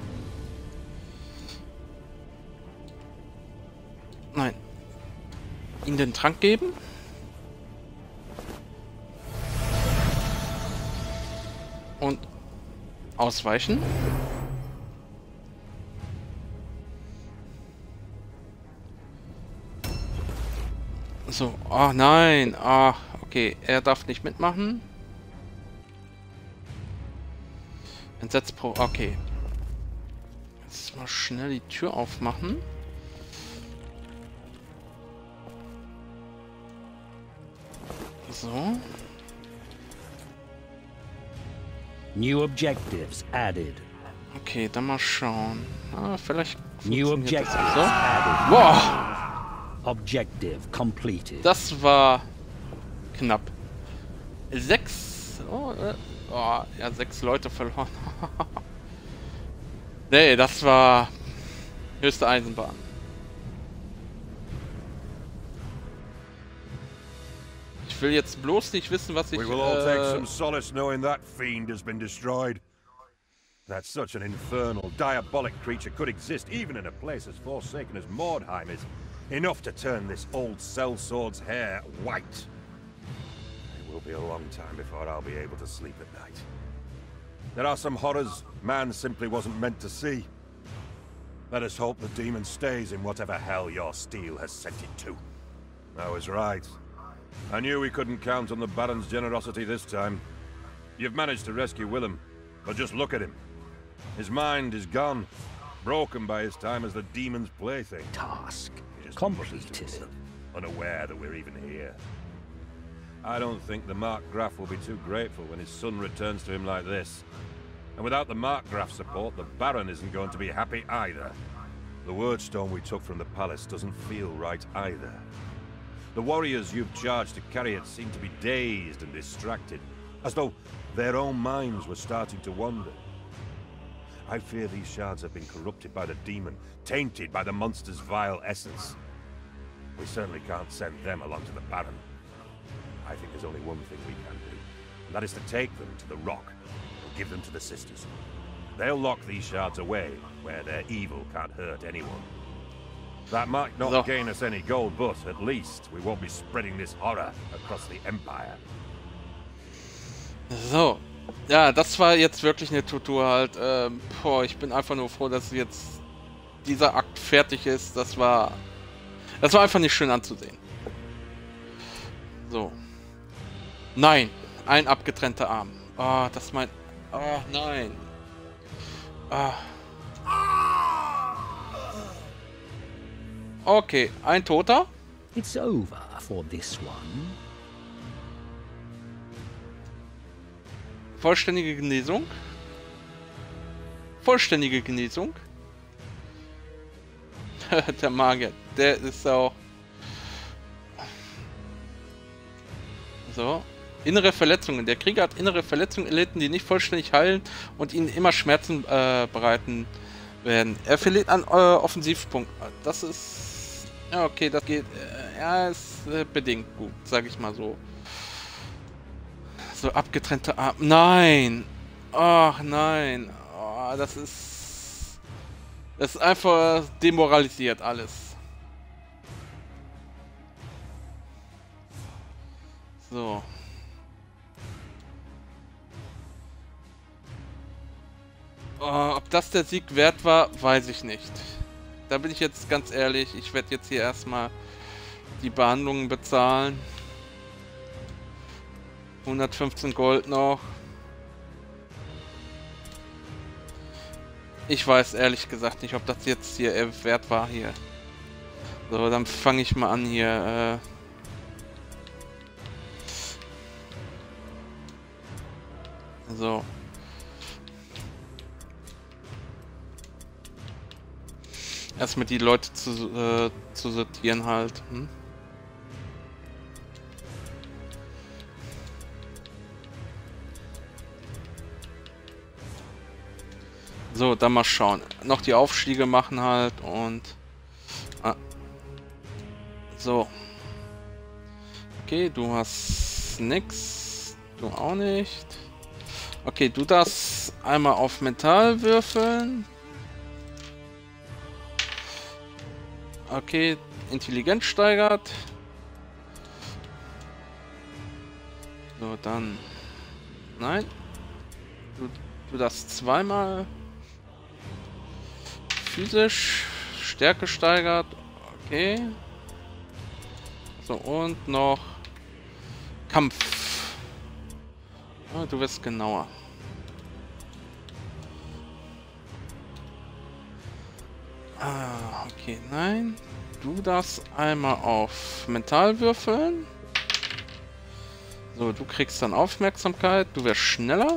Nein. Ihm den Trank geben. Und ausweichen. So, oh nein, ah, okay, er darf nicht mitmachen. Entsetzt pro, okay. Jetzt mal schnell die Tür aufmachen. So. New objectives added. Okay, dann mal schauen. Ah, vielleicht New funktioniert objectives das so. added. Boah! Objective completed. Das war knapp. Sechs. Oh, äh, oh ja, sechs Leute verloren. Nee, das war höchste Eisenbahn. Ich will jetzt bloß nicht wissen, was ich. We will all take Äh, some solace knowing that fiend has been destroyed. That such an infernal, diabolic creature could exist even in a place as forsaken as Mordheim is enough to turn this old sellsword's hair white. It will be a long time before I'll be able to sleep at night. There are some horrors man simply wasn't meant to see. Let us hope the demon stays in whatever hell your steel has sent it to. I was right. I knew we couldn't count on the Baron's generosity this time. You've managed to rescue Willem, but just look at him. His mind is gone, broken by his time as the demon's plaything. Task He just completed. mutters to himself, unaware that we're even here. I don't think the Markgraf will be too grateful when his son returns to him like this. And without the Markgraf's support, the Baron isn't going to be happy either. The wordstone we took from the palace doesn't feel right either. The warriors you've charged to carry it seem to be dazed and distracted, as though their own minds were starting to wander. I fear these shards have been corrupted by the demon, tainted by the monster's vile essence. We certainly can't send them along to the Baron. I think there's only one thing we can do, and that is to take them to the Rock and give them to the Sisters. They'll lock these shards away, where their evil can't hurt anyone. That might not So. gain us any gold, but at least we won't be spreading this horror across the Empire. So. Ja, das war jetzt wirklich eine Tortur halt. Ähm, boah, ich bin einfach nur froh, dass jetzt dieser Akt fertig ist. Das war. Das war einfach nicht schön anzusehen. So. Nein. Ein abgetrennter Arm. Ah, oh, das mein. Oh, nein. Ah. Okay, ein Toter. It's over for this one. Vollständige Genesung. Vollständige Genesung. Der Magier, der ist auch. So. Innere Verletzungen. Der Krieger hat innere Verletzungen erlitten, die nicht vollständig heilen und ihnen immer Schmerzen äh, bereiten werden. Er verliert an äh, Offensivpunkt. Das ist. Ja, okay, das geht. Äh, ja, ist äh, bedingt gut, sag ich mal so. So abgetrennte Arme. Nein! Ach nein! Oh, das ist. Das ist einfach demoralisiert alles. So. Oh, ob das der Sieg wert war, weiß ich nicht. Da bin ich jetzt ganz ehrlich. Ich werde jetzt hier erstmal die Behandlungen bezahlen. hundertfünfzehn Gold noch. Ich weiß ehrlich gesagt nicht, ob das jetzt hier wert war hier. So, dann fange ich mal an hier. Äh so. Erstmal die Leute zu, äh, zu sortieren halt. Hm? So, dann mal schauen. Noch die Aufstiege machen halt und... Ah. So. Okay, du hast nix. Du auch nicht. Okay, du darfst einmal auf Metall würfeln. Okay, Intelligenz steigert. So, dann... Nein. Du, du darfst zweimal... Physisch. Stärke steigert. Okay. So, und noch... Kampf. Ah, du wirst genauer. Ah, okay, nein. Du darfst einmal auf Mental würfeln. So, du kriegst dann Aufmerksamkeit. Du wirst schneller.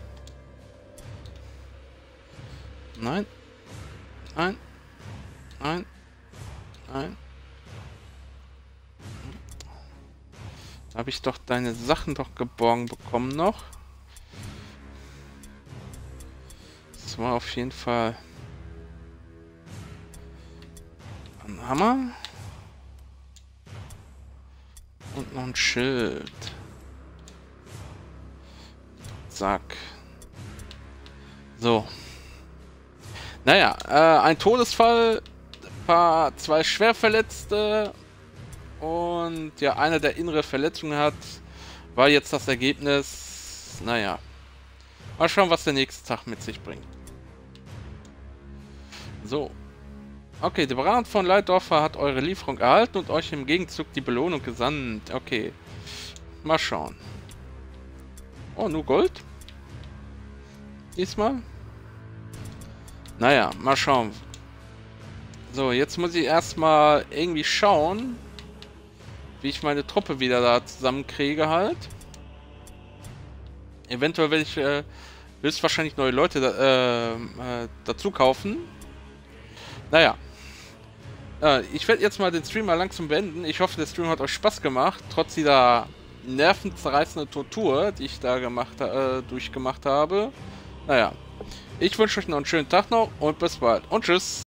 Nein. Nein. Nein. Nein. Habe ich doch deine Sachen doch geborgen bekommen noch. Das war auf jeden Fall ein Hammer. Und noch ein Schild. Zack. So. Naja, äh, ein Todesfall, paar, zwei Schwerverletzte und ja, einer, der innere Verletzungen hat, war jetzt das Ergebnis. Naja. Mal schauen, was der nächste Tag mit sich bringt. So. Okay, der Brand von Leitdorfer hat eure Lieferung erhalten und euch im Gegenzug die Belohnung gesandt. Okay. Mal schauen. Oh, nur Gold? Diesmal? Naja, mal schauen. So, jetzt muss ich erstmal irgendwie schauen, wie ich meine Truppe wieder da zusammenkriege halt. Eventuell werde ich äh, höchstwahrscheinlich neue Leute da, äh, äh, dazu kaufen. Naja. Äh, ich werde jetzt mal den Stream mal langsam beenden. Ich hoffe, der Stream hat euch Spaß gemacht. Trotz dieser nervenzerreißenden Tortur, die ich da gemacht, äh, durchgemacht habe. Naja. Ich wünsche euch noch einen schönen Tag noch und bis bald. Und tschüss.